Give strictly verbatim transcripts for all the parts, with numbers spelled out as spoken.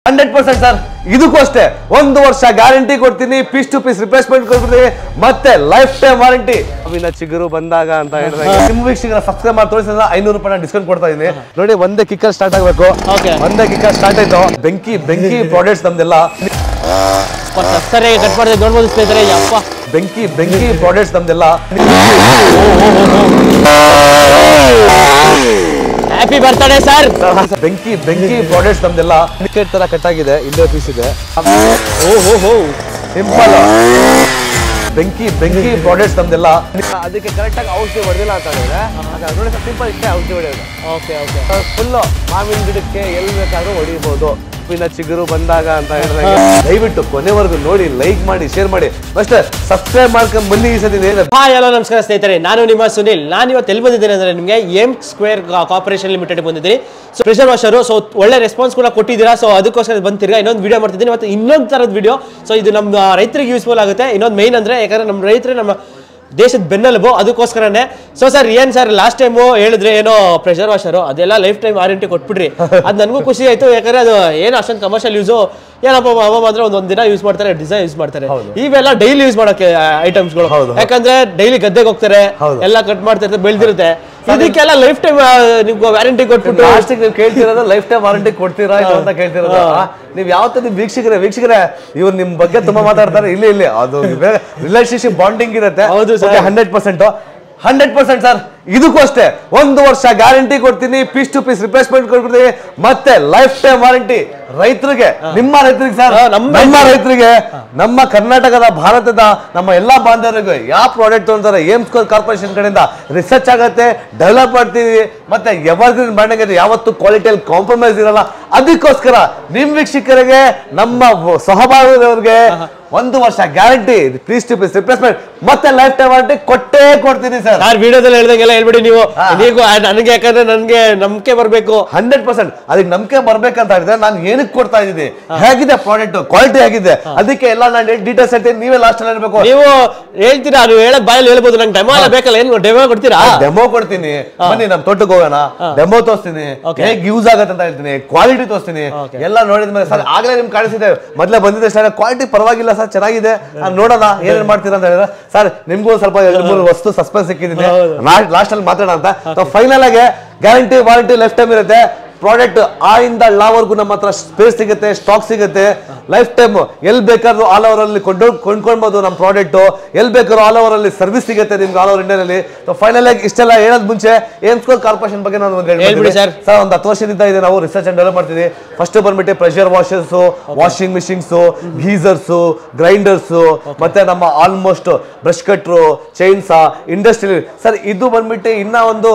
Hundred percent sir ಇದಕ್ಕೂ ಅಷ್ಟೇ ಒಂದು ವರ್ಷ ಗ್ಯಾರಂಟಿ ಕೊಡ್ತೀನಿ, ಪೀಸ್ ಟು ಪೀಸ್ ರಿಪ್ಲೇಸ್ಮೆಂಟ್ ಕೊಡ್ತೀನಿ, ಮತ್ತೆ ಲೈಫ್ ಟೈಮ್ ವಾರಂಟಿ. ಅವಿನ ಚಿಗುರು ಬಂದಾಗ ಅಂತ ಹೇಳಿದ್ರೆ ನಿಮ್ಮ ವೀಕ್ಷಕರ ಸಬ್ಸ್ಕ್ರೈಬ್ ಮಾಡಿ ತೋರಿಸಿದ್ರೆ ಐನೂರು ರೂಪಾಯಿ ಡಿಸ್ಕೌಂಟ್ ಕೊಡ್ತಾ ಇದೀನಿ. ನೋಡಿ ಒಂದೇ ಕಿಕ್ಕರ್ ಸ್ಟಾರ್ಟ್ ಆಗಬೇಕು, ಒಂದೇ ಕಿಕ್ಕರ್ ಸ್ಟಾರ್ಟ್ ಆಯ್ತು. ಬೆಂಕಿ ಬೆಂಕಿ ಪ್ರಾಡಕ್ಟ್ಸ್ ನಮ್ದೆಲ್ಲ ಸರಿ ಕಟ್ ಮಾಡಿದ್ರೆ ನೋಡ್ಬೋದು ಸ್ನೇಹಿತರೆ. ಯಪ್ಪ ಬೆಂಕಿ ಬೆಂಕಿ ಪ್ರಾಡಕ್ಟ್ಸ್ ನಮ್ದೆಲ್ಲ. Happy birthday sir. ಬೆಂಕಿ ಬೆಂಕಿ ಪ್ರಾಡಕ್ಟ್ಸ್ ನಮ್ದೆಲ್ಲ ಟಿಕೆಟ್ ತರ ಕಟ್ ಆಗಿದೆ, ಇಲ್ಲೇ ಪೀಸ್ ಇದೆ. ಓಹೋ ಸಿಂಪಲ್ ಬೆಂಕಿ ಬೆಂಕಿ ಪ್ರಾಡಕ್ಟ್ಸ್ ನಮ್ದೆಲ್ಲ. ಅದಕ್ಕೆ ಕರೆಕ್ಟ್ ಆಗಿ ಔಷಧಿ ಹೊಡೆದಿಲ್ಲ ಅಂತ ಹೇಳಿದ್ರೆ ನೋಡಿ ಸಿಂಪಲ್ ಇಷ್ಟೇ ಔಷಧಿ ಹೊಡೆಯೋದು. ಓಕೆ ಓಕೆ ಫುಲ್ ಮಾವಿನ ಗಿಡಕ್ಕೆ ಎಲ್ಲಿ ಬೇಕಾದ್ರೂ ಹೊಡಿಬಹುದು. ಉಪ್ಪಿನ ಚಿಗುರು ಬಂದಾಗ ಅಂತ ಹೇಳಿದ್ರೆ ದಯವಿಟ್ಟು ಕೊನೆವರೆಗೂ ನೋಡಿ, ಲೈಕ್ ಮಾಡಿ, ಶೇರ್ ಮಾಡಿ, ಅಷ್ಟೇ ಸಬ್ಸ್ಕ್ರೈಬ್ ಮಾಡ್ಕೊಂಡು ಬನ್ನಿ. ಈ ಸತಿ ಹಾಯ್ ಹಲೋ ನಮಸ್ಕಾರ ಸ್ನೇಹಿತರೆ, ನಾನು ನಿಮ್ಮ ಸುನಿಲ್. ನಾನು ಇವತ್ತು ಎಲ್ಲಿ ಬಂದಿದ್ದೇನೆ ಅಂದ್ರೆ ನಿಮಗೆ ಎಂ ಸ್ಕ್ವೇರ್ ಕಾರ್ಪೊರೇಷನ್ ಲಿಮಿಟೆಡ್ ಬಂದಿದ್ದೀನಿ. ಸೊ ಪ್ರೆಷರ್ ವಾಷರು, ಸೊ ಒಳ್ಳೆ ರೆಸ್ಪಾನ್ಸ್ ಕೂಡ ಕೊಟ್ಟಿದ್ದೀರಾ. ಸೊ ಅದಕ್ಕೋಸ್ಕರ ಬಂದಿರಾ ಇನ್ನೊಂದು ವಿಡಿಯೋ ಮಾಡ್ತಿದ್ದೀನಿ. ಇವತ್ತು ಇನ್ನೊಂದು ಥರದ ವಿಡಿಯೋ. ಸೊ ಇದು ನಮ್ಮ ರೈತರಿಗೆ ಯೂಸ್ಫುಲ್ ಆಗುತ್ತೆ. ಇನ್ನೊಂದು ಮೈನ್ ಅಂದ್ರೆ ಯಾಕಂದ್ರೆ ನಮ್ಮ ರೈತರು ನಮ್ಮ ದೇಶದ ಬೆನ್ನೆಲುಬು, ಅದಕ್ಕೋಸ್ಕರನೇ. ಸೊ ಸರ್ ಏನ್ ಸರ್ ಲಾಸ್ಟ್ ಟೈಮು ಹೇಳಿದ್ರೆ ಏನೋ ಪ್ರೆಷರ್ ವಾಷರು ಅದೆಲ್ಲ ಲೈಫ್ ಟೈಮ್ ವಾರಂಟಿ ಕೊಟ್ಬಿಡ್ರಿ. ಅದು ನನಗೂ ಖುಷಿ ಆಯ್ತು, ಯಾಕಂದ್ರೆ ಅದು ಏನು ಅಷ್ಟೊಂದು ಕಮರ್ಷಿಯಲ್ ಯೂಸು ಏನಪ್ಪ ಅಮ್ಮ ಅಂದ್ರೆ ಒಂದೊಂದು ದಿನ ಯೂಸ್ ಮಾಡ್ತಾರೆ, ಡಿಸೈನ್ ಯೂಸ್ ಮಾಡ್ತಾರೆ. ಇವೆಲ್ಲ ಡೈಲಿ ಯೂಸ್ ಮಾಡೋಕೆ ಐಟಮ್ಸ್ಗಳು, ಯಾಕಂದ್ರೆ ಡೈಲಿ ಗದ್ದೆಗೆ ಹೋಗ್ತಾರೆ, ಎಲ್ಲ ಕಟ್ ಮಾಡ್ತಿರ್ತಾರೆ, ಬೆಳೆದಿರುತ್ತೆ. ಇದಕ್ಕೆಲ್ಲ ಲೈಫ್ ಟೈಮ್ ನಿಮ್ಗೆ ವ್ಯಾರಂಟಿ ಕೊಟ್ಬಿಟ್ಟು ಲಾಸ್ಟಿಗೆ ನೀವು ಕೇಳ್ತಿರೋದು ಲೈಫ್ ಟೈಮ್ ವಾರಂಟಿ ಕೊಡ್ತೀರಾ ಅಂತ ಕೇಳ್ತಿರೋದು. ನೀವು ಯಾವತ್ತೂ ನಿಮ್ ವೀಕ್ಷಕರೇ ವೀಕ್ಷಕರೇ ಇವ್ರು ನಿಮ್ ಬಗ್ಗೆ ತುಂಬಾ ಮಾತಾಡ್ತಾರೆ. ಇಲ್ಲಿ ಇಲ್ಲಿ ಅದು ರಿಲೇಶನ್ಶಿಪ್ ಬಾಂಡಿಂಗ್ ಇರುತ್ತೆ. Hundred percent hundred percent sir ಇದಕ್ಕೂ ಅಷ್ಟೇ ಒಂದು ವರ್ಷ ಗ್ಯಾರಂಟಿ ಕೊಡ್ತೀನಿ, ಪೀಸ್ ಟು ಪೀಸ್ ರಿಪ್ಲೇಸ್ಮೆಂಟ್ ಕೊಡ್ತೀನಿ, ಮತ್ತೆ ಲೈಫ್ ಟೈಮ್ ವಾರಂಟಿ ರೈತರಿಗೆ, ನಿಮ್ಮ ರೈತರಿಗೆ ಸರ್, ನಮ್ಮ ರೈತರಿಗೆ, ನಮ್ಮ ಕರ್ನಾಟಕದ ಭಾರತದ ನಮ್ಮ ಎಲ್ಲಾ ಬಾಂಧವರಿಗೆ ಯಾವ ಪ್ರಾಡಕ್ಟ್ ತಗೊಂತಾರೆ ಎಂ ಸ್ಕ್ವೇರ್ ಕಾರ್ಪೊರೇಷನ್ ಕಡೆಯಿಂದ ರಿಸರ್ಚ್ ಆಗತ್ತೆ, ಡೆವಲಪ್ ಮಾಡ್ತೀವಿ, ಮತ್ತೆ ಎವರ್ಗ್ರೀನ್ ಬ್ರ್ಯಾಂಡ್ ಯಾವತ್ತು ಕ್ವಾಲಿಟಿಯಲ್ಲಿ ಕಾಂಪ್ರಮೈಸ್ ಇರಲ್ಲ. ಅದಕ್ಕೋಸ್ಕರ ನಿಮ್ ವೀಕ್ಷಕರಿಗೆ, ನಮ್ಮ ಸಹಭಾಗಿದವರಿಗೆ ಒಂದು ವರ್ಷ guarantee, piece to piece replacement ಮತ್ತೆ ಲೈಫ್ ಟೈಮ್ ವಾರಂಟಿ ಕೊಟ್ಟೇ ಕೊಡ್ತೀನಿ ಸರ್. ಸರ್ ವಿಡಿಯೋದಲ್ಲಿ ಹೇಳ್ದಂಗೆಲ್ಲ ಹೇಳ್ಬಿಡಿ ನೀವು. ನೀವು ನನಗೆ ಯಾಕಂದ್ರೆ ನನಗೆ ನಂಬಿಕೆ ಬರಬೇಕು. ಹಂಡ್ರೆಡ್ ಪರ್ಸೆಂಟ್ ಅದಕ್ಕೆ ನಂಬಿಕೆ ಬರ್ಬೇಕಂತ ಹೇಳಿದ್ರೆ ನಾನು ಏನಕ್ಕೆ ಕೊಡ್ತಾ ಇದ್ದೀನಿ, ಹೇಗಿದೆ ಪ್ರಾಡಕ್ಟ್, ಕ್ವಾಲಿಟಿ ಹೇಗಿದೆ, ಅದಕ್ಕೆ ಎಲ್ಲ ನಾನು ಡೀಟೇಲ್ಸ್ ಹೇಳ್ತೀನಿ. ನೀವೇ ಲಾಸ್ಟ್ ಅಲ್ಲಿ ಹೇಳ್ಬೇಕು. ನೀವು ಹೇಳ್ತೀರಾ, ನೀವು ಹೇಳಕ್ ಬಾಯಲ್ಲಿ ಹೇಳ್ಬೋದು. ನಂಗೆ ಡೆಮೋ ಎಲ್ಲ ಬೇಕಲ್ಲ, ಏನು ಡೆಮೋ ಕೊಡ್ತೀರಾ? ಡೆಮೋ ಕೊಡ್ತೀನಿ, ಬನ್ನಿ ನಮ್ ತೋಟಕ್ಕೆ ಹೋಗೋಣ, ಡೆಮೋ ತೋರಿಸ್ತೀನಿ, ಹೇಗೆ ಯೂಸ್ ಆಗತ್ತೆ ಅಂತ ಹೇಳ್ತೀನಿ, ಕ್ವಾಲಿಟಿ ತೋರಿಸ್ತೀನಿ, ಎಲ್ಲ ನೋಡಿದ್ಮೇಲೆ ಸರ್ ಆಗಲೇ ನಿಮ್ಗೆ ಕಾಣಿಸಿದೆ, ಮೊದಲೇ ಬಂದಿದೆ ಸರ್ ಕ್ವಾಲಿಟಿ ಪರವಾಗಿಲ್ಲ ಸರ್, ಚೆನ್ನಾಗಿದೆ, ನೋಡೋಣ ಏನೇನ್ ಮಾಡ್ತೀರಾ ಅಂತ ಹೇಳಿದ್ರೆ ಸರ್ ನಿಮ್ಗೂ ಸ್ವಲ್ಪ ಎರಡು ಮೂರು ವಸ್ತು ಸಸ್ಪೆನ್ಸ್ ಸಿಕ್ಕಿದ್ದೀನಿ, ಲಾಸ್ಟ್ ಅಲ್ಲಿ ಮಾತಾಡೋಣ ಅಂತ. ಫೈನಲ್ ಆಗಿ ಗ್ಯಾರಂಟಿ ವಾರಂಟಿ ಲೈಫ್ ಟೈಮ್ ಇರುತ್ತೆ. ಪ್ರಾಡಕ್ಟ್ ಆ ಇಂದ ಲಾವರ್ಗು ನಮ್ಮ ಹತ್ರ ಸ್ಪೇಸ್ ಸಿಗುತ್ತೆ, ಸ್ಟಾಕ್ ಸಿಗುತ್ತೆ, ಲೈಫ್ ಟೈಮ್ ಎಲ್ಲಿ ಬೇಕಾದ್ರೂ ಆಲ್ ಓವರ್ ಅಲ್ಲಿ ಕೊಂಡು ಕೊಂಡ್ಕೊಳ್ಬಹುದು. ನಮ್ಮ ಪ್ರಾಡಕ್ಟ್ ಎಲ್ಲಿ ಬೇಕಾದ್ರೂ ಆಲ್ ಓವರ್ ಅಲ್ಲಿ ಸರ್ವಿಸ್ ಸಿಗುತ್ತೆ ನಿಮ್ಗೆ ಆಲ್ ಓವರ್ ಇಂಡಿಯಾದಲ್ಲಿ. ಫೈನಲ್ ಆಗಿ ಇಷ್ಟೆಲ್ಲ ಹೇಳೋದ್ ಮುಂಚೆ ಎಂ ಸ್ಕ್ವೇರ್ ಕಾರ್ಪೊರೇಷನ್ ಬಗ್ಗೆ ನಾನು ಹೇಳ್ಬಿಡಿ ಸರ್. ಸರ್ ಒಂದು ಹತ್ತು ವರ್ಷದಿಂದ ಇದೆ ನಾವು ರಿಸರ್ಚ್ ಅಂಡ್ ಡೆವಲಪ್ ಮಾಡ್ತೀವಿ. ಫಸ್ಟ್ ಬಂದ್ಬಿಟ್ಟು pressure washers, washing machines, geysers, grinders, ಮತ್ತೆ ನಮ್ಮ almost brush cutter, chainsaw, industry. Sir ಇದು ಬಂದ್ಬಿಟ್ಟು ಇನ್ನ ಒಂದು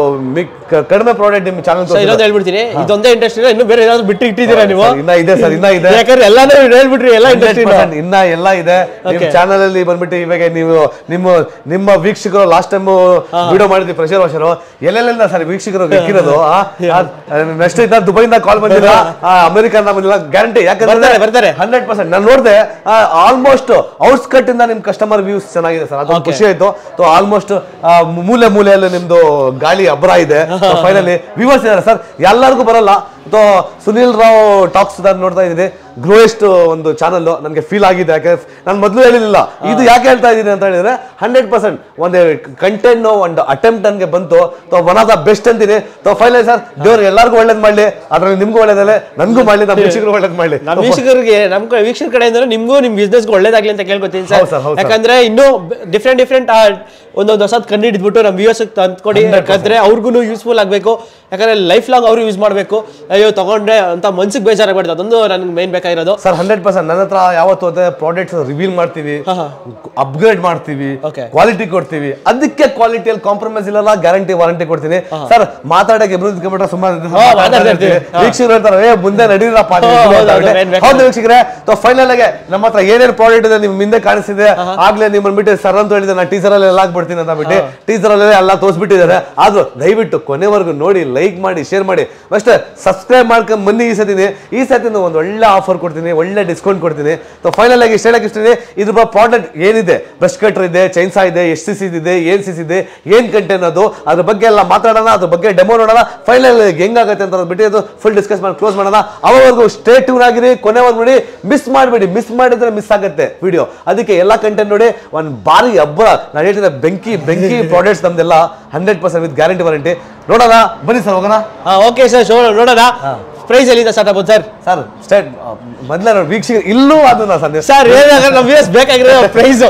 ಕಡಿಮೆ ಪ್ರಾಡಕ್ಟ್ ನಿಮ್ ಚಾನಲ್ ಹೇಳ್ಬಿಡ್ತೀನಿ. ಇದೊಂದೇ ಇಂಡಸ್ಟ್ರಿ, ಇನ್ನು ಬೇರೆ ಏನಾದ್ರು ಬಿಟ್ಟು ಇಟ್ಟಿದ್ದೀರಾ ನೀವು? ಇನ್ನ ಇದೆ ಸರ್, ಇನ್ನ ಇದೆ, ಯಾಕಂದ್ರೆ ಎಲ್ಲಾನು ಹೇಳ್ಬಿಟ್ರಿ. ಎಲ್ಲ ಇಂಡಸ್ಟ್ರಿ ಇನ್ನ ಎಲ್ಲ ಇದೆ ನಿಮ್ ಚಾನಲ್ ಅಲ್ಲಿ ಬಂದ್ಬಿಟ್ಟು. ಇವಾಗ ನೀವು ನಿಮ್ಮ ನಿಮ್ಮ ವೀಕ್ಷಕರು ಲಾಸ್ಟ್ ಟೈಮ್ ವಿಡಿಯೋ ಮಾಡಿದ್ವಿ ಪ್ರೆಷರ್ ವಾಷರ್, ಎಲ್ಲೆಲ್ಲ ಸರ್ ವೀಕ್ಷಕರು ಸಿಕ್ಕಿರೋದು. ನೆಕ್ಸ್ಟ್ ಇದ್ದ ದುಬೈಯಿಂದ ಕಾಲ್ ಬಂದಿಲ್ಲ, ಅಮೆರಿಕಾ ಬಂದಿಲ್ಲ, ಗ್ಯಾರಂಟಿ. ಯಾಕಂದ್ರೆ ಬರ್ತಾರೆ ಹಂಡ್ರೆಡ್ ಪರ್ಸೆಂಟ್ ನಾನು ನೋಡಿದೆ. ಆಲ್ಮೋಸ್ಟ್ ಔಟ್ಸ್ಕಟ್ ಇಂದ ನಿಮ್ ಕಸ್ಟಮರ್ ವ್ಯೂಸ್ ಚೆನ್ನಾಗಿದೆ ಸರ್, ಅದು ಖುಷಿ ಆಯ್ತು. ಆಲ್ಮೋಸ್ಟ್ ಮೂಲೆ ಮೂಲೆಯಲ್ಲಿ ನಿಮ್ದು ಗಾಳಿ ಅಬ್ರ ಇದೆ. ಫೈನಲಿ ವ್ಯೂವರ್ಸ್ ಇದ್ದಾರೆ ಸರ್, ಎಲ್ಲರಿಗೂ ಬರಲ್ಲ. ಸುನಿಲ್ ರಾವ್ ಟಾಕ್ಸ್ ನೋಡ್ತಾ ಇದ್ದೀನಿ, ಗ್ರೋಯೆಸ್ಟ್ ಒಂದು ಚಾನಲ್ ನನಗೆ ಫೀಲ್ ಆಗಿದೆ. ಯಾಕಂದ್ರೆ ನಾನು ಮೊದಲು ಹೇಳಿಲ್ಲ. ಇದು ಯಾಕೆ ಹೇಳ್ತಾ ಇದ್ದೀನಿ ಅಂತ ಹೇಳಿದ್ರೆ ಹಂಡ್ರೆಡ್ ಪರ್ಸೆಂಟ್ ಒಂದು ಕಂಟೆಂಟ್ ಒಂದು ಅಟೆಂಪ್ಟ್ ನನಗೆ ಬಂತು, ಒನ್ ಆಫ್ ದ ಬೆಸ್ಟ್ ಅಂತೀನಿ. ಫೈನಲ್ ಸರ್ ದೇವ್ರು ಎಲ್ಲರಿಗೂ ಒಳ್ಳೇದ್ ಮಾಡ್ಲಿ, ಅದ್ರಲ್ಲಿ ನಿಮ್ಗೂ ಒಳ್ಳೇದಲ್ಲ, ನನ್ಗೂ ಮಾಡ್ಲಿ, ನಮ್ಮ ವೀಕ್ಷಕರು ಒಳ್ಳೇದ್ ಮಾಡ್ಲಿ. ನಮ್ಮ ವೀಕ್ಷಕರಿಗೆ, ನಮ್ಮ ವೀಕ್ಷಕರ ಕಡೆಯಿಂದ ನಿಮ್ಗೂ ನಿಮ್ ಬಿಸ್ನೆಸ್ಗೂ ಒಳ್ಳೇದಾಗ್ಲಿ ಅಂತ ಕೇಳ್ಕೊತೀನಿ ಸರ್. ಯಾಕಂದ್ರೆ ಇನ್ನೂ ಡಿಫ್ರೆಂಟ್ ಡಿಫ್ರೆಂಟ್ ಒಂದೊಂದು ಹೊಸದ್ ಕಂಡು ಹಿಡಿದ್ಬಿಟ್ಟು ನಮ್ಮ ವ್ಯೂಸ್ ತಂದ್ಕೊಡಿ. ಯಾಕಂದ್ರೆ ಅವ್ರಿಗೂ ಯೂಸ್ಫುಲ್ ಆಗ್ಬೇಕು, ಯಾಕಂದ್ರೆ ಲೈಫ್ ಲಾಂಗ್ ಅವರು ಯೂಸ್ ಮಾಡ್ಬೇಕು. ಅಯ್ಯೋ ತಗೊಂಡ್ರೆ ಅಂತ ಮನ್ಸಿಗೆ ಬೇಜಾರಾಗ್ಬಾರ್ದು, ಅದೊಂದು ನನ್ಗೆ ಮೇನ್ ಬೇಕಾಗಿರೋದು ಸರ್. ಹಂಡ್ರೆಡ್ ಪರ್ಸೆಂಟ್ ನನ್ನ ಹತ್ರ ಯಾವತ್ತು ಪ್ರಾಡಕ್ಟ್ಸ್ ರಿವೀಲ್ ಮಾಡ್ತೀವಿ, ಅಪ್ಗ್ರೇಡ್ ಮಾಡ್ತೀವಿ, ಕ್ವಾಲಿಟಿ ಕೊಡ್ತೀವಿ. ಅದಕ್ಕೆ ಕ್ವಾಲಿಟಿಯಲ್ಲಿ ಕಾಂಪ್ರಮೈಸ್ ಇಲ್ಲ, ಗ್ಯಾರಂಟಿ ವಾರಂಟಿ ಕೊಡ್ತೀನಿ ಸರ್. ಮಾತಾಡಕ್ಕೆ ಇಬ್ರು ಸುಮಾರು ವೀಕ್ಷಕರು ಹೇಳ್ತಾರೆ, ಏ ಮುಂದೆ ನಡೀರಪ್ಪ. ಹೌದು ವೀಕ್ಷಕರೇ, ಫೈನಲ್ ಆಗಿ ನಮ್ಮ ಹತ್ರ ಏನೇನು ಪ್ರಾಡಕ್ಟ್ ಇದೆ ನಿಮ್ ಹಿಂದೆ ಕಾಣಿಸ್ತಿದೆ. ಆಗ್ಲೇ ನಿಮ್ ಬಂದ್ಬಿಟ್ಟು ಸರ್ ಅಂತ ಹೇಳಿದ್ರೆ ನಾನು ಟೀಸರ್ ಅಲ್ಲಿ ಎಲ್ಲ ಹಾಕ್ಬಿಡ್ತೀನಿ ಅಂತ ಬಿಟ್ಟು ಟೀಸರ್ ಅಲ್ಲಿ ಎಲ್ಲ ತೋರಿಸ್ಬಿಟ್ಟಿದ್ದಾರೆ. ಆದ್ರೂ ದಯವಿಟ್ಟು ಕೊನೆವರೆಗೂ ನೋಡಿ, ಲೈಕ್ ಮಾಡಿ, ಶೇರ್ ಮಾಡಿ, ಅಷ್ಟೇ ಸಬ್ಸ್ಕ್ರೈಬ್ ಸಬ್ಸ್ಕ್ರೈಬ್ ಮಾಡ್ಕೊಂಡು ಬನ್ನಿ ಈ ಸತಿನಿ ಈ ಸತಿ ಒಂದು ಒಳ್ಳೆ ಆಫರ್ ಕೊಡ್ತೀನಿ, ಒಳ್ಳೆ ಡಿಸ್ಕೌಂಟ್ ಕೊಡ್ತೀನಿ. ಫೈನಲ್ ಆಗಿ ಇಷ್ಟ ಹೇಳಕ್ ಇಷ್ಟೇ, ಇದ್ರ ಪ್ರಾಡಕ್ಟ್ ಏನಿದೆ, ಬ್ರಷ್ ಕಟರ್ ಇದೆ, ಚೈನ್ಸಾ ಇದೆ, ಎಷ್ಟು ಸಿ ಸಿ ಇದೆ, ಏನ್ ಸಿ ಸಿ ಇದೆ, ಏನ್ ಕಂಟೆಂಟ್ ಅದು, ಅದ್ರ ಬಗ್ಗೆ ಎಲ್ಲ ಮಾತಾಡೋಣ, ಅದ್ರ ಬಗ್ಗೆ ಡೆಮೋ ನೋಡೋಣ. ಫೈನಲ್ ಹೆಂಗಾಗತ್ತೆ ಅಂತ ಬಿಟ್ಟು ಫುಲ್ ಡಿಸ್ಕಸ್ ಮಾಡಿ ಕ್ಲೋಸ್ ಮಾಡೋಣ. ಅವಾಗೂ ಸ್ಟೇ ಟ್ಯೂನ್ ಆಗಿರಿ, ಕೊನೆವರೆಗೂ ನೋಡಿ, ಮಿಸ್ ಮಾಡಬೇಡಿ. ಮಿಸ್ ಮಾಡಿದ್ರೆ ಮಿಸ್ ಆಗುತ್ತೆ ವಿಡಿಯೋ. ಅದಕ್ಕೆ ಎಲ್ಲ ಕಂಟೆಂಟ್ ನೋಡಿ, ಒಂದ್ ಬಾರಿ ಹಬ್ಬ ನಾನು ಹೇಳ್ತೀನಿ, ಬೆಂಕಿ ಬೆಂಕಿ ಪ್ರಾಡಕ್ಟ್ಸ್ ನಮ್ದೆಲ್ಲ hundred percent with guarantee warranty. ನೋಡೋಣ ಬನ್ನಿ ಸರ್, ಹೋಗೋಣ. ಓಕೆ ಸರ್, ಶೋ ನೋಡೋಣ. ಪ್ರೈಸ್ ಎಲ್ಲಿಂದ ಸ್ಟಾರ್ಟ್ ಆಗ್ಬೋದು ಸರ್? ಸರ್ ಸ್ಟಾರ್ಟ್ ಮೊದಲೇ ನೋಡಿ ವೀಕ್ಷಕ ಇಲ್ಲೂ ಅದನ್ನ ಸರ್ ಸರ್ ನಮ್ಗೆ ಬೇಕಾಗಿರೋ ಪ್ರೈಸ್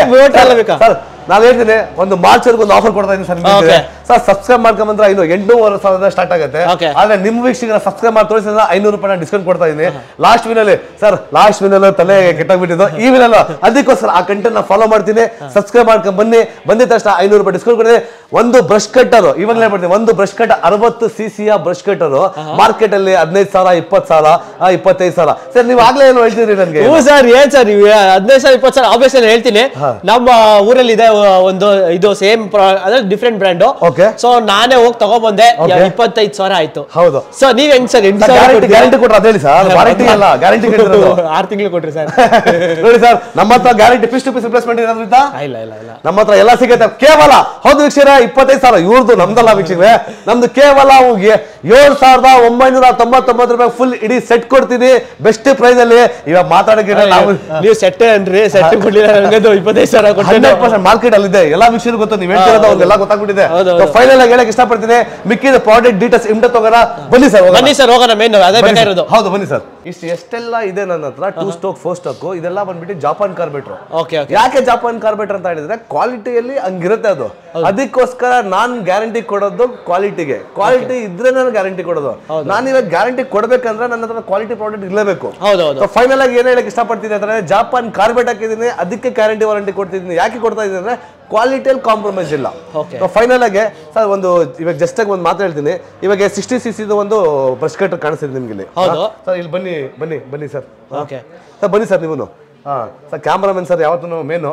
ಸರ್ ನಾನು ಹೇಳ್ತೀನಿ, ಒಂದು ಮಾರ್ಚ್ ವರೆಗೂ ಒಂದು ಆಫರ್ ಕೊಡ್ತಾ ಇದ್ದೀನಿ ಸರ್. ಸರ್ ಸಬ್ಸ್ಕ್ರೈಬ್ ಮಾಡ್ಕೊಂಡ್ರೆ ಇನ್ನು ಎಂಟೂವರೆ ಸಾವಿರ ಸ್ಟಾರ್ಟ್ ಆಗುತ್ತೆ. ಆದ್ರೆ ನಿಮ್ಮ ವೀಕ್ಷಕರ ಸಬ್ಸ್ಕ್ರೈಬ್ ಮಾಡಿ ತೋರಿಸಿದ್ರೆ ಐನೂರು ರೂಪಾಯಿ ಡಿಸ್ಕೌಂಟ್ ಕೊಡ್ತಾ ಇದ್ದೀನಿ. ಲಾಸ್ಟ್ ವಿನಲ್ಲಿ ಸರ್, ಲಾಸ್ಟ್ ವಿನಲ್ಲಿ ತಲೆ ಕೆಟ್ಟಾಗ್ಬಿಟ್ಟಿದ್ದು, ಈ ವಿನಲ್ಲ ಅದಕ್ಕೋಸ್ಕರ ಆ ಕಂಟೆಂಟ್ ನ ಫಾಲೋ ಮಾಡ್ತೀನಿ. ಸಬ್ಸ್ಕ್ರೈಬ್ ಮಾಡ್ಕೊಂಡು ಬನ್ನಿ, ಬಂದಿದ ತಕ್ಷಣ ಐನೂರು ರೂಪಾಯಿ ಡಿಸ್ಕೌಂಟ್ ಕೊಡ್ತೀನಿ. ಒಂದು ಬ್ರಷ್ ಕಟ್ಟರ್ ಇವಾಗಲೇ ಹೇಳ್ಬಿಡ್ತೀನಿ, ಒಂದು ಬ್ರಷ್ ಕಟ್ ಅರವತ್ತು ಸಿ ಸಿಯ ಬ್ರಷ್ ಕಟ್ಟರ್ ಮಾರ್ಕೆಟ್ ಅಲ್ಲಿ ಹದಿನೈದು ಸಾವಿರ ಇಪ್ಪತ್ತು ಸಾವಿರ ಇಪ್ಪತ್ತೈದು ಸಾವಿರ. ಸರ್ ನೀವು ಆಗ್ಲೇ ಏನು ಹೇಳ್ತೀರಿ ನನಗೆ? ಸರ್ ಏನ್ ಸರ್ ನೀವು ಹದಿನೈದು ಸಾವಿರ ಇಪ್ಪತ್ತು ಸಾವಿರ ಆಬ್ವಿಯಸ್ ಹೇಳ್ತೀನಿ. ನಮ್ಮ ಊರಲ್ಲಿ ಇದೆ ಒಂದು ಇದು ಸೇಮ್ ಅದ್ರ ಡಿಫ್ರೆಂಟ್ ಬ್ರ್ಯಾಂಡ್. ಸೊ ನಾನೇ ಹೋಗಿ ತಗೊಂಡ್ಬಂದೆ, ಇಪ್ಪತ್ತೈದು ಸಾವಿರ ಆಯ್ತು. ಹೌದು. ಸೊ ನೀವ್ ಹೆಂಗ್ ಸರ್ ಗ್ಯಾರಂಟಿ ಕೊಟ್ರೆ ಅದ ಹೇಳಿ ಸರ್, ವಾರಂಟಿ ಅಲ್ಲ ಗ್ಯಾರಂಟಿ ಆರು ತಿಂಗಳು ಕೊಟ್ರಿ ಸರ್. ನೋಡಿ ಸರ್, ನಮ್ಮ ಹತ್ರ guarantee piece to piece replacement ಇರೋದ್ರಿಂದ ಇಲ್ಲ ಇಲ್ಲ ಇಲ್ಲ ನಮ್ಮ ಹತ್ರ ಎಲ್ಲ ಸಿಗುತ್ತೆ. ಕೇವಲ ಹೌದು ವೀಕ್ಷಕರೇ, ಇಪ್ಪತ್ತೈದು ಸಾವಿರ ಇವ್ರದ್ದು, ನಮ್ದಲ್ಲ ವೀಕ್ಷಕರೇ, ನಮ್ದು ಕೇವಲ ಏಳು ಸಾವಿರದ ಒಂಬೈನೂರ ತೊಂಬತ್ತೊಂಬತ್ತು ರೂಪಾಯಿ ಫುಲ್ ಇಡೀ ಸೆಟ್ ಕೊಡ್ತೀನಿ ಬೆಸ್ಟ್ ಪ್ರೈಸ್ ಅಲ್ಲಿ. ಇವಾಗ ಮಾತಾಡಕ್ಕೆ ನೀವು ಸೆಟ್ ಅನ್ರಿ, ಸೆಟ್ ಕೊಡ್ಲಿಲ್ಲ ಇಪ್ಪತ್ತೈದು ಸಾವಿರ ಹಂಡ್ರೆಡ್ ಪರ್ಸೆಂಟ್ ಮಾರ್ಕೆಟ್ ಅಲ್ಲಿ ಇದೆ, ಎಲ್ಲ ವೀಕ್ಷಕರು ಗೊತ್ತು, ನೀವು ಹೇಳ್ತಿರೋದು ಅವ್ರಿಗೆಲ್ಲ ಗೊತ್ತಾಗ್ಬಿಟ್ಟಿದೆ. ಫೈನಲ್ ಆಗಿ ಹೇಳಕ್ ಇಷ್ಟಪಡ್ತೀನಿ, ಮಿಕ್ಕಿದ ಪ್ರಾಡಕ್ಟ್ ಡೀಟೇಲ್ಸ್ ಇಮ್ಟ ತಗೋಣ. ಬನ್ನಿ ಸರ್, ಬನ್ನಿ ಸರ್ ಹೋಗೋಣ. ಮೇನ್ ಅದೇ ಬೇಕಾಗಿರೋದು. ಹೌದು ಬನ್ನಿ ಸರ್. ಇಷ್ಟು ಎಷ್ಟೆಲ್ಲ ಇದೆ ನನ್ನ ಹತ್ರ, ಟೂ ಸ್ಟೋಕ್ ಫೋರ್ ಸ್ಟೋಕ್ ಇದೆಲ್ಲ ಬಂದ್ಬಿಟ್ಟು ಜಾಪಾನ್ ಕಾರ್ಬೇಟ್ರು. ಯಾಕೆ ಜಾಪಾನ್ ಕಾರ್ಬೇಟರ್ ಅಂತ ಹೇಳಿದ್ರೆ ಕ್ವಾಲಿಟಿಯಲ್ಲಿ ಹಂಗಿರುತ್ತೆ ಅದು, ಅದಕ್ಕೋಸ್ಕರ ನಾನ್ ಗ್ಯಾರಂಟಿ ಕೊಡೋದು ಕ್ವಾಲಿಟಿಗೆ. ಕ್ವಾಲಿಟಿ ಇದ್ರೆ ನಾನು ಗ್ಯಾರಂಟಿ ಕೊಡೋದು. ನಾನು ಇವಾಗ ಗ್ಯಾರಂಟಿ ಕೊಡ್ಬೇಕಂದ್ರೆ ನನ್ನ ಹತ್ರ ಕ್ವಾಲಿಟಿ ಪ್ರಾಡಕ್ಟ್ ಇರಲೇಬೇಕು. ಫೈನಲ್ ಆಗಿ ಏನ್ ಹೇಳಕ್ ಇಷ್ಟಪಡ್ತೀನಿ ಅಂದ್ರೆ, ಜಾಪಾನ್ ಕಾರ್ಬೇಟ್ ಹಾಕಿದೀನಿ, ಅದಕ್ಕೆ ಗ್ಯಾರಂಟಿ ವಾರಂಟಿ ಕೊಡ್ತಿದ್ದೀನಿ. ಯಾಕೆ ಕೊಡ್ತಾ ಇದ್ದೀನಿ ಅಂದ್ರೆ ಕ್ವಾಲಿಟಿಯಲ್ಲಿ ಕಾಂಪ್ರಮೈಸ್ ಇಲ್ಲ. ಫೈನಲ್ ಆಗಿ ಸರ್ ಒಂದು ಇವಾಗ ಜಸ್ಟ್ ಆಗಿ ಒಂದು ಮಾತು ಹೇಳ್ತೀನಿ. ಇವಾಗ ಸಿಕ್ಸ್ಟಿ ಸಿ ಸಿ ಒಂದು ಬ್ರಷ್ ಕಟರ್ ಕಾಣಿಸ್ತಿದೆ ನಿಮ್ಗೆ ಇಲ್ಲಿ. ಸರ್ ಇಲ್ಲಿ ಬನ್ನಿ ಬನ್ನಿ ಬನ್ನಿ ಸರ್. ಸರ್ ಬನ್ನಿ ಸರ್, ನೀವು ಹಾ ಸರ್ ಕ್ಯಾಮ್ರಾಮನ್ ಸರ್ ಯಾವತ್ತೂ ಮೇನು.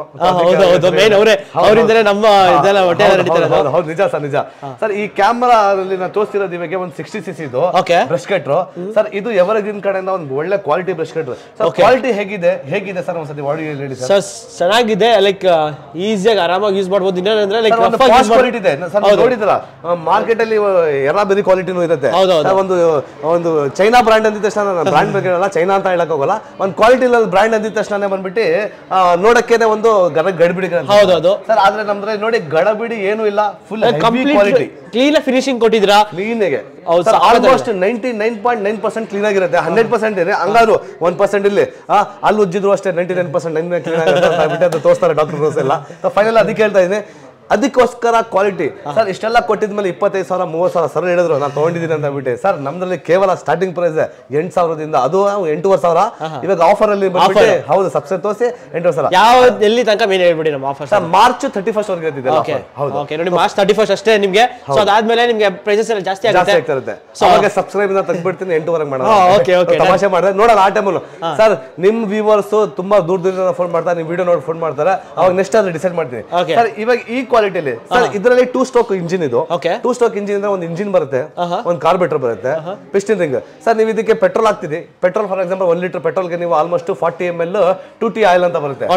ಅವರಿಂದಲೇ ನಮ್ಮ ಇದೆಲ್ಲ ಹೊಟ್ಟೆ ನಡೀತಾರೆ. ಹೌದು ನಿಜ ಸರ್, ನಿಜ ಸರ್. ಈ ಕ್ಯಾಮ್ರಾ ಅಲ್ಲಿ ನಾನು ತೋರಿಸ್ತಿರೋದು ಇವಾಗ ಒಂದು ಸಿಕ್ಸ್ಟಿ ಸಿ ಸಿ ಇದು ಬ್ರಷ್ ಕಟ್ರು ಸರ್. ಇದು ಎವರ್ಗ್ರೀನ್ ಕಡೆಯಿಂದ ಒಂದು ಒಳ್ಳೆ quality brush cutter sir. Quality ಹೇಗಿದೆ ಹೇಗಿದೆ ಸರ್ ಒಂದ್ಸತಿ ಬಾಡಿ ಹೇಳಿ ಸರ್. ಚೆನ್ನಾಗಿದೆ, ಲೈಕ್ ಈಸಿಯಾಗಿ ಆರಾಮಾಗಿ ಯೂಸ್ ಮಾಡಬಹುದು. ಇನ್ನೇನಂದ್ರೆ ಲೈಕ್ ಕ್ವಾಲಿಟಿ ಇದೆ ಸರ್, ನೋಡಿದ್ರ ಮಾರ್ಕೆಟ್ ಅಲ್ಲಿ ಎಲ್ಲ ಬೇರೆ ಕ್ವಾಲಿಟಿನೂ ಇರುತ್ತೆ. ಒಂದು ಒಂದು ಚೈನಾ ಬ್ರ್ಯಾಂಡ್ ಅಂದಿದ ತಕ್ಷಣ ನಾನು ಬ್ರ್ಯಾಂಡ್ ಬಗ್ಗೆ ಹೇಳಲ್ಲ, ಚೈನಾ ಅಂತ ಹೇಳಕ್ ಹೋಗಲ್ಲ. ಒಂದು ಕ್ವಾಲಿಟಿ ಬ್ರ್ಯಾಂಡ್ ಅಂದಿದ ತಕ್ಷಣ ಬಂದ್ಬಿಟ್ಟು ನೋಡಕ್ಕೆ ಒಂದು ಗಡಬಿಡಿ ಸರ್. ಆದ್ರೆ ನಮ್ದ್ರೆ ನೋಡಿ ಗಡಬಿಡಿ ಏನು ಇಲ್ಲ, ಫುಲ್ ಕ್ವಾಲಿಟಿ ಕ್ಲೀನ್ ಫಿನಿಶಿಂಗ್ ಕೊಟ್ಟಿದ್ದೀರಾ. ಕ್ಲೀನ್ಗೆ almost ninety nine point nine percent clean ಆಗಿರುತ್ತೆ. ಹಂಡ್ರೆಡ್ ಪರ್ಸೆಂಟ್ ಇದೆ ಹಂಗಾದ್ರು ಒನ್ ಪರ್ಸೆಂಟ್ ಇಲ್ಲಿ ಅಲ್ಲಿ ಉಜ್ಜಿದ್ರು ಅಷ್ಟೇ ninety nine percent nine clean ಆಗುತ್ತೆ ಅಂತ ತೋರಿಸ್ತಾರೆ ಡಾಕ್ಟರ್ಸ್ ಎಲ್ಲ. ಫೈನಲ್ ಅದಕ್ಕೆ ಹೇಳ್ತಾ ಇದ್ದೀನಿ, ಅದಕ್ಕೋಸ್ಕರ ಕ್ವಾಲಿಟಿ ಸರ್. ಇಷ್ಟೆಲ್ಲ ಕೊಟ್ಟಿದ್ಮೇಲೆ ಇಪ್ಪತ್ತೈದು ಸಾವಿರ ಮೂವತ್ತು ಸಾವಿರ ಸರ್ ಹೇಳಿದ್ರು, ನಾನು ತಗೊಂಡಿದ್ದೀನಿ ಅಂತ ಬಿಟ್ಟು ಸರ್. ನಮ್ದ್ರಲ್ಲಿ ಕೇವಲ ಸ್ಟಾರ್ಟಿಂಗ್ ಪ್ರೈಸ್ ಎಂಟು ಸಾವಿರದಿಂದ, ಅದು ಎಂಟೂವರೆ ಸಾವಿರ. ಇವಾಗ ಆಫರ್ ಅಲ್ಲಿ ಹೌದು ಸಬ್ಸಿಡಿ ತೋರಿಸಿ ಎಂಟೂವರೆ ಸಾವಿರ. ಯಾವ ಎಲ್ಲಿ ತನಕ ಮೇನ್ ಹೇಳ್ಬಿಡಿ ನಮ್ಮ offer sir? March thirty first ವರೆಗೆ ಇರ್ತಿದೆ. ನೋಡಿ ಮಾರ್ಚ್ ತರ್ಟಿ ಫಸ್ಟ್ ಅಷ್ಟೇ ನಿಮ್ಗೆ. ಸೊ ಅದಾದ್ಮೇಲೆ ನಿಮ್ಗೆ ಪ್ರೈಸಸ್ ಎಲ್ಲ ಜಾಸ್ತಿ ಆಗ್ತಿರುತ್ತೆ. ಅವಾಗ ಸಬ್ಸ್ಕ್ರೈಬ್ ಇಂದ ತೆಗ್ಬಿಡ್ತೀನಿ, ಎಂಟೂವರೆಗೆ ಮಾಡೋಣ. ತಮಾಷೆ ಮಾಡಿದ್ರೆ ನೋಡೋಣ ಆ ಟೈಮಲ್ಲಿ ಸರ್. ನಿಮ್ ವ್ಯೂವರ್ಸ್ ತುಂಬಾ ದೂರ ದೂರ ಫೋನ್ ಮಾಡ್ತಾರೆ, ನಿಮ್ ವಿಡಿಯೋ ನೋಡಿ ಫೋನ್ ಮಾಡ್ತಾರೆ, ಅವಾಗ ನೆಕ್ಸ್ಟ್ ಅದ್ರ ಡಿಸೈಡ್ ಮಾಡ್ತೀನಿ ಸರ್. ಇವಾಗ ಈ ಕ್ವಾಲಿಟಿಲಿ ಸರ್ ಇದರಲ್ಲಿ ಟೂ ಸ್ಟೋಕ್ ಇಂಜಿನ್ ಇದು. ಟೂ ಸ್ಟೋಕ್ ಇಂಜಿನ್ ಅಂದ್ರೆ ಒಂದು ಇಂಜಿನ್ ಬರುತ್ತೆ, ಒಂದು ಕಾರ್ಬೇಟರ್ ಬರುತ್ತೆ, ಪಿಸ್ಟನ್ ರಿಂಗ್ ಸರ್. ನೀವು ಇದಕ್ಕೆ ಪೆಟ್ರೋಲ್ ಹಾಕ್ತಿದಿ, ಪೆಟ್ರೋಲ್ ಫಾರ್ ಎಕ್ಸಾಂಪಲ್ ಒಂದ್ ಲೀಟರ್ ಪೆಟ್ರೋಲ್ಗೆ ನೀವು almost forty M L two T oil ಅಂತ ಬರುತ್ತೆ.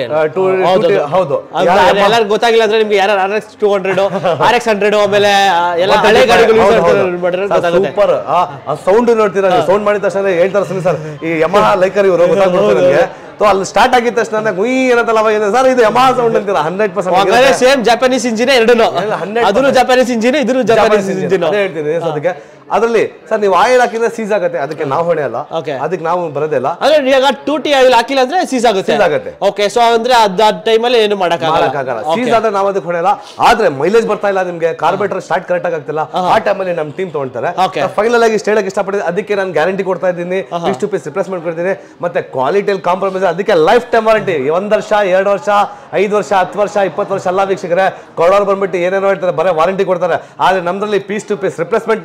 ಹೌದು, ಎಲ್ಲರಿಗೂ ಗೊತ್ತಾಗಿಲ್ಲ ಅಂದ್ರೆ ನಿಮ್ಗೆ ಯಾರು R X two hundred R X hundred ಆಮೇಲೆ ಎಲ್ಲ ಹಳೆ ಗಾಡಿಗಳು ಸೂಪರ್. ಆ ಸೌಂಡ್ ನೋಡ್ತೀರಾ, ಸೌಂಡ್ ಮಾಡಿದ ತಕ್ಷಣ ಹೇಳ್ತಾರೆ ಸರ್ ಈ ಯಮಹಾ ಲೈಕರ್ ಇವರು ಗೊತ್ತಾಗ್ಬಿಡ್ತಾರೆ ನಿಮಗೆ. ಅಲ್ಲಿ ಸ್ಟಾರ್ಟ್ ಆಗಿದ ತಕ್ಷಣ ಗುಯ್ ಏನಂತಲ್ಲ ಸರ್, ಇದು ಯಮಹಾ ಸೌಂಡ್ ಅಂತೀರಾ. Hundred percent same Japanese engine ಎರಡು, ಅದನ್ನು ಜಪಾನೀಸ್ ಇಂಜಿನ್, ಇದ್ರು ಜಪಾನೀಸ್ ಇಂಜಿನ್ ಹೇಳ್ತೀನಿ ಅದಕ್ಕೆ. ಅದರಲ್ಲಿ ಸರ್ ನೀವು ಆಯಿಲ್ ಹಾಕಿದ್ರೆ ಸೀಸ್ ಆಗುತ್ತೆ, ಅದಕ್ಕೆ ನಾವು ಹೊಣೆ ಅಲ್ಲ, ಅದಕ್ಕೆ ನಾವು ಬರೋದಿಲ್ಲ. ಅಂದ್ರೆ ಈಗ ಟೂ ಟಿ ಆಯಿಲ್ ಹಾಕಿಲ್ಲ ಅಂದ್ರೆ ಸೀಸ್ ಆಗುತ್ತೆ. ಓಕೆ, ಸೊ ಅಂದ್ರೆ ಅದ ಟೈಮಲ್ಲಿ ಏನು ಮಾಡಕ್ಕಾಗಲ್ಲ. ಸೀಸ್ ಆದ್ರೆ ನಾವು ಅದಕ್ಕೆ ಹೊಣೆ ಅಲ್ಲ. ಆದ್ರೆ ಮೈಲೇಜ್ ಬರ್ತಾ ಇಲ್ಲ ನಿಮ್ಗೆ, ಕಾರ್ಬೇಟರ್ ಸ್ಟಾರ್ಟ್ ಕರೆಕ್ಟ್ ಆಗ್ತಿಲ್ಲ, ಆ ಟೈಮಲ್ಲಿ ನಮ್ಮ ಟೀಮ್ ತಗೊಂತಾರೆ. ಫೈನಲ್ ಆಗಿ ಹೇಳಕ್ ಇಷ್ಟಪಡ್ತೀನಿ, ಅದಕ್ಕೆ ನಾನು ಗ್ಯಾರಂಟಿ ಕೊಡ್ತಾ ಇದ್ದೀನಿ, ಪೀಸ್ ಟು ಪೀಸ್ ರಿಪ್ಲೇಸ್ಮೆಂಟ್ ಕೊಡ್ತೀನಿ. ಮತ್ತೆ ಕ್ವಾಲಿಟಿಯಲ್ಲಿ ಕಾಂಪ್ರಮೈಸ್, ಅದಕ್ಕೆ ಲೈಫ್ ಟೈಮ್ ವಾರಂಟಿ. ಒಂದ್ ವರ್ಷ ಎರಡು ವರ್ಷ ಐದು ವರ್ಷ ಹತ್ತು ವರ್ಷ ಇಪ್ಪತ್ತು ವರ್ಷ ಎಲ್ಲ ವೀಕ್ಷಕರೇ ಕೊಡೋರು ಬಂದ್ಬಿಟ್ಟು ಏನೇನೋ ಹೇಳ್ತಾರೆ, ಬರೀ ವಾರಂಟಿ ಕೊಡ್ತಾರೆ. ಆದ್ರೆ ನಮ್ದ್ರಲ್ಲಿ piece to piece replacement plus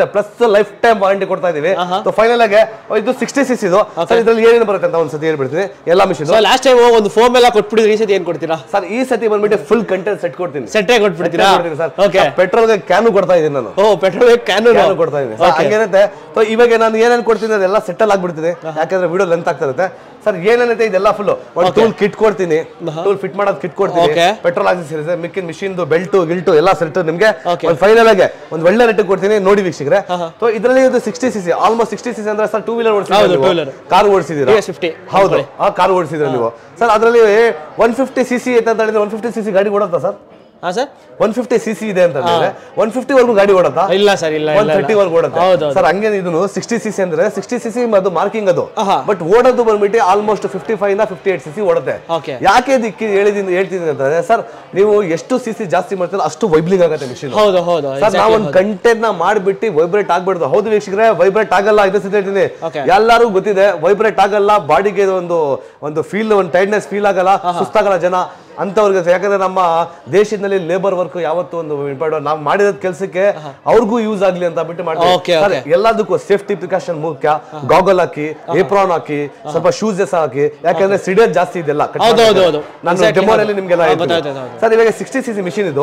lifetime warranty ಕೊಡ್ತಾ ಇದೀವಿ. ಫೈನಲ್ ಆಗಿ ಇದು ಸಿಕ್ಸ್ಟಿ ಸಿಸಿ ಇದು ಸರ್. ಇದ್ರಲ್ಲಿ ಏನೇನು ಬರುತ್ತೆ ಅಂತ ಒಂದ್ಸತಿ ಹೇಳ್ಬಿಡ್ತೀನಿ ಎಲ್ಲಾ ಮಿಷಿನ್. ಲಾಸ್ಟ್ ಟೈಮ್ ಒಂದು ಫೋಮ್ ಎಲ್ಲ ಕೊಟ್ಬಿಟ್ಟಿದ್ರಿ, ಈ ಸತಿ ಏನ್ ಕೊಡ್ತೀರಾ ಸರ್? ಈ ಸತಿ ಬಂದ್ಬಿಟ್ಟು ಫುಲ್ ಕಂಟೆಂಟ್ ಸೆಟ್ ಕೊಡ್ತೀನಿ. ಸೆಟ್ಟೇ ಕೊಟ್ಬಿಡ್ತೀರಾ ಸರ್? ಓಕೆ. ಪೆಟ್ರೋಲ್ ಕ್ಯಾನು ಕೊಡ್ತಾ ಇದೀನಿ ನಾನು. ಓ ಪೆಟ್ರೋಲ್ ಕ್ಯಾನು ಕೊಡ್ತಾ ಇದೀನಿ. ಹಂಗೇನಂತೆ ಇವಾಗ ನಾನು ಏನೇನು ಕೊಡ್ತೀನಿ ಅದೆಲ್ಲ ಸೆಟಲ್ ಆಗ್ಬಿಡ್ತೀನಿ, ಯಾಕಂದ್ರೆ ವಿಡಿಯೋ ಲೆಂತ್ ಆಗ್ತಾ ಇರುತ್ತೆ ಸರ್. ಏನೇನೈತೆ ಇದೆಲ್ಲ ಫುಲ್ ಒಂದು ಟೂಲ್ ಕಿಟ್ ಕೊಡ್ತೀನಿ, ಟೂಲ್ ಫಿಟ್ ಮಾಡೋದು ಕಿಟ್ ಕೊಡ್ತೀನಿ, ಪೆಟ್ರೋಲ್ ಆಕ್ಸೆಸರೀಸ್, ಮಿಕ್ಕಿನ ಮಿಷಿನ್ ಬೆಲ್ಟ್ ಗಿಲ್ಟು ಎಲ್ಲ ಸೆಟ್ ನಿಮ್ಗೆ ಒಂದು ಫೈನಲ್ ಆಗಿ ಒಂದು ಒಳ್ಳೆ ರೇಟ್ ಕೊಡ್ತೀನಿ. ನೋಡಿ ವೀಕ್ಷಕರೇ, ಸೊ ಇದರಲ್ಲಿ ಇದು sixty CC almost sixty CC ಅಂದ್ರೆ ಸರ್ ಟೂ ವೀಲರ್ ಓಡಿಸಿದ್ರೆ ಕಾರ್ ಓಡಿಸಿದೀರಾ? ಹೌದು, ಆ ಕಾರ್ ಓಡಿಸಿದ್ರೆ ನೀವು ಸರ್. ಅದರಲ್ಲಿ ಒನ್ ಫಿಫ್ಟಿ ಸಿಸಿ ಐತೆ ಅಂತ ಹೇಳಿದ್ರೆ ಒನ್ ಫಿಫ್ಟಿ ಸಿಸಿ ಗಾಡಿ ಓಡುತ್ತಾ ಸರ್? ಹಾ ಸರ್, ಒನ್ ಫಿಫ್ಟಿ ಸಿಸಿ ಇದೆ ಅಂತ ಹೇಳಿದ್ರೆ ಒನ್ ಫಿಫ್ಟಿ ವರ್ಗು ಗಾಡಿ ಓಡುತ್ತಾ? ಇಲ್ಲ ಸರ್, ಇಲ್ಲ ಒನ್ ಥರ್ಟಿ ವರ್ಗು ಓಡುತ್ತೆ ಸರ್. ಹಂಗೆ ಇದು ಸಿಕ್ಸ್ಟಿ ಸಿಸಿ ಅಂದ್ರೆ ಸಿಕ್ಸ್ಟಿ ಸಿಸಿ ಅದು ಮಾರ್ಕಿಂಗ್ ಅದು, ಬಟ್ ಓಡೋದು ಬಂದ್ಬಿಟ್ಟು ಆಲ್ಮೋಸ್ಟ್ ಫಿಫ್ಟಿ ಫೈವ್ ಇಂದ ಫಿಫ್ಟಿ ಏಟ್ ಸಿಸಿ ಓಡುತ್ತೆ. ಯಾಕೆ ದಿಕ್ಕಿ ಹೇಳಿದೀನಿ ಹೇಳ್ತೀನಿ ಅಂತಂದ್ರೆ ಸರ್, ನೀವು ಎಷ್ಟು ಸಿಸಿ ಜಾಸ್ತಿ ಮಾಡ್ತೀರ ಅಷ್ಟು ವೈಬ್ಲಿಂಗ್ ಆಗುತ್ತೆ ಮಿಷಿನ್. ಹೌದು ಹೌದು ಸರ್. ನಾವು ಒಂದು ಕಂಟೆಂಟ್ ನ ಮಾಡ್ಬಿಟ್ಟು ವೈಬ್ರೇಟ್ ಆಗ್ಬಿಡ್ದು. ಹೌದು ವೀಕ್ಷಕರೇ, ವೈಬ್ರೇಟ್ ಆಗಲ್ಲ. ಇದು ಸತಿ ಹೇಳ್ತೀನಿ, ಎಲ್ಲಾರು ಗೊತ್ತಿದೆ ವೈಬ್ರೇಟ್ ಆಗಲ್ಲ. ಬಾಡಿಗೆ ಒಂದು ಒಂದು ಫೀಲ್ ಒಂದು ಟೈರ್ಡ್ನೆಸ್ ಫೀಲ್ ಆಗಲ್ಲ, ಸುಸ್ತಾಗಲ್ಲ ಜನ ಅಂತವ್ರಿಗೆ. ಯಾಕಂದ್ರೆ ನಮ್ಮ ದೇಶದಲ್ಲಿ ಲೇಬರ್ ವರ್ಕ್ ಯಾವತ್ತು ಒಂದು ನಾವು ಮಾಡಿದ ಕೆಲಸಕ್ಕೆ ಅವ್ರಿಗೂ ಯೂಸ್ ಆಗ್ಲಿ ಅಂತ ಬಿಟ್ಟು ಮಾಡ್ತಾರೆ. ಎಲ್ಲದಕ್ಕೂ ಸೇಫ್ಟಿ ಪ್ರಿಕಾಷನ್ ಮುಖ್ಯ. ಗಾಗಲ್ ಹಾಕಿ, ಏಪ್ರಾನ್ ಹಾಕಿ, ಸ್ವಲ್ಪ ಶೂಸ್ ಹಾಕಿ, ಯಾಕಂದ್ರೆ ಸಿಡಿಯೋದು ಜಾಸ್ತಿ ಇದೆಲ್ಲ. ನಾನು ಡೆಮೋನಲ್ಲಿ ನಿಮ್ಗೆಲ್ಲ ಸರ್. ಇವಾಗ ಸಿಕ್ಸ್ಟಿ ಸಿಸಿ ಮಿಷಿನ್ ಇದು.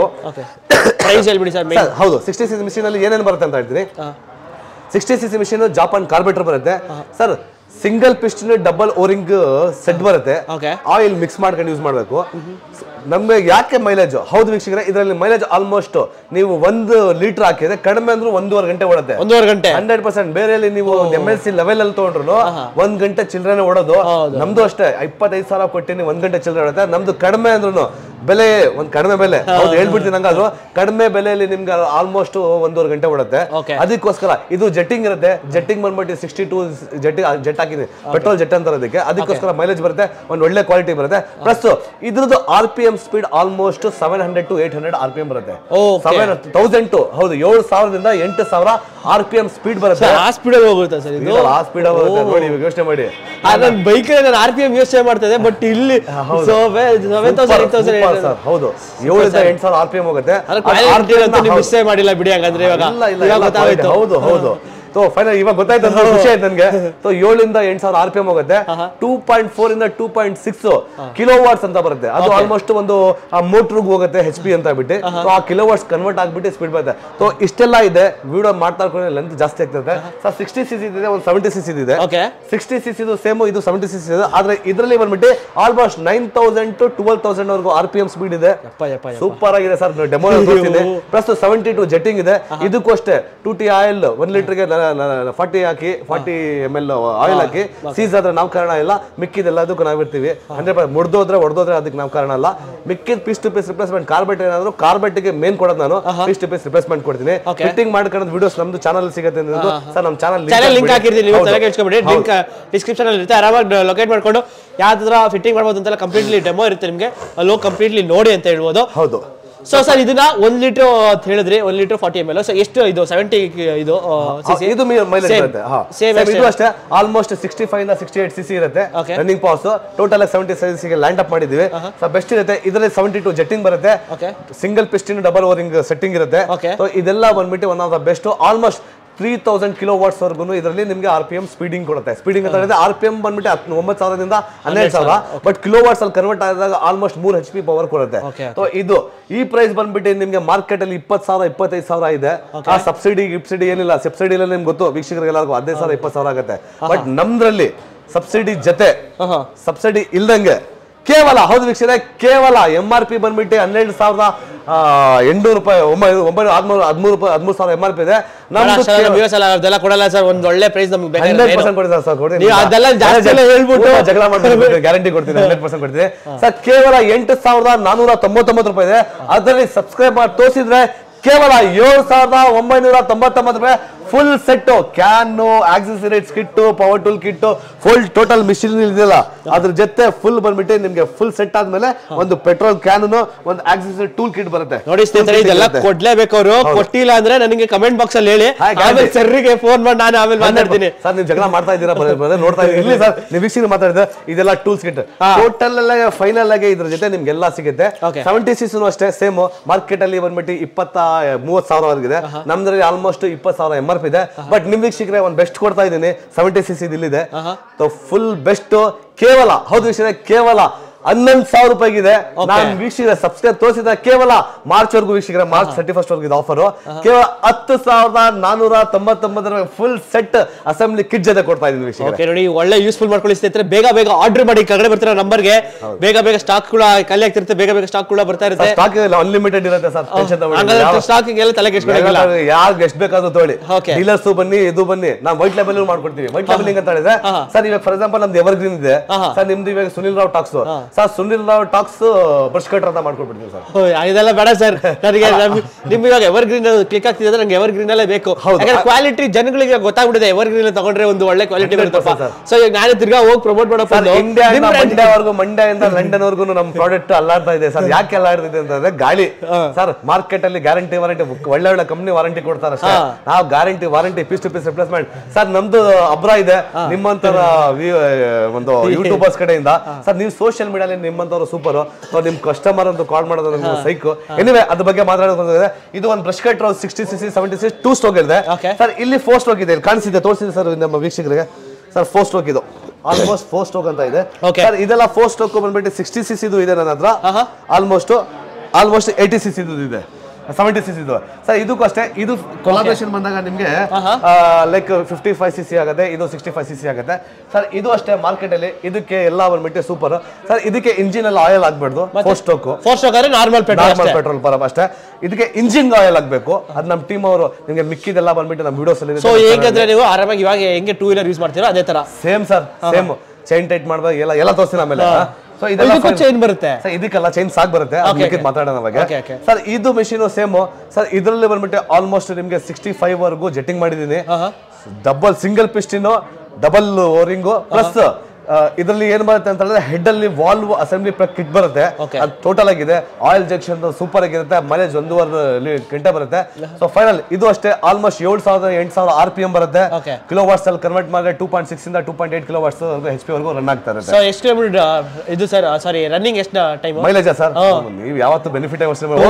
ಹೌದು, ಸಿಕ್ಸ್ಟಿ ಸಿಸಿ ಮಿಷಿನ್ ಅಲ್ಲಿ ಏನೇನು ಬರುತ್ತೆ ಅಂತ ಹೇಳ್ತೀನಿ. Sixty CC machine Japan carburettor ಬರುತ್ತೆ sir. Single piston double O ring set ಬರುತ್ತೆ. ಆಯಿಲ್ ಮಿಕ್ಸ್ ಮಾಡ್ಕೊಂಡು ಯೂಸ್ ಮಾಡಬೇಕು. ನಮ್ಗೆ ಯಾಕೆ ಮೈಲೇಜ್? ಹೌದು ವೀಕ್ಷಕರೇ, ಇದರಲ್ಲಿ ಮೈಲೇಜ್ ಆಲ್ಮೋಸ್ಟ್ ನೀವು ಒಂದು ಲೀಟರ್ ಹಾಕಿದ್ರೆ ಕಡಿಮೆ ಅಂದ್ರೆ ಒಂದೂವರೆ ಗಂಟೆ ಓಡುತ್ತೆ. ಒಂದೂವರೆ ಗಂಟೆ ಹಂಡ್ರೆಡ್ ಪರ್ಸೆಂಟ್. ಬೇರೆ ನೀವು ಎಂ ಎಲ್ ಸಿ ಲೆವೆಲ್ ಅಲ್ಲಿ ತಗೊಂಡ್ರು ಒಂದ್ ಗಂಟೆ ಚಿಲ್ಲರೆ ಓಡೋದು. ನಮ್ದು ಅಷ್ಟೇ, ಇಪ್ಪತ್ತೈದು ಸಾವಿರ ಕೊಟ್ಟಿನಿ ಒಂದ್ ಗಂಟೆ ಚಿಲ್ಲರೆ ಓಡುತ್ತೆ. ನಮ್ದು ಕಡಿಮೆ ಅಂದ್ರೂ ಬೆಲೆ ಒಂದ್ ಕಡಿಮೆ ಬೆಲೆ, ಹೌದು ಹೇಳ್ಬಿಡ್ತೀನಿ ಹಂಗಾದ್ರು, ಕಡಿಮೆ ಬೆಲೆಯಲ್ಲಿ ನಿಮ್ಗೆ ಆಲ್ಮೋಸ್ಟ್ ಒಂದೂವರೆ ಗಂಟೆ ಓಡುತ್ತೆ. ಅದಕ್ಕೋಸ್ಕರ ಇದು ಜೆಟ್ಟಿಂಗ್ ಇರುತ್ತೆ. ಜೆಟ್ಟಿಂಗ್ ಬಂದ್ಬಿಟ್ಟು ಸಿಕ್ಸ್ಟಿ ಟೂ ಜೆಟ್ ಜೆಟ್ ಹಾಕಿದೆ, ಪೆಟ್ರೋಲ್ ಜೆಟ್ ಅಂತ ಅದಕ್ಕೆ. ಅದಕ್ಕೋಸ್ಕರ ಮೈಲೇಜ್ ಬರುತ್ತೆ, ಒಂದ್ ಒಳ್ಳೆ ಕ್ವಾಲಿಟಿ ಬರುತ್ತೆ. ಪ್ಲಸ್ ಇದ್ರದ್ದು R P M speed almost seven hundred to eight hundred R P M ಬರುತ್ತೆ. ಸೆವೆನ್ ತೌಸಂಡ್ ಟು ಹೌದು ಏಳು ಸಾವಿರದಿಂದ ಎಂಟು ಸಾವಿರ ಆರ್ ಪಿ ಎಂ ಸ್ಪೀಡ್ ಬರುತ್ತೆ. ಆ ಸ್ಪೀಡ್ ಹೋಗುತ್ತೆ ಸರ್ ಇದು, ಆ ಸ್ಪೀಡ್ ಹೋಗುತ್ತೆ. ನೋಡಿ ಯೋಚನೆ ಮಾಡಿ, ಬೈಕ್ ಆರ್ ಪಿ ಎಂ ಯೋಚನೆ ಮಾಡ್ತದೆ, ಬಟ್ ಇಲ್ಲಿ ಹೌದು ಏಳರಿಂದ ಎಂಟು ಸಾವಿರ ಆರ್ ಪಿ ಎಂ ಹೋಗುತ್ತೆ. ಮಿಸ್ ಮಾಡಿಲ್ಲ ಬಿಡಿ ಹಾಗಾದ್ರೆ. ಹೌದು ಹೌದು. ಸೊ ಫೈನಲ್ ಇವಾಗ ಗೊತ್ತಾಯ್ತು, ಖುಷಿ ಆಯ್ತು ನನಗೆ. ಸೊ ಏಳರಿಂದ ಎಂಟು ಸಾವಿರ ಆರ್ ಪಿ ಎಂ ಹೋಗುತ್ತೆ. ಟೂ ಪಾಯಿಂಟ್ ಫೋರ್ ಇಂದ two point six kilowatts ಅಂತ ಬರುತ್ತೆ. ಅದು ಆಲ್ಮೋಸ್ಟ್ ಒಂದು ಮೋಟ್ರಿಗೆ ಹೋಗುತ್ತೆ, ಹೆಚ್ ಪಿ ಅಂತ ಬಿಟ್ಟು. ಸೊ ಆ ಕಿಲೋ ವಾಟ್ಸ್ ಕನ್ವರ್ಟ್ ಆಗ್ಬಿಟ್ಟು ಸ್ಪೀಡ್ ಬರುತ್ತೆ. ಸೊ ಇಷ್ಟೆಲ್ಲ ಇದೆ, ವಿಡಿಯೋ ಮಾಡ್ತಾ ಇರ್ಕೊಂಡು ಲೆಂತ್ ಜಾಸ್ತಿ ಆಗ್ತದೆ. ಸೊ ಸಿಕ್ಸ್ಟಿ ಸಿಸಿ ಇದೆ, ಒಂದು ಸೆವೆಂಟಿ ಸಿಸಿ ಇದೆ. ಸಿಕ್ಸ್ಟಿ ಸಿಸಿ ಸೇಮ್, ಇದು ಸೆವೆಂಟಿ ಸಿಸಿ ಇದೆ. ಆದ್ರೆ ಇದರಲ್ಲಿ ಬಂದ್ಬಿಟ್ಟು almost nine thousand to twelve thousand ವರೆಗೂ ಆರ್ ಪಿ ಎಂ ಸ್ಪೀಡ್ ಇದೆ. ಸೂಪರ್ ಆಗಿದೆ ಸರ್. ಡೆಮೋ ತೋರಿಸಿದೆ. ಪ್ಲಸ್ ಸೆವೆಂಟಿ ಟು ಜೆಟ್ಟಿಂಗ್ ಇದೆ. ಇದಕ್ಕೂ ಅಷ್ಟೇ ಟೂ ಟಿ ಆಯಿಲ್ ಒಂದ್ ಲೀಟರ್ಗೆ ಫಾರ್ಟಿ ಹಾಕಿ ಫಾರ್ಟಿ ಎಮ್ ಎಲ್ ಆಯಿಲ್ ಹಾಕಿ ಸೀಸ್ ಆದ್ರೆ ನಾವು ಕಾರಣ ಇಲ್ಲ. ಮಿಕ್ಕಿದೆಲ್ಲ ಅದಕ್ಕೂ ನಾವಿರ್ತೀವಿ. ಹಂಡ್ರೆಡ್ ಮುಡ್ದೋದ್ರೆ ಹೊಡೆದೋದ್ರೆ ಅದಕ್ಕೆ ನಾವು ಕಾರಣ ಅಲ್ಲ. ಮಿಕ್ಕಿದ ಪೀಸ್ ಟು ಪೀಸ್ ರಿಪ್ಲೇಸ್ಮೆಂಟ್. ಕಾರ್ಬೆಟ್ ಏನಾದ್ರು ಕಾರ್ಬೆಟ್ಗೆ ಮೇನ್ ಕೊಡೋದು ನಾನು, ಪೀಸ್ ಟು ಪೀಸ್ ರಿಪ್ಲೇಸ್ಮೆಂಟ್ ಕೊಡ್ತೀನಿ. ಫಿಟ್ಟಿಂಗ್ ಮಾಡ್ಕೊಳ್ಳೋದು ವಿಡಿಯೋಸ್ ನಮ್ದು ಚಾನಲ್ ಸಿಗುತ್ತೆ. ಸರ್ ನಮ್ಮ ಚಾನಲ್ ಲಿಂಕ್ ಹಾಕಿರ್ತೀನಿ, ಲಿಂಕ್ ಡಿಸ್ಕ್ರಿಪ್ಷನ್ ಅಲ್ಲಿ ಇರುತ್ತೆ. ಆರಾಮಾಗಿ ಲೊಕೇಟ್ ಮಾಡ್ಕೊಂಡು ಯಾವ್ದಾರ ಫಿಟ್ಟಿಂಗ್ ಮಾಡ್ಬೋದು ಅಂತೆಲ್ಲ ಕಂಪ್ಲೀಟ್ಲಿ ಡೆಮೋ ಇರುತ್ತೆ ನಿಮಗೆ. ಅಲ್ಲಿ ಕಂಪ್ಲೀಟ್ಲಿ ನೋಡಿ ಅಂತ ಹೇಳ್ಬೋದು. ಹೌದು. ಸೊ ಸರ್ ಇದನ್ನ ಒಂದ್ ಲೀಟರ್ ಅಂತ ಹೇಳಿದ್ರಿ, ಒಂದ್ litre forty M L. So ಎಷ್ಟು ಇದು ಸೆವೆಂಟಿ ಇದು ಇದು ಮೈಲೇಜ್ ಬರುತ್ತೆ. ಇದು ಅಷ್ಟೇ ಆಲ್ಮೋಸ್ಟ್ ಸಿಕ್ಸ್ಟಿ ಫೈವ್ ಇಂದ ಸಿಕ್ಸ್ಟಿ ಏಟ್ ಸಿಸಿ ಇರುತ್ತೆ ರನ್ನಿಂಗ್ ಪವರ್ಸ್. ಟೋಟಲ್ ಸೆವೆಂಟಿ ಸಿಸಿಗೆ ಲ್ಯಾಂಡ್ ಅಪ್ ಮಾಡಿದೀವಿ. ಸೊ ಬೆಸ್ಟ್ ಇರುತ್ತೆ. ಇದರಲ್ಲಿ ಸೆವೆಂಟಿ ಟು ಜೆಟ್ಟಿಂಗ್ ಬರುತ್ತೆ. Single piston double O ring setting ಇರುತ್ತೆ. ಸೊ ಇದೆಲ್ಲ ಬಂದ್ಬಿಟ್ಟು one of the best. Almost three thousand kilowatts ವರ್ಗು ಇದರಲ್ಲಿ ನಿಮಗೆ ಆರ್ ಪಿ ಎಂ ಸ್ಪೀಡಿಂಗ್ ಕೊಡುತ್ತೆ. ಸ್ಪೀಡಿಂಗ್ ಅಂತ ಹೇಳಿದ್ರೆ ಆರ್ ಪಿ ಎಂ ಬಂದ್ಬಿಟ್ಟು ಒಂಬತ್ತು ಸಾವಿರದಿಂದ ಹನ್ನೆರಡು ಸಾವಿರ, ಬಟ್ ಕಿಲೋ ವಾಟ್ಸ್ ಅಲ್ಲಿ ಕನ್ವರ್ಟ್ ಆದಾಗ ಆಲ್ಮೋಸ್ಟ್ ಮೂರ್ ಎಚ್ ಪಿ ಪವರ್ ಕೊಡುತ್ತೆ. ಸೊ ಇದು ಈ ಪ್ರೈಸ್ ಬಂದ್ಬಿಟ್ಟು ನಿಮಗೆ ಮಾರ್ಕೆಟ್ ಅಲ್ಲಿ ಇಪ್ಪತ್ತು ಸಾವಿರ ಇಪ್ಪತ್ತೈದು ಸಾವಿರ ಇದೆ. ಆ ಸಬ್ಸಿಡಿ ಗಿಬ್ಸಿಡಿ ಏನಿಲ್ಲ. ಸಬ್ಸಿಡಿ ಎಲ್ಲ ನಿಮ್ಗೆ ಗೊತ್ತು ವೀಕ್ಷಕರಿಗೆಲ್ಲರಿಗೂ ಹದಿನೈದು ಸಾವಿರ ಇಪ್ಪತ್ತು ಸಾವಿರ ಆಗುತ್ತೆ. ಬಟ್ ನಮ್ದ್ರಲ್ಲಿ ಸಬ್ಸಿಡಿ ಜೊತೆ ಸಬ್ಸಿಡಿ ಇಲ್ದಂಗೆ ಕೇವಲ, ಹೌದು ವೀಕ್ಷಕರೇ, ಕೇವಲ ಎಂ ಆರ್ ಪಿ ಬಂದ್ಬಿಟ್ಟು ಹನ್ನೆರಡು ಸಾವಿರದ ಎಂಟುನೂರು ರೂಪಾಯಿ ಒಂಬೈನೂರು ಒಂಬೈನೂರ ಹದಿಮೂರು ಹದಿಮೂರು ರೂಪಾಯಿ ಹದಿಮೂರು ಸಾವಿರ ಎಂ ಆರ್ ಪಿ ಇದೆ. ನಮ್ದು ಕೊಡಲ್ಲ ಸರ್, ಒಂದ್ ಒಳ್ಳೆ ಪ್ರೈಸ್ ನಮ್ಗೆ ಹಂಡ್ರೆಡ್ ಪರ್ಸೆಂಟ್ ಕೊಡ್ತೀನಿ ಸರ್. ಕೊಡ್ತೀನಿ, ಜಗಳ ಮಾಡ್ಬಿಟ್ಟು ಗ್ಯಾರಂಟಿ ಕೊಡ್ತೀನಿ. ಹಂಡ್ರೆಡ್ ಪರ್ಸೆಂಟ್ ಕೊಡ್ತೀನಿ ಸರ್. ಕೇವಲ ಎಂಟು ಸಾವಿರದ ನಾನೂರ ತೊಂಬತ್ತೊಂಬತ್ತು ರೂಪಾಯಿ ಇದೆ. ಅದರಲ್ಲಿ ಸಬ್ಸ್ಕ್ರೈಬ್ ಮಾಡಿ ತೋರಿಸಿದ್ರೆ ಕೇವಲ ಏಳು ಸಾವಿರದ ಒಂಬೈನೂರ ತೊಂಬತ್ತೊಂಬತ್ತು ರೂಪಾಯಿ full set. Can, accessories kit, power tool kit, full total machine ಇದೆಯಲ್ಲ ಅದ್ರ ಜೊತೆ ಫುಲ್ ಬಂದ್ಬಿಟ್ಟು ನಿಮ್ಗೆ ಫುಲ್ ಸೆಟ್ ಆದ್ಮೇಲೆ ಒಂದು ಪೆಟ್ರೋಲ್ ಕ್ಯಾನ್, ಒಂದು ಆಕ್ಸೆಸರಿ ಟೂಲ್ ಕಿಟ್ ಬರುತ್ತೆ. ನೋಡಿ ಸ್ನೇಹಿತರೆ, ಇದೆಲ್ಲ ಕೊಡ್ಲೇಬೇಕು ಅವರು. ಕೊಟ್ಟಿಲ್ಲ ಅಂದ್ರೆ ನನಗೆ ಕಮೆಂಟ್ ಬಾಕ್ಸ್ ಅಲ್ಲಿ ಹೇಳಿ, ಆಮೇಲೆ ಸರ್ರಿಗೆ ಫೋನ್ ಮಾಡಿ ನಾನು ಆಮೇಲೆ ಮಾತಾಡ್ತೀನಿ. ಸರ್ ನೀವು ಜಗಳ ಮಾಡ್ತಾ ಇದ್ದೀರಾ, ನೋಡ್ತಾ ಇದ್ದೀರಿ. ಇಲ್ಲಿ ಸರ್ ನೀವು ವೀಕ್ಷಣೆ ಮಾತಾಡಿದ್ರೆ ಇದೆಲ್ಲ ಟೂಲ್ಸ್ ಕಿಟ್ ಟೋಟಲ್ ಎಲ್ಲ ಫೈನಲ್ ಆಗಿ ಇದ್ರ ಜೊತೆ ನಿಮ್ಗೆ ಎಲ್ಲ ಸಿಗುತ್ತೆ. ಸೆವೆಂಟಿ ಸಿಕ್ಸ್ ಅಷ್ಟೇ ಸೇಮ್. ಮಾರ್ಕೆಟ್ ಅಲ್ಲಿ ಬಂದ್ಬಿಟ್ಟು ಇಪ್ಪತ್ತ ಮೂವತ್ ಸಾವಿರ ಇದೆ. ನಮ್ದ್ರಲ್ಲಿ ಆಲ್ಮೋಸ್ಟ್ ಇಪ್ಪತ್ತು ಸಾವಿರ ಎಂ ಆರ್ ಆರ್ ಪಿ ಇದೆ. ಬಟ್ ನಿಮ್ ವೀಕ್ಷಕರೇ ಒಂದು ಬೆಸ್ಟ್ ಕೊಡ್ತಾ ಇದ್ದೀನಿ, ಸೆವೆಂಟಿ ಸಿ ಸಿ ಇಲ್ಲಿದೆ. ಫುಲ್ ಬೆಸ್ಟ್ ಕೇವಲ ಹೌದು ವೀಕ್ಷಕರೇ, ಕೇವಲ ಹನ್ನೊಂದು ಸಾವಿರ ರೂಪಾಯಿಗಿದೆ. ನಾನು ವೀಕ್ಷಕರ ಸಬ್ಸ್ಕ್ರೈಬ್ ತೋರಿಸಿದ ಕೇವಲ ಮಾರ್ಚ್ ವರ್ಗು ವೀಕ್ಷಕರ, ಮಾರ್ಚ್ ತರ್ಟಿ ಫಸ್ಟ್ ವರ್ಗು ಆಫರ್. ಕೇವಲ ಹತ್ತು ಸಾವಿರದ ನಾನೂರ ತೊಂಬತ್ತೊಂಬತ್ತರ ಫುಲ್ ಸೆಟ್ ಅಸೆಂಬ್ಲಿ ಕಿಟ್ ಜೊತೆ ಕೊಡ್ತಾ ಇದೀನಿ ವೀಕ್ಷಕರ. ನೋಡಿ ಒಳ್ಳೆ ಯೂಸ್ಫುಲ್ ಮಾಡ್ಕೊಳ್ಳಿ ಸ್ನೇಹಿತರೆ. ಬೇಗ ಬೇಗ ಆರ್ಡರ್ ಮಾಡಿ, ಕೆಳಗಡೆ ಬರ್ತಿರೋ ನಂಬರ್ಗೆ ಬೇಗ ಬೇಗ ಸ್ಟಾಕ್ ಕೂಡ ಖಾಲಿ ಆಗ್ತಿರುತ್ತೆ, ಬೇಗ ಬೇಗ ಸ್ಟಾಕ್ ಕೂಡ ಬರ್ತಾ ಇರುತ್ತೆ. ಸ್ಟಾಕ್ ಅನ್ಲಿಮಿಟೆಡ್ ಇರುತ್ತೆ ಸರ್, ಟೆನ್ಷನ್ ತಗೊಳ್ಳಿ. ಸ್ಟಾಕ್ ಎಲ್ಲ ತಲೆ ಕೆಡಿಸ್ಕೊಳ್ಳೋದಿಲ್ಲ, ಯಾರು ಎಷ್ಟು ಬೇಕಾದ್ರೂ ತೊಗೊಳ್ಳಿ. ಡೀಲರ್ಸ್ ಬನ್ನಿ, ಇದು ಬನ್ನಿ, ನಾವು ವೈಟ್ ಲೇಬಲ್ ಮಾಡ್ಕೊಡ್ತೀವಿ. ವೈಟ್ ಲೇಬಲಿಂಗ್ ಅಂತ ಹೇಳಿದ್ರೆ ಸರ್, ಇವಾಗ ಫಾರ್ ಎಕ್ಸಾಂಪಲ್ ನಮ್ದು ಎವರ್ ಗ್ರೀನ್ ಇದೆ ಸರ್, ನಿಮ್ದು ಇವಾಗ Sunil Rao talks sir, Sunil Rao talks brush cutter ಅಂತ ಮಾಡ್ಕೊಡ್ಬಿಡ್ತೀವಿ ಸರ್. ಇದೆಲ್ಲ ಬೇಡ ಸರ್, ನನಗೆ ನಿಮ್ ಇವಾಗ ಎವರ್ ಗ್ರೀನ್ ಕ್ಲಿಕ್ ಆಗ್ತಿದೆ, ನಂಗೆ ಎವರ್ ಗ್ರೀನ್ ಅಲ್ಲೇ ಬೇಕು. ಕ್ವಾಲಿಟಿ ಜನಗಳಿಗೆ ಗೊತ್ತಾಗ್ಬಿಟ್ಟಿದೆ, ಎವರ್ ಗ್ರೀನ್ ತಗೊಂಡ್ರೆ ಒಂದು ಒಳ್ಳೆ ಕ್ವಾಲಿಟಿ ಬರುತ್ತೆ. ಸೊ ಈಗ ನಾನು ತಿರ್ಗಾ ಹೋಗಿ ಪ್ರಮೋಟ್ ಮಾಡೋ ಇಂಡಿಯಾವರೆಗೂ, ಮಂಡ್ಯದಿಂದ ಲಂಡನ್ ವರ್ಗು ನಮ್ ಪ್ರಾಡಕ್ಟ್ ಅಲ್ಲಾಡ್ತಾ ಇದೆ ಸರ್. ಯಾಕೆ ಅಲ್ಲಾಡ್ತಿದೆ ಅಂತಂದ್ರೆ ಗಾಳಿ ಸರ್, ಮಾರ್ಕೆಟ್ ಅಲ್ಲಿ ಗ್ಯಾರಂಟಿ ವಾರಂಟಿ ಒಳ್ಳೆ ಒಳ್ಳೆ ಕಂಪ್ನಿ ವಾರಂಟಿ ಕೊಡ್ತಾರೆ ಸರ್. ನಾವು guarantee warranty piece to piece replacement sir. ನಮ್ದು ಅಬ್ರಾ ಇದೆ ನಿಮ್ಮಂತರ ಒಂದು ಯೂಟ್ಯೂಬರ್ಸ್ ಕಡೆಯಿಂದ ಸರ್. ನೀವು ಸೋಷಿಯಲ್ ಮೀಡಿಯಾದಲ್ಲಿ ನಿಮ್ಮಂತವ್ರು ಸೂಪರ್, ನಿಮ್ ಕಸ್ಟಮರ್ ಅಂತ ಕಾಲ್ ಮಾಡೋದು ಸೈಕ್. ಎನಿವೆ ಅದ್ರ ಬಗ್ಗೆ ಮಾತಾಡೋದು, ಇದು ಒಂದು brush cutter sixty CC seventy six two stroke ಇದೆ ಸರ್. ಇಲ್ಲಿ ಫೋರ್ ಸ್ಟ್ರೋಕ್ ಇದೆ, ಕಾಣಿಸಿದೆ, ತೋರಿಸಿದೆ ಸರ್ ನಮ್ಮ ವೀಕ್ಷಕರಿಗೆ ಸರ್. ಫೋರ್ ಸ್ಟ್ರೋಕ್ ಇದು ಆಲ್ಮೋಸ್ಟ್ ಫೋರ್ ಸ್ಟ್ರೋಕ್ ಅಂತ ಇದೆ ಸರ್. ಇದೆಲ್ಲ ಫೋರ್ ಸ್ಟ್ರೋಕ್ ಬಂದ್ಬಿಟ್ಟು ಸಿಕ್ಸ್ಟಿ ಸಿಸಿ ಇದೆ ನನ್ನ ಹತ್ರ. ಆಲ್ಮೋಸ್ಟ್ ಆಲ್ಮೋಸ್ಟ್ ಏಯ್ಟಿ ಸಿಸಿ ಇದೆ, ಸೆವೆಂಟಿ ಸಿಸಿ ಇದು ಸರ್. ಇದಕ್ಕೂ ಅಷ್ಟೇ, ಇದು ಕೊಲಾಬ್ರೇಷನ್ ಬಂದಾಗ ನಿಮ್ಗೆ like fifty five C C ಆಗುತ್ತೆ, ಇದು ಸಿಕ್ಸ್ಟಿ ಫೈವ್ ಸಿ ಸಿ ಆಗುತ್ತೆ ಸರ್. ಇದು ಅಷ್ಟೇ ಮಾರ್ಕೆಟ್ ಅಲ್ಲಿ ಇದಕ್ಕೆ ಎಲ್ಲ ಬಂದ್ಬಿಟ್ಟು ಸೂಪರ್ ಸರ್. ಇದಕ್ಕೆ ಇಂಜಿನ್ ಎಲ್ಲ ಆಯಿಲ್ ಆಗ್ಬಾರ್ದು, ಫೋರ್ ಸ್ಟ್ರೋಕ್ ಫೋರ್ ಸ್ಟ್ರೋಕ್ ಅಂದ್ರೆ ನಾರ್ಮಲ್ ನಾರ್ಮಲ್ ಪೆಟ್ರೋಲ್ ಪರ ಅಷ್ಟೇ. ಇದಕ್ಕೆ ಇಂಜಿನ್ ಆಯಿಲ್ ಆಗ್ಬೇಕು, ಅದು ನಮ್ಮ ಟೀಮ್ ಅವರು ನಿಮ್ಗೆ ಮಿಕ್ಕಿದೆಲ್ಲ ಬಂದ್ಬಿಟ್ಟು ನಮ್ಮ ವಿಡಿಯೋಸ್ ಅಲ್ಲಿ. ಸೊ ಹೇಗಂದ್ರೆ ನೀವು ಆರಾಮಾಗಿ ಇವಾಗ ಹೆಂಗೆ ಟೂ ವೀಲರ್ ಯೂಸ್ ಮಾಡ್ತೀರಾ ಅದೇ ತರ same sir, same chain tight ಮಾಡ್ಬೇಕು, ಎಲ್ಲ ಎಲ್ಲ ತೋರಿಸ್ತೀನಿ ಆಮೇಲೆ. ಸೊ ಇದೆಲ್ಲ ಚೈನ್ ಬರುತ್ತೆ ಸರ್, ಇದಕ್ಕೆಲ್ಲ ಚೈನ್ ಸಾಕ್ ಬರುತ್ತೆ, ಮಾತಾಡೋಣ ಅವಾಗ ಸರ್. ಇದು ಮೆಷಿನ್ ಸೇಮ್ ಸರ್. ಇದರಲ್ಲಿ ಬಂದ್ಬಿಟ್ಟು ಆಲ್ಮೋಸ್ಟ್ ನಿಮ್ಗೆ ಸಿಕ್ಸ್ಟಿ ಫೈವ್ ವರ್ಗು ಜೆಟ್ಟಿಂಗ್ ಮಾಡಿದೀನಿ. Double single piston, double O ring plus ಇದರಲ್ಲಿ ಏನ್ ಬರುತ್ತೆ ಅಂತ ಹೇಳಿದ್ರೆ ಹೆಡ್ ಅಲ್ಲಿ ವಾಲ್ವ್ ಅಸೆಂಬ್ಲಿ ಕಿಟ್ ಬರುತ್ತೆ. ಅದು ಟೋಟಲ್ ಆಗಿದೆ, ಆಯಿಲ್ ಜಂಕ್ಷನ್ ಸೂಪರ್ ಆಗಿರುತ್ತೆ, ಮೈಲೇಜ್ ಒಂದೂವರೆ ಗಂಟೆ ಬರುತ್ತೆ. ಸೊ ಫೈನಲ್ ಇದು ಅಷ್ಟೇ ಆಲ್ಮೋಸ್ಟ್ ಏಳು ಸಾವಿರದ ಎಂಟು ಸಾವಿರ ಆರ್ ಪಿ ಎಂ ಬರುತ್ತೆ. ಕಿಲೋ ವಾಟ್ಸ್ ಅಲ್ಲಿ ಕನ್ವರ್ಟ್ ಮಾಡಿದ್ರೆ ಟೂ ಪಾಯಿಂಟ್ ಸಿಕ್ಸ್ ಇಂದ two point eight kilowatts H P ವರೆಗೂ ರನ್ ಆಗ್ತಾ ಇರುತ್ತೆ. ಎಷ್ಟು ಇದು ಸರ್, ಸಾರಿ ರನ್ನಿಂಗ್ ಎಷ್ಟು ಟೈಮ್ ಮೈಲೇಜ್ ಸರ್? ನೀವು ಯಾವತ್ತು ಬೆನಿಫಿಟ್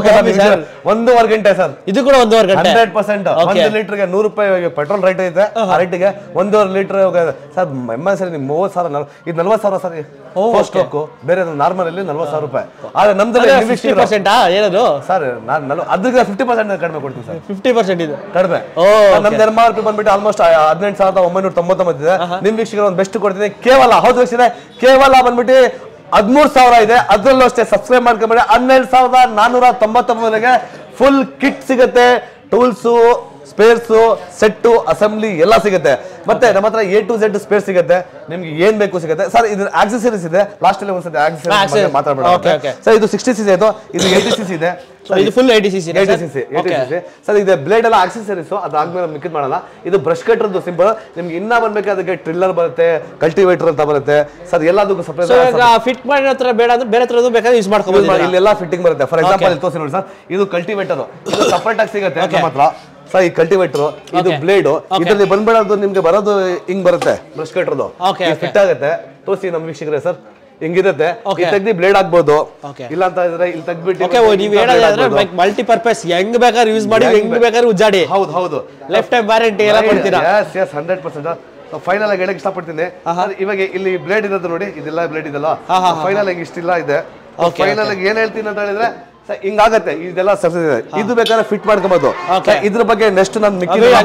ಒಂದೂವರೆ ಗಂಟೆ ಸರ್. ಇದು ಕೂಡ ಒಂದೂವರೆ ಗಂಟೆ ಹಂಡ್ರೆಡ್ ಪರ್ಸೆಂಟ್. ಒಂದು ಲೀಟರ್ಗೆ ನೂರು ರೂಪಾಯಿ ಪೆಟ್ರೋಲ್ ರೇಟ್ ಐತೆ, ಆ ರೇಟಿಗೆ ಒಂದೂವರೆ ಲೀಟರ್ ಸರ್. ಎಮ್ ಎಸ್ ನಿಮ್ ಮೂವತ್ತು ಸಾವಿರ, ಇದು ನಲ್ವತ್ತು ಸಾವಿರ ಸರ್. ಫಸ್ಟ್ ಸ್ಟ್ರೋಕ್ ಬೇರೆ ನಾರ್ಮಲ್ ಅಲ್ಲಿ ನಲ್ವತ್ತು ಸಾವಿರ ರೂಪಾಯಿ, ಆದ್ರೆ ನಮ್ದಲ್ಲಿ ಫಿಫ್ಟಿ ಪರ್ಸೆಂಟ್ ಏನದು ಸರ್. ನಾನು ಅದಕ್ಕೆ ಫಿಫ್ಟಿ ಪರ್ಸೆಂಟ್ ಕಡಿಮೆ ಕೊಡ್ತೀನಿ ಸರ್. ಫಿಫ್ಟಿ ಪರ್ಸೆಂಟ್ ಇದು ಕಡಿಮೆ. ನಮ್ದು ಎಮ್ ಆರ್ ಪಿ ಬಂದ್ಬಿಟ್ಟು ಆಲ್ಮೋಸ್ಟ್ ಹದಿನೆಂಟು ಸಾವಿರದ ಒಂಬೈನೂರ ತೊಂಬತ್ತೊಂಬತ್ತು ಇದೆ. ನಿಮ್ ವೀಕ್ಷಕರು ಒಂದು ಬೆಸ್ಟ್ ಕೊಡ್ತೀನಿ, ಕೇವಲ ಹೌದು ವೀಕ್ಷಕರೇ, ಕೇವಲ ಬಂದ್ಬಿಟ್ಟು ಹದಿಮೂರು ಸಾವಿರ ಇದೆ. ಅದ್ರಲ್ಲೂ ಅಷ್ಟೇ ಸಬ್ಸ್ಕ್ರೈಬ್ ಮಾಡ್ಕೊಂಡ್ಬಿಡಿ, ಹನ್ನೆರಡು ಸಾವಿರದ ನಾನೂರ ತೊಂಬತ್ತೊಂಬತ್ತರಿಗೆ ಫುಲ್ ಕಿಟ್ ಸಿಗುತ್ತೆ. ಟೂಲ್ಸು, ಸ್ಪೇರ್ಸು, ಸೆಟ್ಟು, ಅಸೆಂಬ್ಲಿ ಎಲ್ಲ ಸಿಗುತ್ತೆ. ಮತ್ತೆ ನಮ್ಮ ಹತ್ರ ಎ ಟು ಝೆಡ್ ಸ್ಪೇರ್ ಸಿಗುತ್ತೆ, ನಿಮ್ಗೆ ಏನ್ ಬೇಕು ಸಿಗುತ್ತೆ ಸರ್. ಇದು ಆಕ್ಸೆಸರೀಸ್ ಇದೆ, ಲಾಸ್ಟ್ ಅಲ್ಲಿ ಒಂದ್ಸತಿ ಆಕ್ಸೆಸರೀಸ್ ಮಾತಾಡ್ಬೇಡ ಸರ್. ಇದು ಸಿಕ್ಸ್ಟಿ ಸಿಸಿ ಇದೆ, ಇದು ಏಯ್ಟಿ ಸಿಸಿ ಇದೆ. ಇದು full eighty CC eighty CC eighty CC sir. ಇದು ಬ್ಲೇಡ್ ಎಲ್ಲ ಆಕ್ಸೆಸರೀಸ್, ಅದಾದ್ಮೇಲೆ ಮಿಕ್ಕಿದ್ ಮಾಡಲ್ಲ. ಇದು ಬ್ರಷ್ ಕಟ್ರದ್ದು ಸಿಂಪಲ್. ನಿಮ್ಗೆ ಇನ್ನ ಬಂದ್ಬೇಕು ಅದಕ್ಕೆ ಟ್ರಿಲ್ಲರ್ ಬರುತ್ತೆ, ಕಲ್ಟಿವೇಟರ್ ಅಂತ ಬರುತ್ತೆ ಸರ್. ಎಲ್ಲದಕ್ಕೂ ಸಪ್ರೇಟ್ ಫಿಟ್ ಮಾಡಿರೋ ಹತ್ರ ಬೇಡ ಅಂದ್ರೆ ಬೇರೆ ಹತ್ರದ್ದು ಬೇಕಾದ್ರೆ ಯೂಸ್ ಮಾಡ್ಕೋಬಹುದು. ಇಲ್ಲೆಲ್ಲ ಫಿಟ್ಟಿಂಗ್ ಬರುತ್ತೆ. ಫಾರ್ ಎಕ್ಸಾಂಪಲ್ ಇಲ್ಲಿ ತೋರಿಸಿ ನೋಡಿ ಸರ್, ಇದು ಕಲ್ಟಿವೇಟರ್, ಇದು ಸಪ್ರೇಟ್ ಆಗಿ ಸಿಗುತ್ತೆ ನಮ್ಮ ಹತ್ರ ಸರ್. ಈ ಕಲ್ಟಿವೇಟರ್, ಇದು ಬ್ಲೇಡ್, ಇದರಲ್ಲಿ ಬಂದ್ಬಿಡೋದು ನಿಮ್ಗೆ ಬರೋದು ಹಿಂಗ್ ಬರುತ್ತೆ ಬ್ರಷ್ ಕಟ್ರದ್ದು, ಫಿಟ್ ಆಗುತ್ತೆ. ತೋರಿಸಿ ನಮ್ಮ ವೀಕ್ಷಕರೇ ಸರ್, ಹಿಂಗಿರುತ್ತೆ. ತೆಗ್ದಿ ಬ್ಲೇಡ್ ಆಗ್ಬೋದು, ಇಲ್ಲ ಅಂತ ಇದ್ರೆ ಇಲ್ಲಿ ತೆಗ್ದ್ಬಿಟ್ಟು ನೀವು ಹೇಳೋದಾದ್ರೆ ಮಲ್ಟಿಪರ್ಪಸ್ ಹೆಂಗ್ ಬೇಕಾದ್ರೆ ಯೂಸ್ ಮಾಡಿ, ಹೆಂಗ್ ಬೇಕಾದ್ರೆ ಉಜ್ಜಾಡಿ. ಹೌದು ಹೌದು, ಲೈಫ್ ಟೈಮ್ ವ್ಯಾರಂಟಿ ಎಲ್ಲ ಕೊಡ್ತೀರಾ? Yes yes hundred percent. Final ಆಗಿ ಹೇಳಕ್ ಇಷ್ಟಪಡ್ತೀನಿ, ಇವಾಗ ಇಲ್ಲಿ ಬ್ಲೇಡ್ ಇರೋದು ನೋಡಿ, ಇದೆಲ್ಲ ಬ್ಲೇಡ್ ಇದೆಲ್ಲ ಫೈನಲ್ ಆಗಿ ಇಷ್ಟಿಲ್ಲ ಇದೆ. ಫೈನಲ್ ಆಗಿ ಏನ್ ಹೇಳ್ತೀನಿ ಅಂತ ಹೇಳಿದ್ರೆ ಹಿಂಗಾಗತ್ತೆ, ಇದೆಲ್ಲ ಸಕ್ಸಸ್ ಇದೆ. ಇದು ಬೇಕಾದ್ರೆ ಫಿಟ್ ಮಾಡ್ಕೋಬಹುದು. ಇದ್ರ ಬಗ್ಗೆ ನೆಕ್ಸ್ಟ್ ನಾನು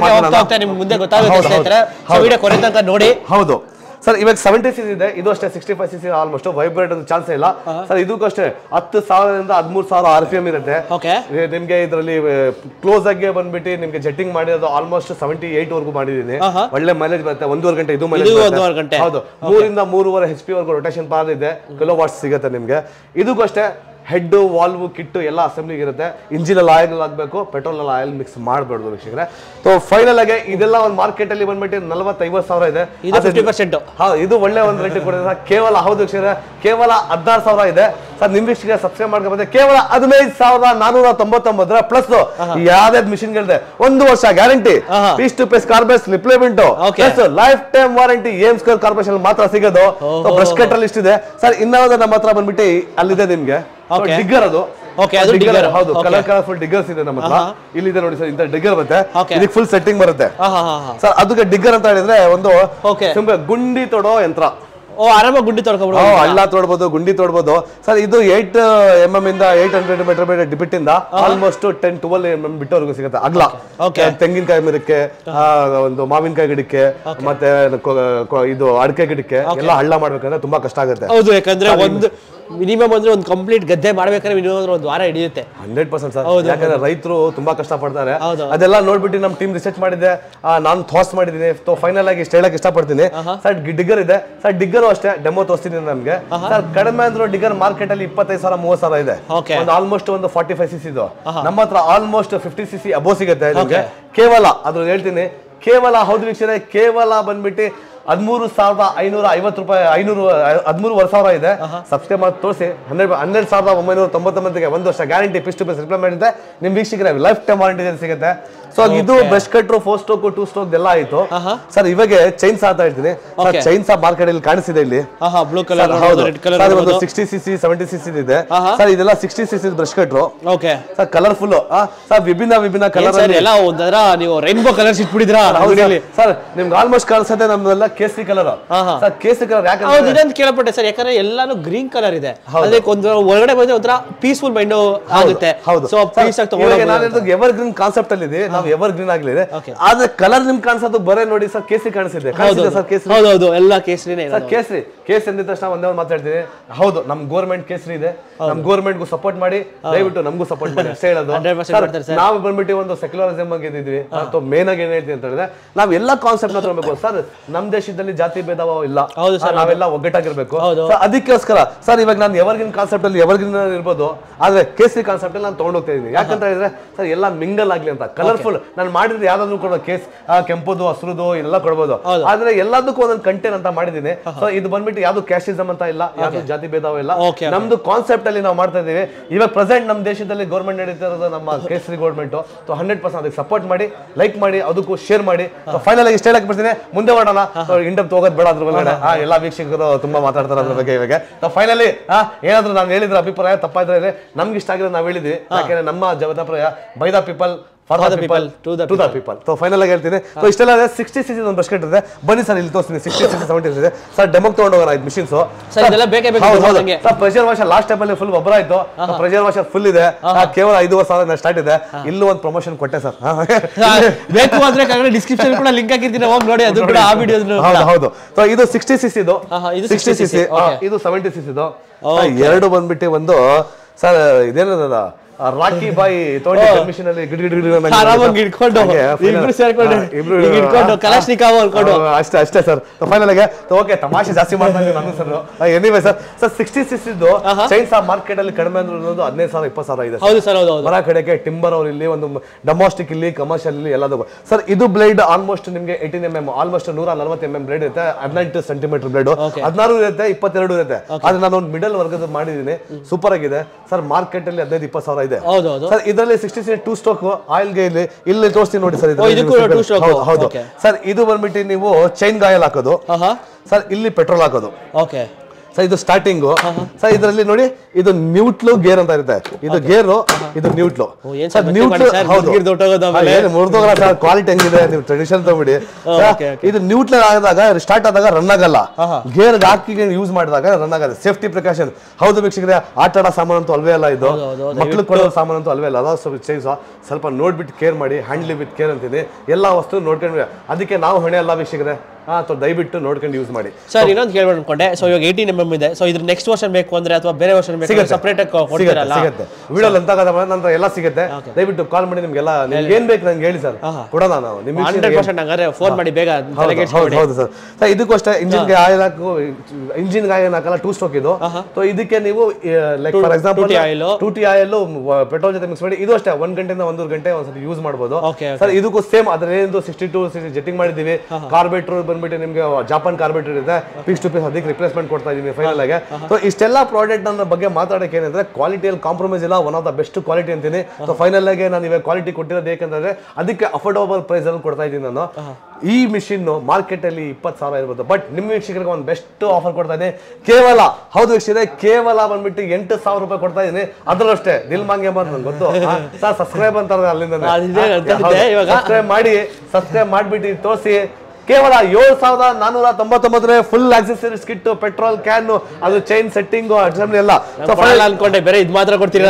ಮುಂದೆ ಗೊತ್ತಾಗುತ್ತೆ ನೋಡಿ. ಹೌದು ಸರ್, ಇವಾಗ ಸೆವೆಂಟಿ ಸಿಸಿ ಇದೆ, ಇದು ಅಷ್ಟೇ sixty five CC almost vibrate chance ಇಲ್ಲ ಸರ್. ಇದಕ್ಕೂ ಅಷ್ಟೇ ಹತ್ತು ಸಾವಿರದಿಂದ ಹದಿಮೂರು ಸಾವಿರ ಆರ್ ಪಿ ಎಂ ಇರುತ್ತೆ ನಿಮ್ಗೆ. ಇದರಲ್ಲಿ ಕ್ಲೋಸ್ ಆಗಿ ಬಂದ್ಬಿಟ್ಟು ನಿಮ್ಗೆ ಜೆಟ್ಟಿಂಗ್ ಮಾಡಿರೋದು ಆಲ್ಮೋಸ್ಟ್ ಸೆವೆಂಟಿ ಏಟ್ ವರ್ಗು ಮಾಡಿದೀನಿ. ಒಳ್ಳೆ ಮೈಲೇಜ್ ಬರುತ್ತೆ, ಒಂದೂವರೆ ಗಂಟೆ ಇದು ಮೈಲೇಜ್. ಹೌದು, ಮೂರಿಂದ ಮೂರುವರೆ ಎಚ್ ಪಿ ವರ್ಗು ರೊಟೇಷನ್ ಪಾರ್ ಇದೆ, ಕಿಲೋ ವಾಟ್ಸ್ ಸಿಗುತ್ತೆ ನಿಮ್ಗೆ. ಇದಕ್ಕೂ ಅಷ್ಟೇ ಹೆಡ್, ವಾಲ್ವ್, ಕಿಟ್ಟು ಎಲ್ಲ ಅಸೆಂಬ್ಲಿಗೆ ಇರುತ್ತೆ. ಇಂಜಿನ್ ಅಲ್ಲಿ ಆಯಿಲ್ ಆಗಬೇಕು, ಪೆಟ್ರೋಲ್ ಅಲ್ಲಿ ಆಯಿಲ್ ಮಿಕ್ಸ್ ಮಾಡಬಾರ್ದು ವೀಕ್ಷಕರೇ. ಸೊ ಫೈನಲ್ ಆಗಿ ಇದೆಲ್ಲ ಒಂದು ಮಾರ್ಕೆಟ್ ಅಲ್ಲಿ ಬಂದ್ಬಿಟ್ಟು ನಲವತ್ತೈವತ್ತು ಸಾವಿರ ಇದೆ. ಇದು ಒಳ್ಳೆ ಒಂದು ರೇಟ್ ಕೊಡಿದ್ರೆ ಕೇವಲ ಹೌದು ವೀಕ್ಷಕರೇ, ಕೇವಲ ಹದಿನಾರು ಸಾವಿರ ಇದೆ ಸರ್. ನಿಮ್ ವೀಕ್ಷಕರಿಗೆ ಸಬ್ಸ್ಕ್ರೈಬ್ ಮಾಡ್ಕೊಂಡ್ರೆ ಕೇವಲ ಹದಿನೈದು ಸಾವಿರದ ನಾನೂರ ತೊಂಬತ್ತೊಂಬತ್ತರ ಪ್ಲಸ್ ಯಾವ್ದಾದ್ ಮಿಷಿನ್ ಗಳಿದೆ, ಒಂದು ವರ್ಷ ಗ್ಯಾರಂಟಿ, ಪೀಸ್ ಟು ಪೀಸ್ ಕಾರ್ಬೆಸ್ replacement, lifetime warranty. M square corporation ಮಾತ್ರ ಸಿಗೋದು. ಬ್ರಷ್ ಕಟರ್ ಲಿಸ್ಟ್ ಇದೆ ಸರ್. ಇನ್ನಾவது ನಮ್ಮ ಹತ್ರ ಬಂದ್ಬಿಟ್ಟು ಅಲ್ಲಿದೆ ನಿಮ್ಗೆ ಡಿಗ್ಗರ್ ಅದು ಓಕೆ ಅದು ಡಿಗ್ಗರ್ ಹೌದು ಕಲರ್ ಕಲರ್ಫುಲ್ ಡಿಗ್ಗರ್ಸ್ ಇದೆ ನಮ್ಮ ಹತ್ರ ಇಲ್ಲಿ ಇದೆ ನೋಡಿ ಸರ್ ಇಂತ ಡಿಗ್ಗರ್ ಬರುತ್ತೆ ಇದಕ್ಕೆ ಫುಲ್ ಸೆಟ್ಟಿಂಗ್ ಬರುತ್ತೆ ಸರ್ ಅದಕ್ಕೆ ಡಿಗ್ಗರ್ ಅಂತ ಹೇಳಿದ್ರೆ ಒಂದು ಗುಂಡಿ ತೊಡೋ ಯಂತ್ರ ಓ ಆರಾಮಾಗಿ ಗುಂಡಿ ತೊಡ್ಕೊಬಹುದು ಹಳ್ಳ ತೋಡ್ಬೋದು ಗುಂಡಿ ತೋಡ್ಬೋದು ಸರ್ ಇದು ಏಟ್ ಎಂ ಎಂ ಇಂದ ಏಟ್ ಹಂಡ್ರೆಡ್ ಮೀಟರ್ ಡಿಬಿಟ್ ಇಂದ almost ten twelve M M ಬಿಟ್ಟವರೆಗೂ ಸಿಗುತ್ತೆ ಅಗ್ಲ ತೆಂಗಿನಕಾಯಿ ಮರಕ್ಕೆ ಒಂದು ಮಾವಿನಕಾಯಿ ಗಿಡಕ್ಕೆ ಮತ್ತೆ ಇದು ಅಡಿಕೆ ಗಿಡಕ್ಕೆ ಎಲ್ಲ ಹಳ್ಳ ಮಾಡ್ಬೇಕಂದ್ರೆ ತುಂಬಾ ಕಷ್ಟ ಆಗುತ್ತೆ ಹೌದು ಯಾಕಂದ್ರೆ ಒಂದು ಮಿನಿಮಮ್ ಅಂದ್ರೆ ಒಂದು ಕಂಪ್ಲೀಟ್ ಗದ್ದೆ ಮಾಡ್ಬೇಕಾದ್ರೆ ಮಿನಿಮಮ್ ಒಂದು ವಾರ ಹಿಡಿಯುತ್ತೆ ಹಂಡ್ರೆಡ್ ಪರ್ಸೆಂಟ್ ಸರ್ ಯಾಕಂದ್ರೆ ರೈತರು ತುಂಬಾ ಕಷ್ಟ ಪಡ್ತಾರೆ ಅದೆಲ್ಲ ನೋಡ್ಬಿಟ್ಟು ನಮ್ ಟೀಮ್ ರಿಸರ್ಚ್ ಮಾಡಿದೆ ನಾನು ಥಾಸ್ ಮಾಡಿದೀನಿ ಫೈನಲ್ ಆಗಿ ಇಷ್ಟ ಹೇಳಕ್ ಇಷ್ಟಪಡ್ತೀನಿ ಸರ್ ಡಿಗ್ಗರ್ ಇದೆ ಸರ್ ಡಿಗ್ಗರ್ ಅಷ್ಟೇ ಡೆಮೋ ತೋರಿಸ್ತೀನಿ ನಮ್ಗೆ ಸರ್ ಕಡಿಮೆ ಅಂದ್ರೂ ಡಿಗ್ಗರ್ ಮಾರ್ಕೆಟ್ ಅಲ್ಲಿ ಇಪ್ಪತ್ತೈದು ಸಾವಿರ ಮೂವತ್ತು ಸಾವಿರ ಇದೆ ಒಂದು ಆಲ್ಮೋಸ್ಟ್ ಒಂದು ಫಾರ್ಟಿ ಫೈವ್ ಸಿಸಿ ಇದು ನಮ್ಮ ಹತ್ರ ಆಲ್ಮೋಸ್ಟ್ ಫಿಫ್ಟಿ ಸಿಸಿ ಅಬೋ ಸಿಗುತ್ತೆ ನಿಮ್ಗೆ ಕೇವಲ ಅದ್ರ ಹೇಳ್ತೀನಿ ಕೇವಲ ಹೌದು ವೀಕ್ಷಣೆ ಕೇವಲ ಬಂದ್ಬಿಟ್ಟು ಹದಿಮೂರು ಸಾವಿರದ ಐನೂರ ಐವತ್ತು ರೂಪಾಯಿ ಐನೂರು ಹದಿಮೂರುವರೆ ಸಾವಿರ ಇದೆ ಸಬ್ಸ್ಕ್ರೈಬ್ ಮಾಡಿ ತೋರಿಸಿ ಹನ್ನೆರಡು ಹನ್ನೆರಡು ಸಾವಿರದ ಒಂಬೈನೂರ ತೊಂಬತ್ತೊಂಬತ್ತಿಗೆ ಒಂದು ವರ್ಷ ಗ್ಯಾರಂಟಿ ಪಿಸ್ ಟು ಪಿಸ್ ರಿಪ್ಲೇಮೆಂಟ್ ಇದೆ ನಿಮ್ ವೀಕ್ಷಕರಿಗೆ ಲೈಫ್ ಟೈಮ್ ವಾರಂಟಿ ಸಿಗುತ್ತೆ ಸೊ ಇದು brush cutter four stroke two stroke ಎಲ್ಲ ಆಯ್ತು ಸರ್ ಇವಾಗ ಚೈನ್ ಸಾ ಅಂತ ಹೇಳ್ತೀನಿ ಚೈನ್ ಸಾ ಮಾರ್ಕೆಟ್ ಅಲ್ಲಿ ಕಾಣಿಸಿದೆ ಇಲ್ಲಿ ಸಿಕ್ಸ್ಟಿ ಸಿಸಿ ಸೆವೆಂಟಿ ಸಿಸಿ ಇದೆ ಸರ್ ಇದೆಲ್ಲ sixty CC brush cutter sir colourful sir ವಿಭಿನ್ನ ವಿಭಿನ್ನ ಕಲರ್ ಎಲ್ಲ ಒಂದರ ನೀವು ರೈನ್ಬೋ ಕಲರ್ಸ್ ಇಟ್ಬಿಟ್ಟಿದ್ರಾ ಸರ್ ನಿಮ್ಗೆ ಆಲ್ಮೋಸ್ಟ್ ಕಾಣಿಸುತ್ತೆ ನಮ್ದೆಲ್ಲ ಕೇಸರಿ ಕಲರ್ ಸರ್ ಕೇಸರಿ ಕಲರ್ ಯಾಕೆ ಹೌದು ಇದೊಂದು ಕೇಳಪಟ್ಟೆ ಸರ್ ಯಾಕಂದ್ರೆ ಎಲ್ಲಾನು ಗ್ರೀನ್ ಕಲರ್ ಇದೆ ಅದಕ್ಕೆ ಒಂದು ಒಳಗಡೆ ಬಂದ್ರೆ ಒಂಥರ ಪೀಸ್ಫುಲ್ ಮೈಂಡ್ ಆಗುತ್ತೆ ಸೊ ಪೀಸ್ ಆಗಿ ತಗೊಂಡು ನಾನು ಎವರ್ ಗ್ರೀನ್ ಕಾನ್ಸೆಪ್ಟ್ ಅಲ್ಲಿ ಇದೆ ನಾವು ಎವರ್ ಗ್ರೀನ್ ಆಗ್ಲಿದೆ ಆದ್ರೆ ಕಲರ್ ನಿಮ್ಗೆ ಕಾಣಿಸೋದು ಬರೇ ನೋಡಿ ಸರ್ ಕೇಸರಿ ಕಾಣಿಸಿದೆ ಸರ್ ಕೇಸರಿ ಹೌದು ಎಲ್ಲ ಕೇಸರಿನೇ ಸರ್ ಕೇಸರಿ ಕೇಸರಿ ಅಂದ ತಕ್ಷಣ ಒಂದೇ ಒಂದು ಮಾತಾಡ್ತೀನಿ ಹೌದು ನಮ್ ಗೌರ್ಮೆಂಟ್ ಕೇಸರಿ ಇದೆ ನಮ್ ಗೌರ್ಮೆಂಟ್ ಗೂ ಸಪೋರ್ಟ್ ಮಾಡಿ ದಯವಿಟ್ಟು ನಮಗೂ ಸಪೋರ್ಟ್ ಮಾಡಿ ಅಷ್ಟೇ ಹೇಳೋದು ನಾವು ಬಂದ್ಬಿಟ್ಟು ಒಂದು ಸೆಕ್ಯುಲರಿಸಮ್ ಬಗ್ಗೆ ಇದ್ದೀವಿ ಅಥವಾ ಮೇನ್ ಆಗಿ ಏನ್ ಹೇಳ್ತೀವಿ ಅಂತ ಹೇಳಿದ್ರೆ ನಾವ್ ಎಲ್ಲಾ ಕಾನ್ಸೆಪ್ಟ್ ನ ತಗೋಬೇಕು ಸರ್ ನಮ್ ದೇಶದಲ್ಲಿ ಜಾತಿ ಭೇದ ಇಲ್ಲ ನಾವೆಲ್ಲ ಒಗ್ಗಟ್ಟಾಗಿರ್ಬೇಕು ಅದಕ್ಕೋಸ್ಕರ ಸರ್ ಇವಾಗ ನಾನು ಎವರ್ಗಿನ್ ಕಾನ್ಸೆಪ್ಟ್ ಅಲ್ಲಿ ಎವರ್ಗಿನ್ ಇರ್ಬೋದು ಆದ್ರೆ ಕೇಸರಿ ಕಾನ್ಸೆಪ್ಟ್ ಅಲ್ಲಿ ನಾನು ತಗೊಂಡೋಗ್ತಾ ಇದೀನಿ ಯಾಕಂತ ಹೇಳಿದ್ರೆ ಸರ್ ಎಲ್ಲ ಮಿಂಗಲ್ ಆಗ್ಲಿ ಅಂತ ಕಲರ್ಫುಲ್ ನಾನು ಮಾಡಿದ್ರೆ ಯಾವ್ದಾದ್ರು ಕೊಡೋ ಕೇಸ್ ಕೆಂಪುದು ಹಸಿರುದು ಎಲ್ಲ ಕೊಡ್ಬೋದು ಆದ್ರೆ ಎಲ್ಲದಕ್ಕೂ ಒಂದೊಂದು ಕಂಟೆಂಟ್ ಅಂತ ಮಾಡಿದೀನಿ ಸೊ ಇದು ಬಂದ್ಬಿಟ್ಟು ಯಾವ್ದು ಕ್ಯಾಸ್ಟಿಸಮ್ ಅಂತ ಇಲ್ಲ ಯಾವ್ದು ಜಾತಿ ಭೇದವ ಇಲ್ಲ ನಮ್ದು ಕಾನ್ಸೆಪ್ಟ್ ಅಲ್ಲಿ ನಾವು ಮಾಡ್ತಾ ಇದೀವಿ ಇವಾಗ ಪ್ರೆಸೆಂಟ್ ನಮ್ಮ ದೇಶದಲ್ಲಿ ಗೌರ್ಮೆಂಟ್ ನಡೀತಾ ಇರೋದು ನಮ್ಮ ಕೇಸರಿ ಗೌರ್ಮೆಂಟ್ ಸೊ ಹಂಡ್ರೆಡ್ ಪರ್ಸೆಂಟ್ ಅದಕ್ಕೆ ಸಪೋರ್ಟ್ ಮಾಡಿ ಲೈಕ್ ಮಾಡಿ ಅದಕ್ಕೂ ಶೇರ್ ಮಾಡಿ ಫೈನಲ್ ಆಗಿ ಇಷ್ಟ ಹೇಳಕ್ ಬಿಡ್ತೀನಿ ಮುಂದೆ ಮಾಡೋಣ ಇಂಡಪ್ ಹೋಗೋದು ಬೇಡ ಅದ್ರ ಒಳಗಡೆ ಎಲ್ಲಾ ವೀಕ್ಷಕರು ತುಂಬಾ ಮಾತಾಡ್ತಾರೆ ಅದ್ರ ಬಗ್ಗೆ ಇವಾಗ ಫೈನಲಿ ಏನಾದ್ರು ನಾನು ಹೇಳಿದ್ರೆ ಅಭಿಪ್ರಾಯ ತಪ್ಪಾದ್ರೆ ನಮ್ಗೆ ಇಷ್ಟ ಆಗಿರೋದು ನಾವ್ ಹೇಳಿದ್ವಿ ಯಾಕಂದ್ರೆ ನಮ್ಮ ಅಭಿಪ್ರಾಯ by the people for the people to the people so final ಆಗಿ ಹೇಳ್ತೀನಿ ಸೊ ಇಷ್ಟೆಲ್ಲ ಸಿಕ್ಸ್ಟಿ ಸಿಸಿ ಒಂದು ಬ್ರಷ್ ಕಟ್ ಇದೆ ಬನ್ನಿ ಸರ್ ಇಲ್ಲಿ ತೋರಿಸ್ತೀನಿ ಸಿಕ್ಸ್ಟಿ ಸಿಸಿ ಸೆವೆಂಟಿ ಇದೆ ಸರ್ ಡೆಮೋಗೆ ತಗೊಂಡು ಹೋಗೋಣ ಇದು machines sir pressure washer last time ಅಲ್ಲಿ ಫುಲ್ ಒಬ್ಬರ ಆಯ್ತು ಪ್ರೆಷರ್ ವಾಷರ್ ಫುಲ್ ಇದೆ ಕೇವಲ ಐದುವರೆ ಸಾವಿರ ಸ್ಟಾರ್ಟ್ ಇದೆ ಇಲ್ಲೂ ಒಂದು ಪ್ರಮೋಷನ್ ಕೊಟ್ಟೆ ಸರ್ ಬೇಕು ಅಂದ್ರೆ ಡಿಸ್ಕ್ರಿಪ್ಷನ್ ಕೂಡ ಲಿಂಕ್ ಹಾಕಿರ್ತೀನಿ ಹೋಗಿ ನೋಡಿ ಅದು ಕೂಡ ಆ ವಿಡಿಯೋ ಹೌದು ಸೊ ಇದು ಸಿಕ್ಸ್ಟಿ ಸಿಸಿ ಇದು ಸಿಕ್ಸ್ಟಿ ಸಿಸಿ ಇದು ಸೆವೆಂಟಿ ಸಿಸಿ ಇದು ಎರಡು ಬಂದ್ಬಿಟ್ಟು ಒಂದು ಸರ್ ಇದೇನದ ರಾಕಿ ಬಾಯಿ ತೋಟಿ ಪರ್ಮಿಷನ್ ಅಲ್ಲಿ ಗಿಡ್ ಗಿಡ್ ಗಿಡ್ ಆರಾಮಾಗಿ ಇಟ್ಕೊಂಡು ಇಬ್ರು ಸೇರ್ಕೊಂಡು ಇಟ್ಕೊಂಡು ಕಲಾಶ್ನಿಕಾವ್ ಅನ್ಕೊಂಡು ಅಷ್ಟೇ ಅಷ್ಟೇ ಸರ್ ಫೈನಲ್ ಆಗಿ ಓಕೆ ತಮಾಷೆ ಜಾಸ್ತಿ ಮಾಡ್ತಾರೆ ನಾನು sir anyway sir sir sixty six ಇದ್ದು ಚೈನ್ ಸಾ ಮಾರ್ಕೆಟ್ ಅಲ್ಲಿ ಕಡಿಮೆ ಅಂದ್ರೆ ಹದಿನೈದು ಸಾವಿರ ಇಪ್ಪತ್ತು ಸಾವಿರ ಇದೆ ಹೌದು ಸರ್ ಹೌದು ಮರ ಕಡೆಗೆ ಟಿಂಬರ್ ಅವ್ರು ಇಲ್ಲಿ ಒಂದು ಡೊಮೆಸ್ಟಿಕ್ ಇಲ್ಲಿ ಕಮರ್ಷಿಯಲ್ ಇಲ್ಲಿ ಎಲ್ಲದಕ್ಕೂ ಸರ್ ಇದು ಬ್ಲೇಡ್ ಆಲ್ಮೋಸ್ಟ್ ನಿಮಗೆ ಏಟೀನ್ ಎಂ ಎಂ ಆಲ್ಮೋಸ್ಟ್ ನೂರ ನಲವತ್ತು ಎಂ ಎಂ ಬ್ಲೇಡ್ ಇರುತ್ತೆ ಹದಿನೆಂಟು ಸೆಂಟಿಮೀಟರ್ ಬ್ಲೇಡ್ ಹದಿನಾರು ಇರುತ್ತೆ ಇಪ್ಪತ್ತೆರಡು ಇರುತ್ತೆ ಆದ್ರೆ ನಾನು ಒಂದು ಮಿಡಲ್ ವರ್ಗದ ಮಾಡಿದೀನಿ ಸೂಪರ್ ಆಗಿದೆ ಸರ್ ಮಾರ್ಕೆಟ್ ಅಲ್ಲಿ ಹದಿನೈದು ಇಪ್ಪತ್ತು ಸಾವಿರ ಇದೆ ಸರ್ ಇದರಲ್ಲಿ sixty six two stroke oil ಗೈಲಿ ಇಲ್ಲಿ ತೋರಿಸ್ತೀನಿ ನೋಡಿ ಸರ್ ಹೌದು ಸರ್ ಇದು ಬಂದ್ಬಿಟ್ಟು ನೀವು ಚೈನ್ ಗಾಯಲ್ ಹಾಕೋದು ಸರ್ ಇಲ್ಲಿ ಪೆಟ್ರೋಲ್ ಹಾಕೋದು ಓಕೆ ಸರ್ ಇದು ಸ್ಟಾರ್ಟಿಂಗ್ ಸರ್ ಇದರಲ್ಲಿ ನೋಡಿ ಇದು ನ್ಯೂಟ್ಲು ಗೇರ್ ಅಂತ ಇರುತ್ತೆ ಇದು ಗೇರು ಇದು ನ್ಯೂಟ್ಲು ಸರ್ ನ್ಯೂಟ್ಲು ಮುರಿದೋಗಲ್ಲ ಸರ್ ಕ್ವಾಲಿಟಿ ಹೆಂಗಿದೆ ನೀವು ಟ್ರೆಡಿಷನ್ ತಗೊಂಬಿಡಿ ಇದು ನ್ಯೂಟ್ಲ್ ಆದಾಗ ಸ್ಟಾರ್ಟ್ ಆದಾಗ ರನ್ ಆಗಲ್ಲ ಗೇರ್ ಹಾಕಿ ಯೂಸ್ ಮಾಡಿದಾಗ ರನ್ ಆಗಲ್ಲ ಸೇಫ್ಟಿ ಪ್ರಿಕಾಷನ್ ಹೌದು ವೀಕ್ಷಕರೇ ಆಟ ಆಡೋ ಸಾಮಾನು ಅಂತೂ ಅಲ್ವೇ ಅಲ್ಲ ಇದು ಮಕ್ಳು ಕೊಡೋ ಸಾಮಾನು ಅಂತೂ ಅಲ್ವೇ ಅಲ್ಲ ಅದ ಸ್ವಲ್ಪ ನೋಡ್ಬಿಟ್ಟು ಕೇರ್ ಮಾಡಿ ಹ್ಯಾಂಡ್ಲಿ ವಿತ್ ಕೇರ್ ಅಂತೀನಿ ಎಲ್ಲಾ ವಸ್ತು ನೋಡ್ಕೊಂಡ್ವಿ ಅದಕ್ಕೆ ನಾವು ಹೊಣೆ ಅಲ್ಲ ವೀಕ್ಷಕರೇ ದಯವಿಟ್ಟು ನೋಡ್ಕೊಂಡು ಯೂಸ್ ಮಾಡಿ ಸರ್ ಇನ್ನೊಂದು ಕೇಳ್ಬೇಕು ಅನ್ಕೊಂಡೆ ಸೊ ಇವಾಗ ಏಯ್ಟೀನ್ ಎಂ ಎಂ ಇದೆ ಸೊ ಇದ್ರ ನೆಕ್ಸ್ಟ್ ವರ್ಷನ್ ಬೇಕು ಅಂದ್ರೆ ಅಥವಾ ಬೇರೆ ವರ್ಷನ್ ಬೇಕು ಸಪರೇಟ್ ಆಗಿ ಕೊಡ್ತೀರಲ್ಲ ಸಿಗುತ್ತೆ ವಿಡಿಯೋ ಅಂತ ನಂತರ ಎಲ್ಲ ಸಿಗುತ್ತೆ ದಯವಿಟ್ಟು ಕಾಲ್ ಮಾಡಿ ನಿಮ್ಗೆಲ್ಲ ನಿಮ್ಗೆ ಏನ್ ಬೇಕು ನಂಗೆ ಹೇಳಿ ಸರ್ ಕೊಡೋಣ ನಾವು ನಿಮ್ಗೆ ಹಂಡ್ರೆಡ್ ಪರ್ಸೆಂಟ್ ಹಂಗಾರೆ ಫೋನ್ ಮಾಡಿ ಬೇಗ ಹೌದು ಸರ್ ಸರ್ ಇದಕ್ಕೂ ಅಷ್ಟೇ ಇಂಜಿನ್ಗೆ ಆಯಿಲ್ ಹಾಕು ಇಂಜಿನ್ಗೆ ಆಯಿಲ್ ಹಾಕಲ್ಲ ಟೂ ಸ್ಟ್ರೋಕ್ ಇದು ಸೊ ಇದಕ್ಕೆ ನೀವು like for example two T oil petrol ಜೊತೆ ಮಿಕ್ಸ್ ಮಾಡಿ ಇದು ಅಷ್ಟೇ ಒಂದ್ ಗಂಟೆಯಿಂದ ಒಂದೂವರೆ ಗಂಟೆ ಒಂದ್ಸತಿ ಯೂಸ್ ಮಾಡಬಹುದು ಸರ್ ಇದಕ್ಕೂ ಸೇಮ್ ಅದ್ರ ಏನು ಸಿಕ್ಸ್ಟಿ ಟೂ ಜೆಟ್ಟಿಂಗ್ ಮಾಡಿದೀವಿ ಕಾರ್ಬೇಟ್ರ್ ಬಂದ್ಬಿಟ್ಟು ನಿಮಗೆ ಜಾಪಾನ್ ಕಾರ್ಬೇಟರ್ ಇದೆ, ಪೀಸ್ ಟು ಪೀಸ್ ಅದಕ್ಕೆ ರಿಪ್ಲೇಸ್ಮೆಂಟ್ ಕೊಡ್ತಾ ಇದೀನಿ ಫೈನಲ್ ಆಗಿ. ಸೊ ಇಷ್ಟೆಲ್ಲ ಪ್ರಾಡಕ್ಟ್ ನನ್ನ ಬಗ್ಗೆ ಮಾತಾಡೋಕೆ ಏನಂದ್ರೆ ಕ್ವಾಲಿಟಿಯಲ್ಲಿ ಕಾಂಪ್ರಮೈಸ್ ಇಲ್ಲ, one of the best quality ಅಂತೀನಿ. ಸೊ ಫೈನಲ್ ಆಗಿ ನಾನು ಇವಾಗ ಕ್ವಾಲಿಟಿ ಕೊಟ್ಟಿರೋದು ಏಕೆಂದ್ರೆ ಅದಕ್ಕೆ ಅಫೋರ್ಡಬಲ್ ಪ್ರೈಸ್ ಅಲ್ಲಿ ಕೊಡ್ತಾ ಇದ್ದೀನಿ ನಾನು. ಈ ಮಿಷಿನ್ ಮಾರ್ಕೆಟ್ ಅಲ್ಲಿ ಇಪ್ಪತ್ತು ಸಾವಿರ ಇರ್ಬೋದು, ಬಟ್ ನಿಮ್ಮ ವೀಕ್ಷಕರಿಗೆ ಒಂದು ಬೆಸ್ಟ್ ಆಫರ್ ಕೊಡ್ತಾ ಇದ್ದೀನಿ. ಕೇವಲ ಹೌದು ವೀಕ್ಷಕರೇ, ಕೇವಲ ಬಂದ್ಬಿಟ್ಟು ಎಂಟು ಸಾವಿರ ರೂಪಾಯಿ ಕೊಡ್ತಾ ಇದೀನಿ. ಅದ್ರಲ್ಲೂ ಅಷ್ಟೇ ದಿಲ್ ಮಾಂಗೆ ಬಂದ್ ನನ್ಗೆ ಗೊತ್ತು ಸರ್, ಸಬ್ಸ್ಕ್ರೈಬ್ ಅಂತಾರೆ ಅಲ್ಲಿಂದ ಸಬ್ಸ್ಕ್ರೈಬ್ ಮಾಡಿ ಸಬ್ಸ್ಕ್ರೈಬ್ ಮಾಡ್ಬಿಟ್ಟು ತೋರಿಸಿ. ಕೇವಲ ಏಳು ಸಾವಿರದ ನಾನೂರ ತೊಂಬತ್ತೊಂಬತ್ತನೇ full accessories kit, petrol can, ಅದು ಚೈನ್ ಸೆಟ್ಟಿಂಗ್ ಅಸೆಂಬ್ಲಿ ಎಲ್ಲ ಅನ್ಕೊಂಡೆ ಬೇರೆ ಇದು ಮಾತ್ರ ಕೊಡ್ತೀರಾ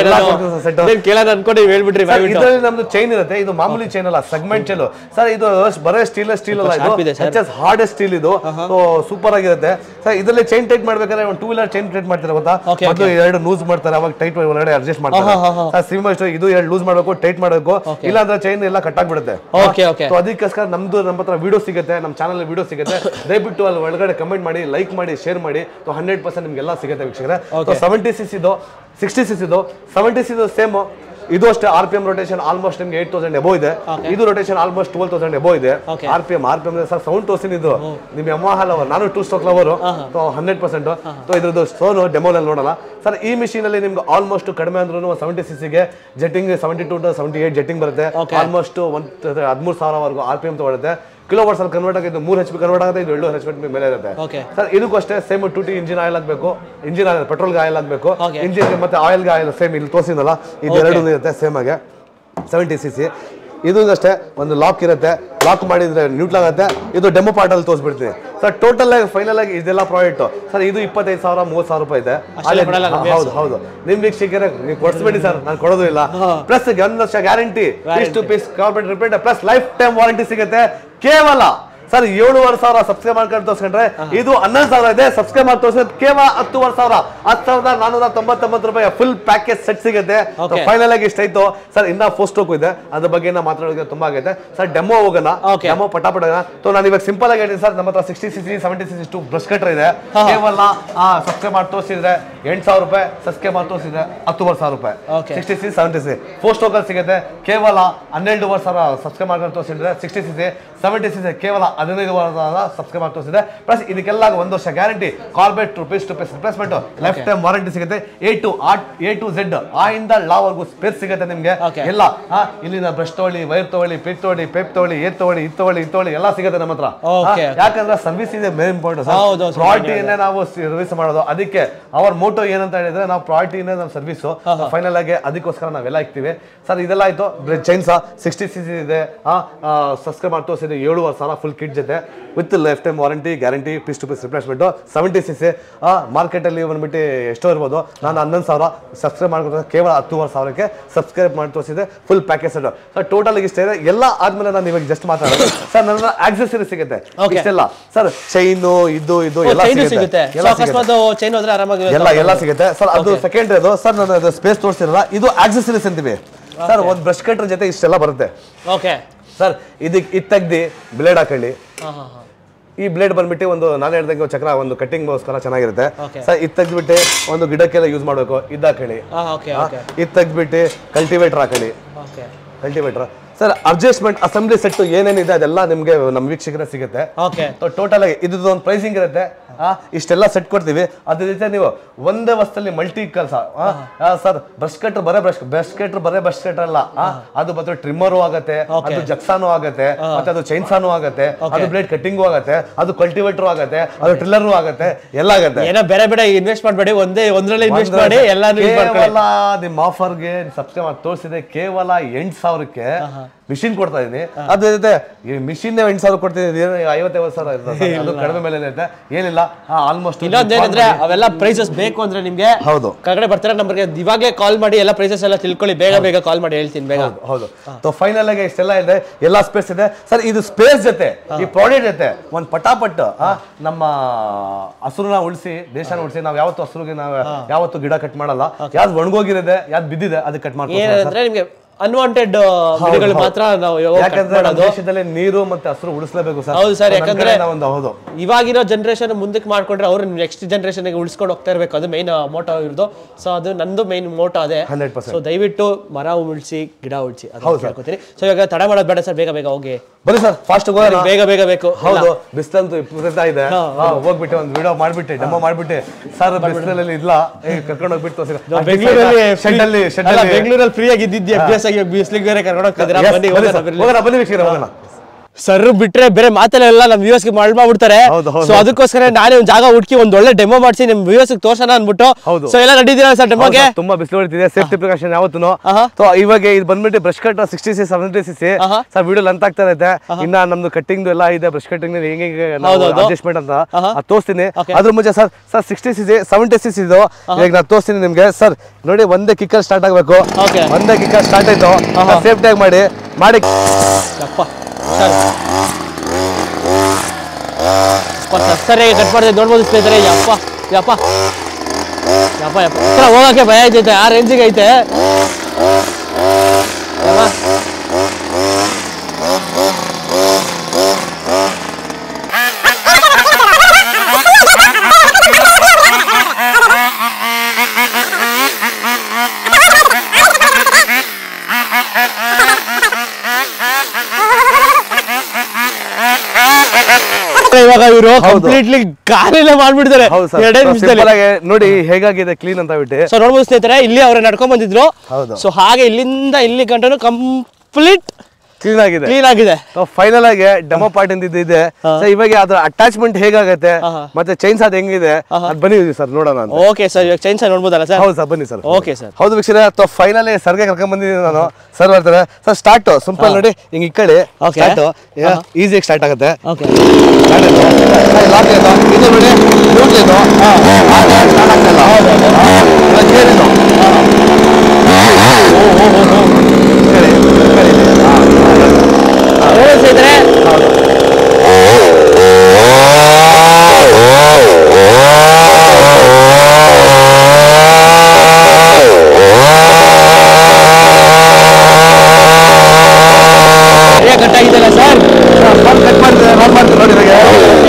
ಅನ್ಕೊಂಡೆ ಹೇಳ್ಬಿಟ್ರಿ. ಇದರಲ್ಲಿ ನಮ್ದು ಚೈನ್ ಇರುತ್ತೆ, ಇದು ಮಾಮೂಲಿ ಚೈನ್ ಅಲ್ಲ, ಸೆಗ್ಮೆಂಟ್ ಚೈನ್ ಸರ್. ಇದು ಬರೇ ಸ್ಟೀಲ್ ಸ್ಟೀಲ್ ಅಲ್ಲ, ಇದು ಹಾರ್ಡ್ ಸ್ಟೀಲ್, ಇದು ಸೂಪರ್ ಆಗಿರುತ್ತೆ ಸರ್. ಇದರಲ್ಲಿ ಚೈನ್ ಟೈಟ್ ಮಾಡ್ಬೇಕಾದ್ರೆ ಒಂದು ಟೂ ವೀಲರ್ ಚೈನ್ ಟೈಟ್ ಮಾಡ್ತಾರೆ ಗೊತ್ತಾ, ಮೊದಲು ಎರಡು ಲೂಸ್ ಮಾಡ್ತಾರೆ, ಅವಾಗ ಟೈಟ್ ಒಳಗಡೆ ಅಡ್ಜಸ್ಟ್ ಮಾಡ್ತಾರೆ ಸರ್. ಸಿಮ್ ಅಷ್ಟು ಇದು ಎರಡು ಲೂಸ್ ಮಾಡಬೇಕು, ಟೈಟ್ ಮಾಡಬೇಕು, ಇಲ್ಲ ಅಂದ್ರೆ ಚೈನ್ ಎಲ್ಲ ಕಟ್ ಆಗ್ಬಿಡುತ್ತೆ. ಅದಕ್ಕೋಸ್ಕರ ನಮ್ದು ನಮ್ಮ ಹತ್ರ ವಿಡಿಯೋ ಸಿಗುತ್ತೆ, ನಮ್ಮ ಚಾನಲ್ ವಿಡಿಯೋ ಸಿಗುತ್ತೆ. ದಯವಿಟ್ಟು ಅಲ್ಲಿ ಒಳಗಡೆ ಕಮೆಂಟ್ ಮಾಡಿ, ಲೈಕ್ ಮಾಡಿ, ಶೇರ್ ಮಾಡಿ. ಹಂಡ್ರೆಡ್ ಪರ್ಸೆಂಟ್ ನಿಮ್ಗೆಲ್ಲ ಸಿಗುತ್ತೆ ವೀಕ್ಷಕರೇ. ಸೆವೆಂಟಿ ಸಿಸ್ ಇದು, ಸಿಕ್ಸ್ಟಿ ಸಿಸ್ ಇದು, ಸೆವೆಂಟಿ ಸಿಸ್ ಸೇಮ್. ಇದು ಅಷ್ಟೇ R P M rotation almost ನಿಮ್ಗೆ ಏಟ್ ತೌಸಂಡ್ ಎಬೋ ಇದೆ. ಇದು rotation almost twelve thousand above ಇದೆ. R P M R P M sir sound ತೋರಿಸಿ. ಇದು ನಿಮ್ ಯಮಹ ಲವರ್, ನಾನು two stroke lover, hundred percent. ಇದ್ರದ್ದು ಸೋನು ಡೆಮೋನಲ್ಲಿ ನೋಡೋಣ ಸರ್. ಈ ಮಿಷಿನ್ ಅಲ್ಲಿ ನಿಮ್ಗೆ ಆಲ್ಮೋಸ್ಟ್ ಕಡಿಮೆ ಅಂದ್ರೂ ಸೆವೆಂಟಿ ಸಿಸಿಗೆ jetting seventy to seventy eight jetting ಬರುತ್ತೆ. ಆಲ್ಮೋಸ್ಟ್ ಒಂದ್ ಹದಿಮೂರು ಸಾವಿರವರೆಗೂ ಆರ್ ಪಿ ಎಂ ತಗೊಳುತ್ತೆ. ಕಿಲೋ ವಾಟ್ಸ್ ಅಲ್ಲಿ ಕನ್ವರ್ಟ್ ಆಗಿದೆ, ಮೂರು ಹೆಚ್ ಪಿ ಕನ್ವರ್ಟ್ ಆಗುತ್ತೆ, ಇದು ಎರಡು ಹೆಚ್ ಪಿ ಮೇಲೆ ಇರುತ್ತೆ ಸರ್. ಇದಕ್ಕೂ ಅಷ್ಟೇ same two T engine oil ಆಗಬೇಕು, ಇಂಜಿನ್ ಆಯಿಲ್ ಪೆಟ್ರೋಲ್ಗೆ ಆಯಿಲ್ ಆಗಬೇಕು, ಇಂಜಿನ್ ಮತ್ತೆ ಆಯಿಲ್ಗೆ ಆಯಿಲ್ ಸೇಮ್ ಇಲ್ಲಿ ತೋರಿಸಿದ್ನಲ್ಲ, ಇದು ಎರಡು ಇರುತ್ತೆ ಸೇಮ್ ಆಗಿ ಸೆವೆಂಟಿ ಸಿ ಸಿ. ಇದು ಅಷ್ಟೇ ಒಂದು ಲಾಕ್ ಇರುತ್ತೆ, ಲಾಕ್ ಮಾಡಿದ್ರೆ ನ್ಯೂಟ್ಲ್ ಆಗುತ್ತೆ. ಇದು ಡೆಮೋ ಪಾರ್ಟ್ ಅಲ್ಲಿ ತೋರಿಸ್ಬಿಡ್ತೀನಿ ಸರ್. ಟೋಟಲ್ ಆಗಿ ಫೈನಲ್ ಆಗಿ ಇದೆಲ್ಲ ಪ್ರಾಡಕ್ಟ್ ಸರ್. ಇದು ಇಪ್ಪತ್ತೈದು ಸಾವಿರ ಮೂವತ್ತು ಸಾವಿರ ರೂಪಾಯಿ ಇದೆ. ಹೌದು ಹೌದು, ನಿಮ್ ವೀಕ್ಷಕರೇ ನೀವು ಕೊಡಿಸ್ಬೇಡಿ ಸರ್, ನಾನು ಕೊಡೋದು ಇಲ್ಲ. ಪ್ಲಸ್ ಒಂದು ವರ್ಷ ಗ್ಯಾರಂಟಿ, ಪೀಸ್ ಟು ಪೀಸ್ ಕಾರ್ಪೊರೇಟ್ ರಿಪೇಟ್ ಪ್ಲಸ್ ಲೈಫ್ ಟೈಮ್ ವಾರಂಟಿ ಸಿಗುತ್ತೆ. ಕೇವಲ ಸರ್ ಏಳುವರೆ ಸಾವಿರ ಸಬ್ಸ್ಕ್ರೈಬ್ ಮಾಡ್ಕೊಂಡು ತೋರಿಸ್ಕೊಂಡ್ರೆ ಇದು ಹನ್ನೊಂದು ಸಾವಿರ ಇದೆ. ಸಬ್ಸ್ಕ್ರೈಬ್ ಮಾಡಿ ತೋರಿಸಿದ್ರೆ ಕೇವಲ ಹತ್ತುವರೆ ಸಾವಿರ, ಹತ್ತು ಸಾವಿರದ ನಾನೂರ ತೊಂಬತ್ತೊಂಬತ್ತು ರೂಪಾಯಿ ಫುಲ್ ಪ್ಯಾಕೇಜ್ ಸೆಟ್ ಸಿಗುತ್ತೆ. ಫೈನಲ್ ಆಗಿ ಇಷ್ಟ ಆಯ್ತು ಸರ್. ಇನ್ನ ಫೋರ್ ಸ್ಟೋಕ್ ಇದೆ, ಅದ್ರ ಬಗ್ಗೆ ಮಾತಾಡೋಕೆ ತುಂಬಾ ಆಗೈತೆ ಸರ್. ಡೆಮೋ ಹೋಗೋಣ, ಡೆಮೋ ಪಟಾಪಟ. ಸೊ ನಾನು ಇವಾಗ ಸಿಂಪಲ್ ಆಗಿ ಹೇಳಿದ್ದೀನಿ ಸರ್, ನಮ್ಮ ಹತ್ರ sixty CC seventy CC two brush cutter ಇದೆ. ಕೇವಲ ಸಬ್ಸ್ಕ್ರೈಬ್ ಮಾಡಿ ತೋರಿಸಿದ್ರೆ ಎಂಟು ಸಾವಿರ ರೂಪಾಯಿ, ಸಬ್ಸ್ಕ್ರೈಬ್ ಮಾಡಿ ತೋರಿಸಿದ್ರೆ ಹತ್ತುವರೆ ಸಾವಿರ ರೂಪಾಯಿ. Sixty CC seventy CC four stroke ಅಲ್ಲಿ ಸಿಗುತ್ತೆ. ಕೇವಲ ಹನ್ನೆರಡುವರೆ ಸಾವಿರ ಸಬ್ಸ್ಕ್ರೈಬ್ ಮಾಡ್ಕೊಂಡು ತೋರಿಸಿದ್ರೆ ಸಿಕ್ಸ್ಟಿ ಸಿಸಿ ಸೆವೆಂಟಿ ಸಿಸಿ ಕೇವಲ ಹದಿನೈದು ಸಬ್ಸ್ಕ್ರೈಬ್ ಮಾಡಿ ತೋರಿಸಿದೆ. ಪ್ಲಸ್ ಇದಕ್ಕೆಲ್ಲ ಒಂದು ವರ್ಷ ಗ್ಯಾರಂಟಿ, ಕಾರ್ಬೆಟ್ ರುಪೀಸ್ to piece replacement, lifetime warranty ಸಿಗುತ್ತೆ. A to A to Z ಆ ಇಂದ ಲಾ ವರ್ಗು ಸ್ಪೇಸ್ ಸಿಗುತ್ತೆ ನಿಮ್ಗೆ ಎಲ್ಲ. ಇಲ್ಲಿಂದ ಬ್ರಷ್ ತಗೊಳ್ಳಿ, ವೈರ್ ತಗೊಳ್ಳಿ, ಪೇಪ್ ತಗೊಳ್ಳಿ, ಪೇಪ್ ತಗೊಳ್ಳಿ, ಏರ್ ತಗೊಳ್ಳಿ, ಇದು ತಗೊಳ್ಳಿ, ಇದು ತಗೊಳ್ಳಿ ಎಲ್ಲ ಸಿಗುತ್ತೆ ನಮ್ಮ ಹತ್ರ. ಯಾಕಂದ್ರೆ ಸರ್ವಿಸ್ ಇದೆ ಮೇನ್ ಇಂಪಾರ್ಟೆಂಟ್. ಪ್ರಾಡಕ್ಟಿನೇ ನಾವು ಸರ್ವಿಸ್ ಮಾಡೋದು, ಅದಕ್ಕೆ ಅವರ ಮೋಟೋ ಏನಂತ ಹೇಳಿದ್ರೆ ನಾವು ಪ್ರಾಡಕ್ಟಿನೇ ನಮ್ಮ ಸರ್ವಿಸ್. ಫೈನಲ್ ಆಗಿ ಅದಕ್ಕೋಸ್ಕರ ನಾವೆಲ್ಲ ಇಕ್ತೀವಿ ಸರ್. ಇದೆಲ್ಲ ಆಯ್ತು. ಚೈನ್ಸ ಸಿಕ್ಸ್ಟಿ ಸಿ ಸಿ ಇದೆ, ಸಬ್ಸ್ಕ್ರೈಬ್ ಮಾಡಿ ತೋರಿಸಿದೆ ಏಳುವರೆ ಸಾವಿರ ಫುಲ್ ಕಿಟ್ ಜೊತೆ with lifetime warranty guarantee, piece to piece replacement. Seventy C C ಮಾರ್ಕೆಟಲ್ಲಿ ಬಂದ್ಬಿಟ್ಟು ಎಷ್ಟೋ ಇರ್ಬೋದು, ನಾನು ಹನ್ನೊಂದು ಸಾವಿರ ಸಬ್ಸ್ಕ್ರೈಬ್ ಮಾಡ್ಕೊತ ಕೇವಲ ಹತ್ತುವರೆ ಸಾವಿರಕ್ಕೆ ಸಬ್ಸ್ಕ್ರೈಬ್ ಮಾಡಿ ತೋರಿಸಿದೆ full package set sir. Total ಇಷ್ಟ ಇದೆ. ಎಲ್ಲ ಆದ್ಮೇಲೆ ನಾನು ಇವಾಗ ಜಸ್ಟ್ ಮಾತಾಡೋದು ಸರ್. ನನ್ನ ಆಕ್ಸೆಸರಿ ಸಿಗುತ್ತೆ ಇಷ್ಟೆಲ್ಲ ಸರ್. ಚೈನು ಇದು ಇದು ಎಲ್ಲ ಸಿಗುತ್ತೆ, ಎಲ್ಲ ಎಲ್ಲ ಸಿಗುತ್ತೆ ಸರ್. ಅದು ಸೆಕೆಂಡ್ ಇದು ಸರ್. ನಾನು ಸ್ಪೇಸ್ ತೋರಿಸಿರಲ್ಲ, ಇದು ಆಕ್ಸೆಸರೀಸ್ ಅಂತೀವಿ ಸರ್. ಒಂದು ಬ್ರಷ್ ಕಟರ್ ಜೊತೆ ಇಷ್ಟೆಲ್ಲ ಬರುತ್ತೆ ಸರ್. ಇದಕ್ಕೆ ಇದು ತೆಗ್ದು ಬ್ಲೇಡ್ ಹಾಕೊಳ್ಳಿ. ಈ ಬ್ಲೇಡ್ ಬಂದ್ಬಿಟ್ಟು ಒಂದು ನಾನು ಹೇಳ್ದಂಗೆ ಚಕ್ರ ಒಂದು ಕಟ್ಟಿಂಗ್ ಗೋಸ್ಕರ ಚೆನ್ನಾಗಿರುತ್ತೆ ಸರ್. ಇದು ತೆಗ್ದ್ಬಿಟ್ಟು ಒಂದು ಗಿಡಕ್ಕೆಲ್ಲ ಯೂಸ್ ಮಾಡಬೇಕು, ಇದು ಹಾಕೊಳ್ಳಿ. ಇದು ತೆಗ್ದ್ಬಿಟ್ಟು ಕಲ್ಟಿವೇಟರ್ ಹಾಕೊಳ್ಳಿ, cultivator sir. Adjustment assembly set ಏನೇನಿದೆ ಅದೆಲ್ಲ ನಿಮ್ಗೆ ನಮ್ಮ ವೀಕ್ಷಕರೇ ಸಿಗುತ್ತೆ. ಟೋಟಲ್ ಆಗಿ ಇದ್ದು ಒಂದು ಪ್ರೈಸಿಂಗ್ ಇರುತ್ತೆ. ಇಷ್ಟೆಲ್ಲ ಸೆಟ್ ಕೊಡ್ತೀವಿ. ಅದ್ರ ಜೊತೆ ನೀವು ಒಂದೇ ವಸ್ತಲ್ಲಿ ಮಲ್ಟಿ ಕೆಲಸ ಸರ್. ಬ್ರಷ್ ಕಟ್ರ್ ಬರೇ ಬ್ರಷ್ ಬ್ರಷ್ ಕಟ್ರ್ ಬರೇ ಬ್ರಷ್ ಕಟ್ರ್ ಅಲ್ಲ, ಅದು ಮತ್ತೆ ಟ್ರಿಮ್ಮರು ಆಗುತ್ತೆ, ಅದು ಜಕ್ಸಾನು ಆಗುತ್ತೆ, ಮತ್ತೆ ಅದು ಚೈನ್ಸಾನು ಆಗುತ್ತೆ, ಅದು ಬ್ಲೇಡ್ ಕಟ್ಟಿಂಗು ಆಗುತ್ತೆ, ಅದು ಕಲ್ಟಿವೇಟರ್ ಆಗುತ್ತೆ, ಅದು ಟ್ರಿಲ್ಲರ್ ಆಗುತ್ತೆ, ಎಲ್ಲ ಆಗುತ್ತೆ. ಏನೋ ಬೇರೆ ಬೇರೆ ಇನ್ವೆಸ್ಟ್ ಮಾಡಬೇಡಿ, ಒಂದೇ ಒಂದರಲ್ಲಿ ಇನ್ವೆಸ್ಟ್ ಮಾಡಿ ಎಲ್ಲ. ಕೇವಲ ನಿಮ್ಮ ಆಫರ್ಗೆ ಸಬ್ಸ್ಕ್ರೈಬ್ ಮಾಡಿ ತೋರಿಸಿದೆ ಕೇವಲ ಎಂಟು ಸಾವಿರಕ್ಕೆ ಮಿಷಿನ್ ಕೊಡ್ತಾ ಇದೀನಿ. ಅದ್ರ ಜೊತೆ ಈ ಮಿಷಿನ್ ಎಂಟು ಸಾವಿರ ಕೊಡ್ತಿದ್ದೀನಿ, ಐವತ್ತೈವತ್ತು ಸಾವಿರ ಇರುತ್ತೆ, ಅದು ಕಡಿಮೆ ಮೇಲೆ ಇರುತ್ತೆ, ಏನಿಲ್ಲ. ಆಲ್ಮೋಸ್ಟ್ ಇನ್ನೊಂದೇನಂದ್ರೆ ಅವೆಲ್ಲ ಪ್ರೈಸಸ್ ಬೇಕು ಅಂದ್ರೆ ನಿಮ್ಗೆ ಹೌದು ಕೆಳಗಡೆ ಬರ್ತೀರಾ ನಂಬರ್ಗೆ ಇವಾಗೆ ಕಾಲ್ ಮಾಡಿ ಎಲ್ಲ ಪ್ರೈಸಸ್ ಎಲ್ಲ ತಿಳ್ಕೊಳ್ಳಿ. ಬೇಗ ಬೇಗ ಕಾಲ್ ಮಾಡಿ ಹೇಳ್ತೀನಿ ಬೇಗ. ಹೌದು. ಸೊ ಫೈನಲ್ ಆಗಿ ಇಷ್ಟೆಲ್ಲ ಇದೆ, ಎಲ್ಲ ಸ್ಪೇಸ್ ಇದೆ ಸರ್. ಇದು ಸ್ಪೇಸ್ ಜೊತೆ ಈ ಪ್ರಾಡಕ್ಟ್ ಜೊತೆ ಒಂದು ಪಟಾಪಟ್ ನಮ್ಮ ಹಸುರನ್ನ ಉಳಿಸಿ ದೇಶನ ಉಳಿಸಿ. ನಾವು ಯಾವತ್ತು ಹಸುರಿಗೆ ನಾವು ಯಾವತ್ತು ಗಿಡ ಕಟ್ ಮಾಡಲ್ಲ. ಯಾವ್ದು ಒಣಗೋಗಿರೋದೆ ಯಾವ್ದು ಬಿದ್ದಿದೆ ಅದಕ್ಕೆ ಕಟ್ ಮಾಡ್ತೀವಿ. ಏನಂದ್ರೆ ನಿಮ್ಗೆ ಅನ್ವಾಂಟೆಡ್ ಗಿಡಗಳು ಮಾತ್ರ ನಾವು ಯಾಕಂದ್ರೆ ನಮ್ಮ ದೇಶದಲ್ಲಿ ನೀರು ಮತ್ತೆ ಹಸಿರು ಉಳಿಸಲೇಬೇಕು ಸರ್. ಹೌದು ಸರ್, ಯಾಕಂದ್ರೆ ಹೌದು ಇವಾಗಿರೋ ಜನರೇಷನ್ ಮುಂದಕ್ಕೆ ಮಾಡ್ಕೊಂಡ್ರೆ ಅವ್ರು ನೆಕ್ಸ್ಟ್ ಜನರೇಷನ್ ಗೆ ಉಳಿಸ್ಕೊಂಡು ಹೋಗ್ತಾ ಇರಬೇಕು. ಅದು ಮೈನ್ ಮೋಟೋ ಇರೋದು. ಸೊ ಅದು ನಂದು ಮೈನ್ ಮೋಟೋ ಅದೇ. ಸೊ ದಯವಿಟ್ಟು ಮರ ಉಳಿಸಿ ಗಿಡ ಉಳಿಸಿ ಅದು ಹೇಳ್ಕೊತೀನಿ. ಸೊ ಇವಾಗ ತಡ ಮಾಡೋದು ಬೇಡ ಸರ್, ಬೇಗ ಬೇಗ ಹೋಗಿ ಬನ್ನಿ ಸರ್, ಫಾಸ್ಟ್ ಹೋಗೋಣ. ಬೇಗ ಬೇಗ ಬೇಕು. ಹೌದು, ಬಿಸಿಲಂತೂ ಇಪ್ಪತ್ತಾ ಇದೆ. ಹೋಗ್ಬಿಟ್ಟು ಒಂದು ವಿಡಿಯೋ ಮಾಡ್ಬಿಟ್ಟೆ, ಡೆಮೋ ಮಾಡ್ಬಿಟ್ಟೆ ಸರ್. ಬಿಸಿಲಲ್ಲಿ ಇಲ್ಲ, ಕರ್ಕೊಂಡು ಹೋಗ್ಬಿಟ್ಟು ಬೆಂಗಳೂರಲ್ಲಿ ಶೆಡ್ಡಲ್ಲಿ ಬೆಂಗಳೂರಲ್ಲಿ ಫ್ರೀ ಆಗಿದ್ದಿದ್ದೆ ಅಭ್ಯಾಸ ಆಗಿ ಬಿಸಿಲಿಗೆ ಬೇರೆ ಕರ್ಕೊಂಡು ಹೋಗ್ತಿದ್ದೀರಾ. ಬನ್ನಿ ಹೋಗೋಣ ಬನ್ನಿ ವೀಕ್ಷಕರೇ ಹೋಗೋಣ. ಸರ್ ಬಿಟ್ರೆ ಬೇರೆ ಮಾತೆಲ್ಲ ನಮ್ ವ್ಯೂವರ್ಸ್ ಗೆ ಮಾಡ್ಬಿಡ್ತಾರೆ. ಸೊ ಅದಕ್ಕೋಸ್ಕರ ನಾನೇ ಒಂದು ಜಾಗ ಹುಡುಕಿ ಒಂದ್ ಒಳ್ಳೆ ಡೆಮೋ ಮಾಡಿಸಿ ನಿಮ್ ವ್ಯೂವರ್ಸ್ ಗೆ ತೋರ್ಸೋಣ ಅನ್ಬಿಟ್ಟು. ಸೊ ಎಲ್ಲ ನಡೀತೀರಾ ಸರ್ ಡೆಮೋಗೆ? ತುಂಬಾ ಬಿಸಿಲು ಹೊಡಿತಿದೆ, ಸೇಫ್ಟಿ ಪ್ರಿಕಾಷನ್ ಯಾವತ್ತೂ. ಸೊ ಇವಾಗ ಇದು ಬಂದ್ಬಿಟ್ಟು brush cut sixty C seventy C C sir. Video length ಆಗ್ತಾ ಇದೆ. ಇನ್ನ ನಮ್ದು ಕಟ್ಟಿಂಗ್ ಎಲ್ಲ ಇದೆ, ಬ್ರಷ್ ಕಟ್ಟಿಂಗ್ ಹೆಂಗೆ ಅಡ್ಜಸ್ಟ್ಮೆಂಟ್ ಅಂತ ಅದು ತೋರಿಸ್ತೀನಿ. ಅದ್ರ ಮುಂಚೆ sir sir sixty C C seventy C C ಇದು ಈಗ ನಾನು ತೋರಿಸ್ತೀನಿ ನಿಮ್ಗೆ. ಸರ್ ನೋಡಿ, ಒಂದೇ ಕಿಕ್ಕರ್ ಸ್ಟಾರ್ಟ್ ಆಗ್ಬೇಕು. ಒಂದೇ ಕಿಕ್ಕರ್ ಸ್ಟಾರ್ಟ್ ಆಯ್ತು. ಸೇಫ್ಟಿ ಆಗಿ ಮಾಡಿ ಮಾಡಿ ಸರಿಯಾಗಿ ಕಟ್ ಮಾಡಿದೆ ನೋಡ್ಬೋದು ಸ್ನೇಹಿತರೆ. ಯಪ್ಪ ಯಪ್ಪ ಯಪ್ಪ ಯಪ್ಪ ಹತ್ರ ಹೋಗಕ್ಕೆ ಭಯ ಐತೈತೆ, ಆ ರೇಂಜಿಗೆ ಐತೆ. ಇವಾಗ ಇವರು ಕಂಪ್ಲೀಟ್ಲಿ ಗಾಳಿನ ಮಾಡ್ಬಿಡ್ತಾರೆ ಎರಡೇ ನಿಮಿಷದಲ್ಲಿ. ನೋಡಿ ಹೇಗಾಗಿದೆ ಕ್ಲೀನ್ ಅಂತ ಬಿಟ್ಟು. ಸೊ ನೋಡ್ಬೋದು ಸ್ನೇಹಿತರೆ, ಇಲ್ಲಿ ಅವ್ರ ನಡ್ಕೊಂಡ್ ಬಂದಿದ್ರು. ಸೊ ಹಾಗೆ ಇಲ್ಲಿಂದ ಇಲ್ಲಿ ಗಂಟನು ಕಂಪ್ಲೀಟ್ ಕ್ಲೀನ್ ಆಗಿದೆ ಕ್ಲೀನ್ ಆಗಿದೆ ಫೈನಲ್ ಆಗಿ ಡೆಮೋ ಪಾರ್ಟ್ ಅಂತ ಇದೆ. ಇವಾಗ ಅದ್ರ ಅಟ್ಯಾಚ್ಮೆಂಟ್ ಹೇಗಾಗುತ್ತೆ ಮತ್ತೆ ಚೈನ್ಸ್ ಅದು ಹೆಂಗಿದೆ ಅದು ಬನ್ನಿ ಸರ್ ನೋಡೋಣ. ಓಕೆ ಸರ್, ಇವಾಗ ಚೈನ್ಸ್ ನೋಡ್ಬೋದಲ್ಲ ಸರ್? ಹೌದು ಸರ್, ಬನ್ನಿ ಸರ್. Okay sir. ಹೌದು ವೀಕ್ಷಕರೇ, ಫೈನಲ್ ಸರ್ಗೆ ಕರ್ಕೊಂಡ್ ಬಂದಿದ್ದೀನಿ ನಾನು. ಸರ್ ಬರ್ತಾರೆ ಸರ್. ಸ್ಟಾರ್ಟ್ ಸಿಂಪಲ್ ನೋಡಿ, ಹಿಂಗ್ ಈ ಕಡೆ ಸ್ಟಾರ್ಟ್ ಈಸಿಯಾಗಿ ಸ್ಟಾರ್ಟ್ ಆಗುತ್ತೆ. ಲಾಕ್ ಇದು ನೋಡಿ, ಮ್ಯೂಟ್ ಇದು ಸ್ಟಾರ್ಟ್ ಸ್ನೇಹಿತರೆ. ಕಟ್ ಆಗಿದೆಲ್ಲ ಸರ್? ಕಟ್ ಮಾಡ್ತಾರೆ, ರನ್ ಮಾಡ್ತಾರೆ ನೋಡಿ ಇವಾಗ.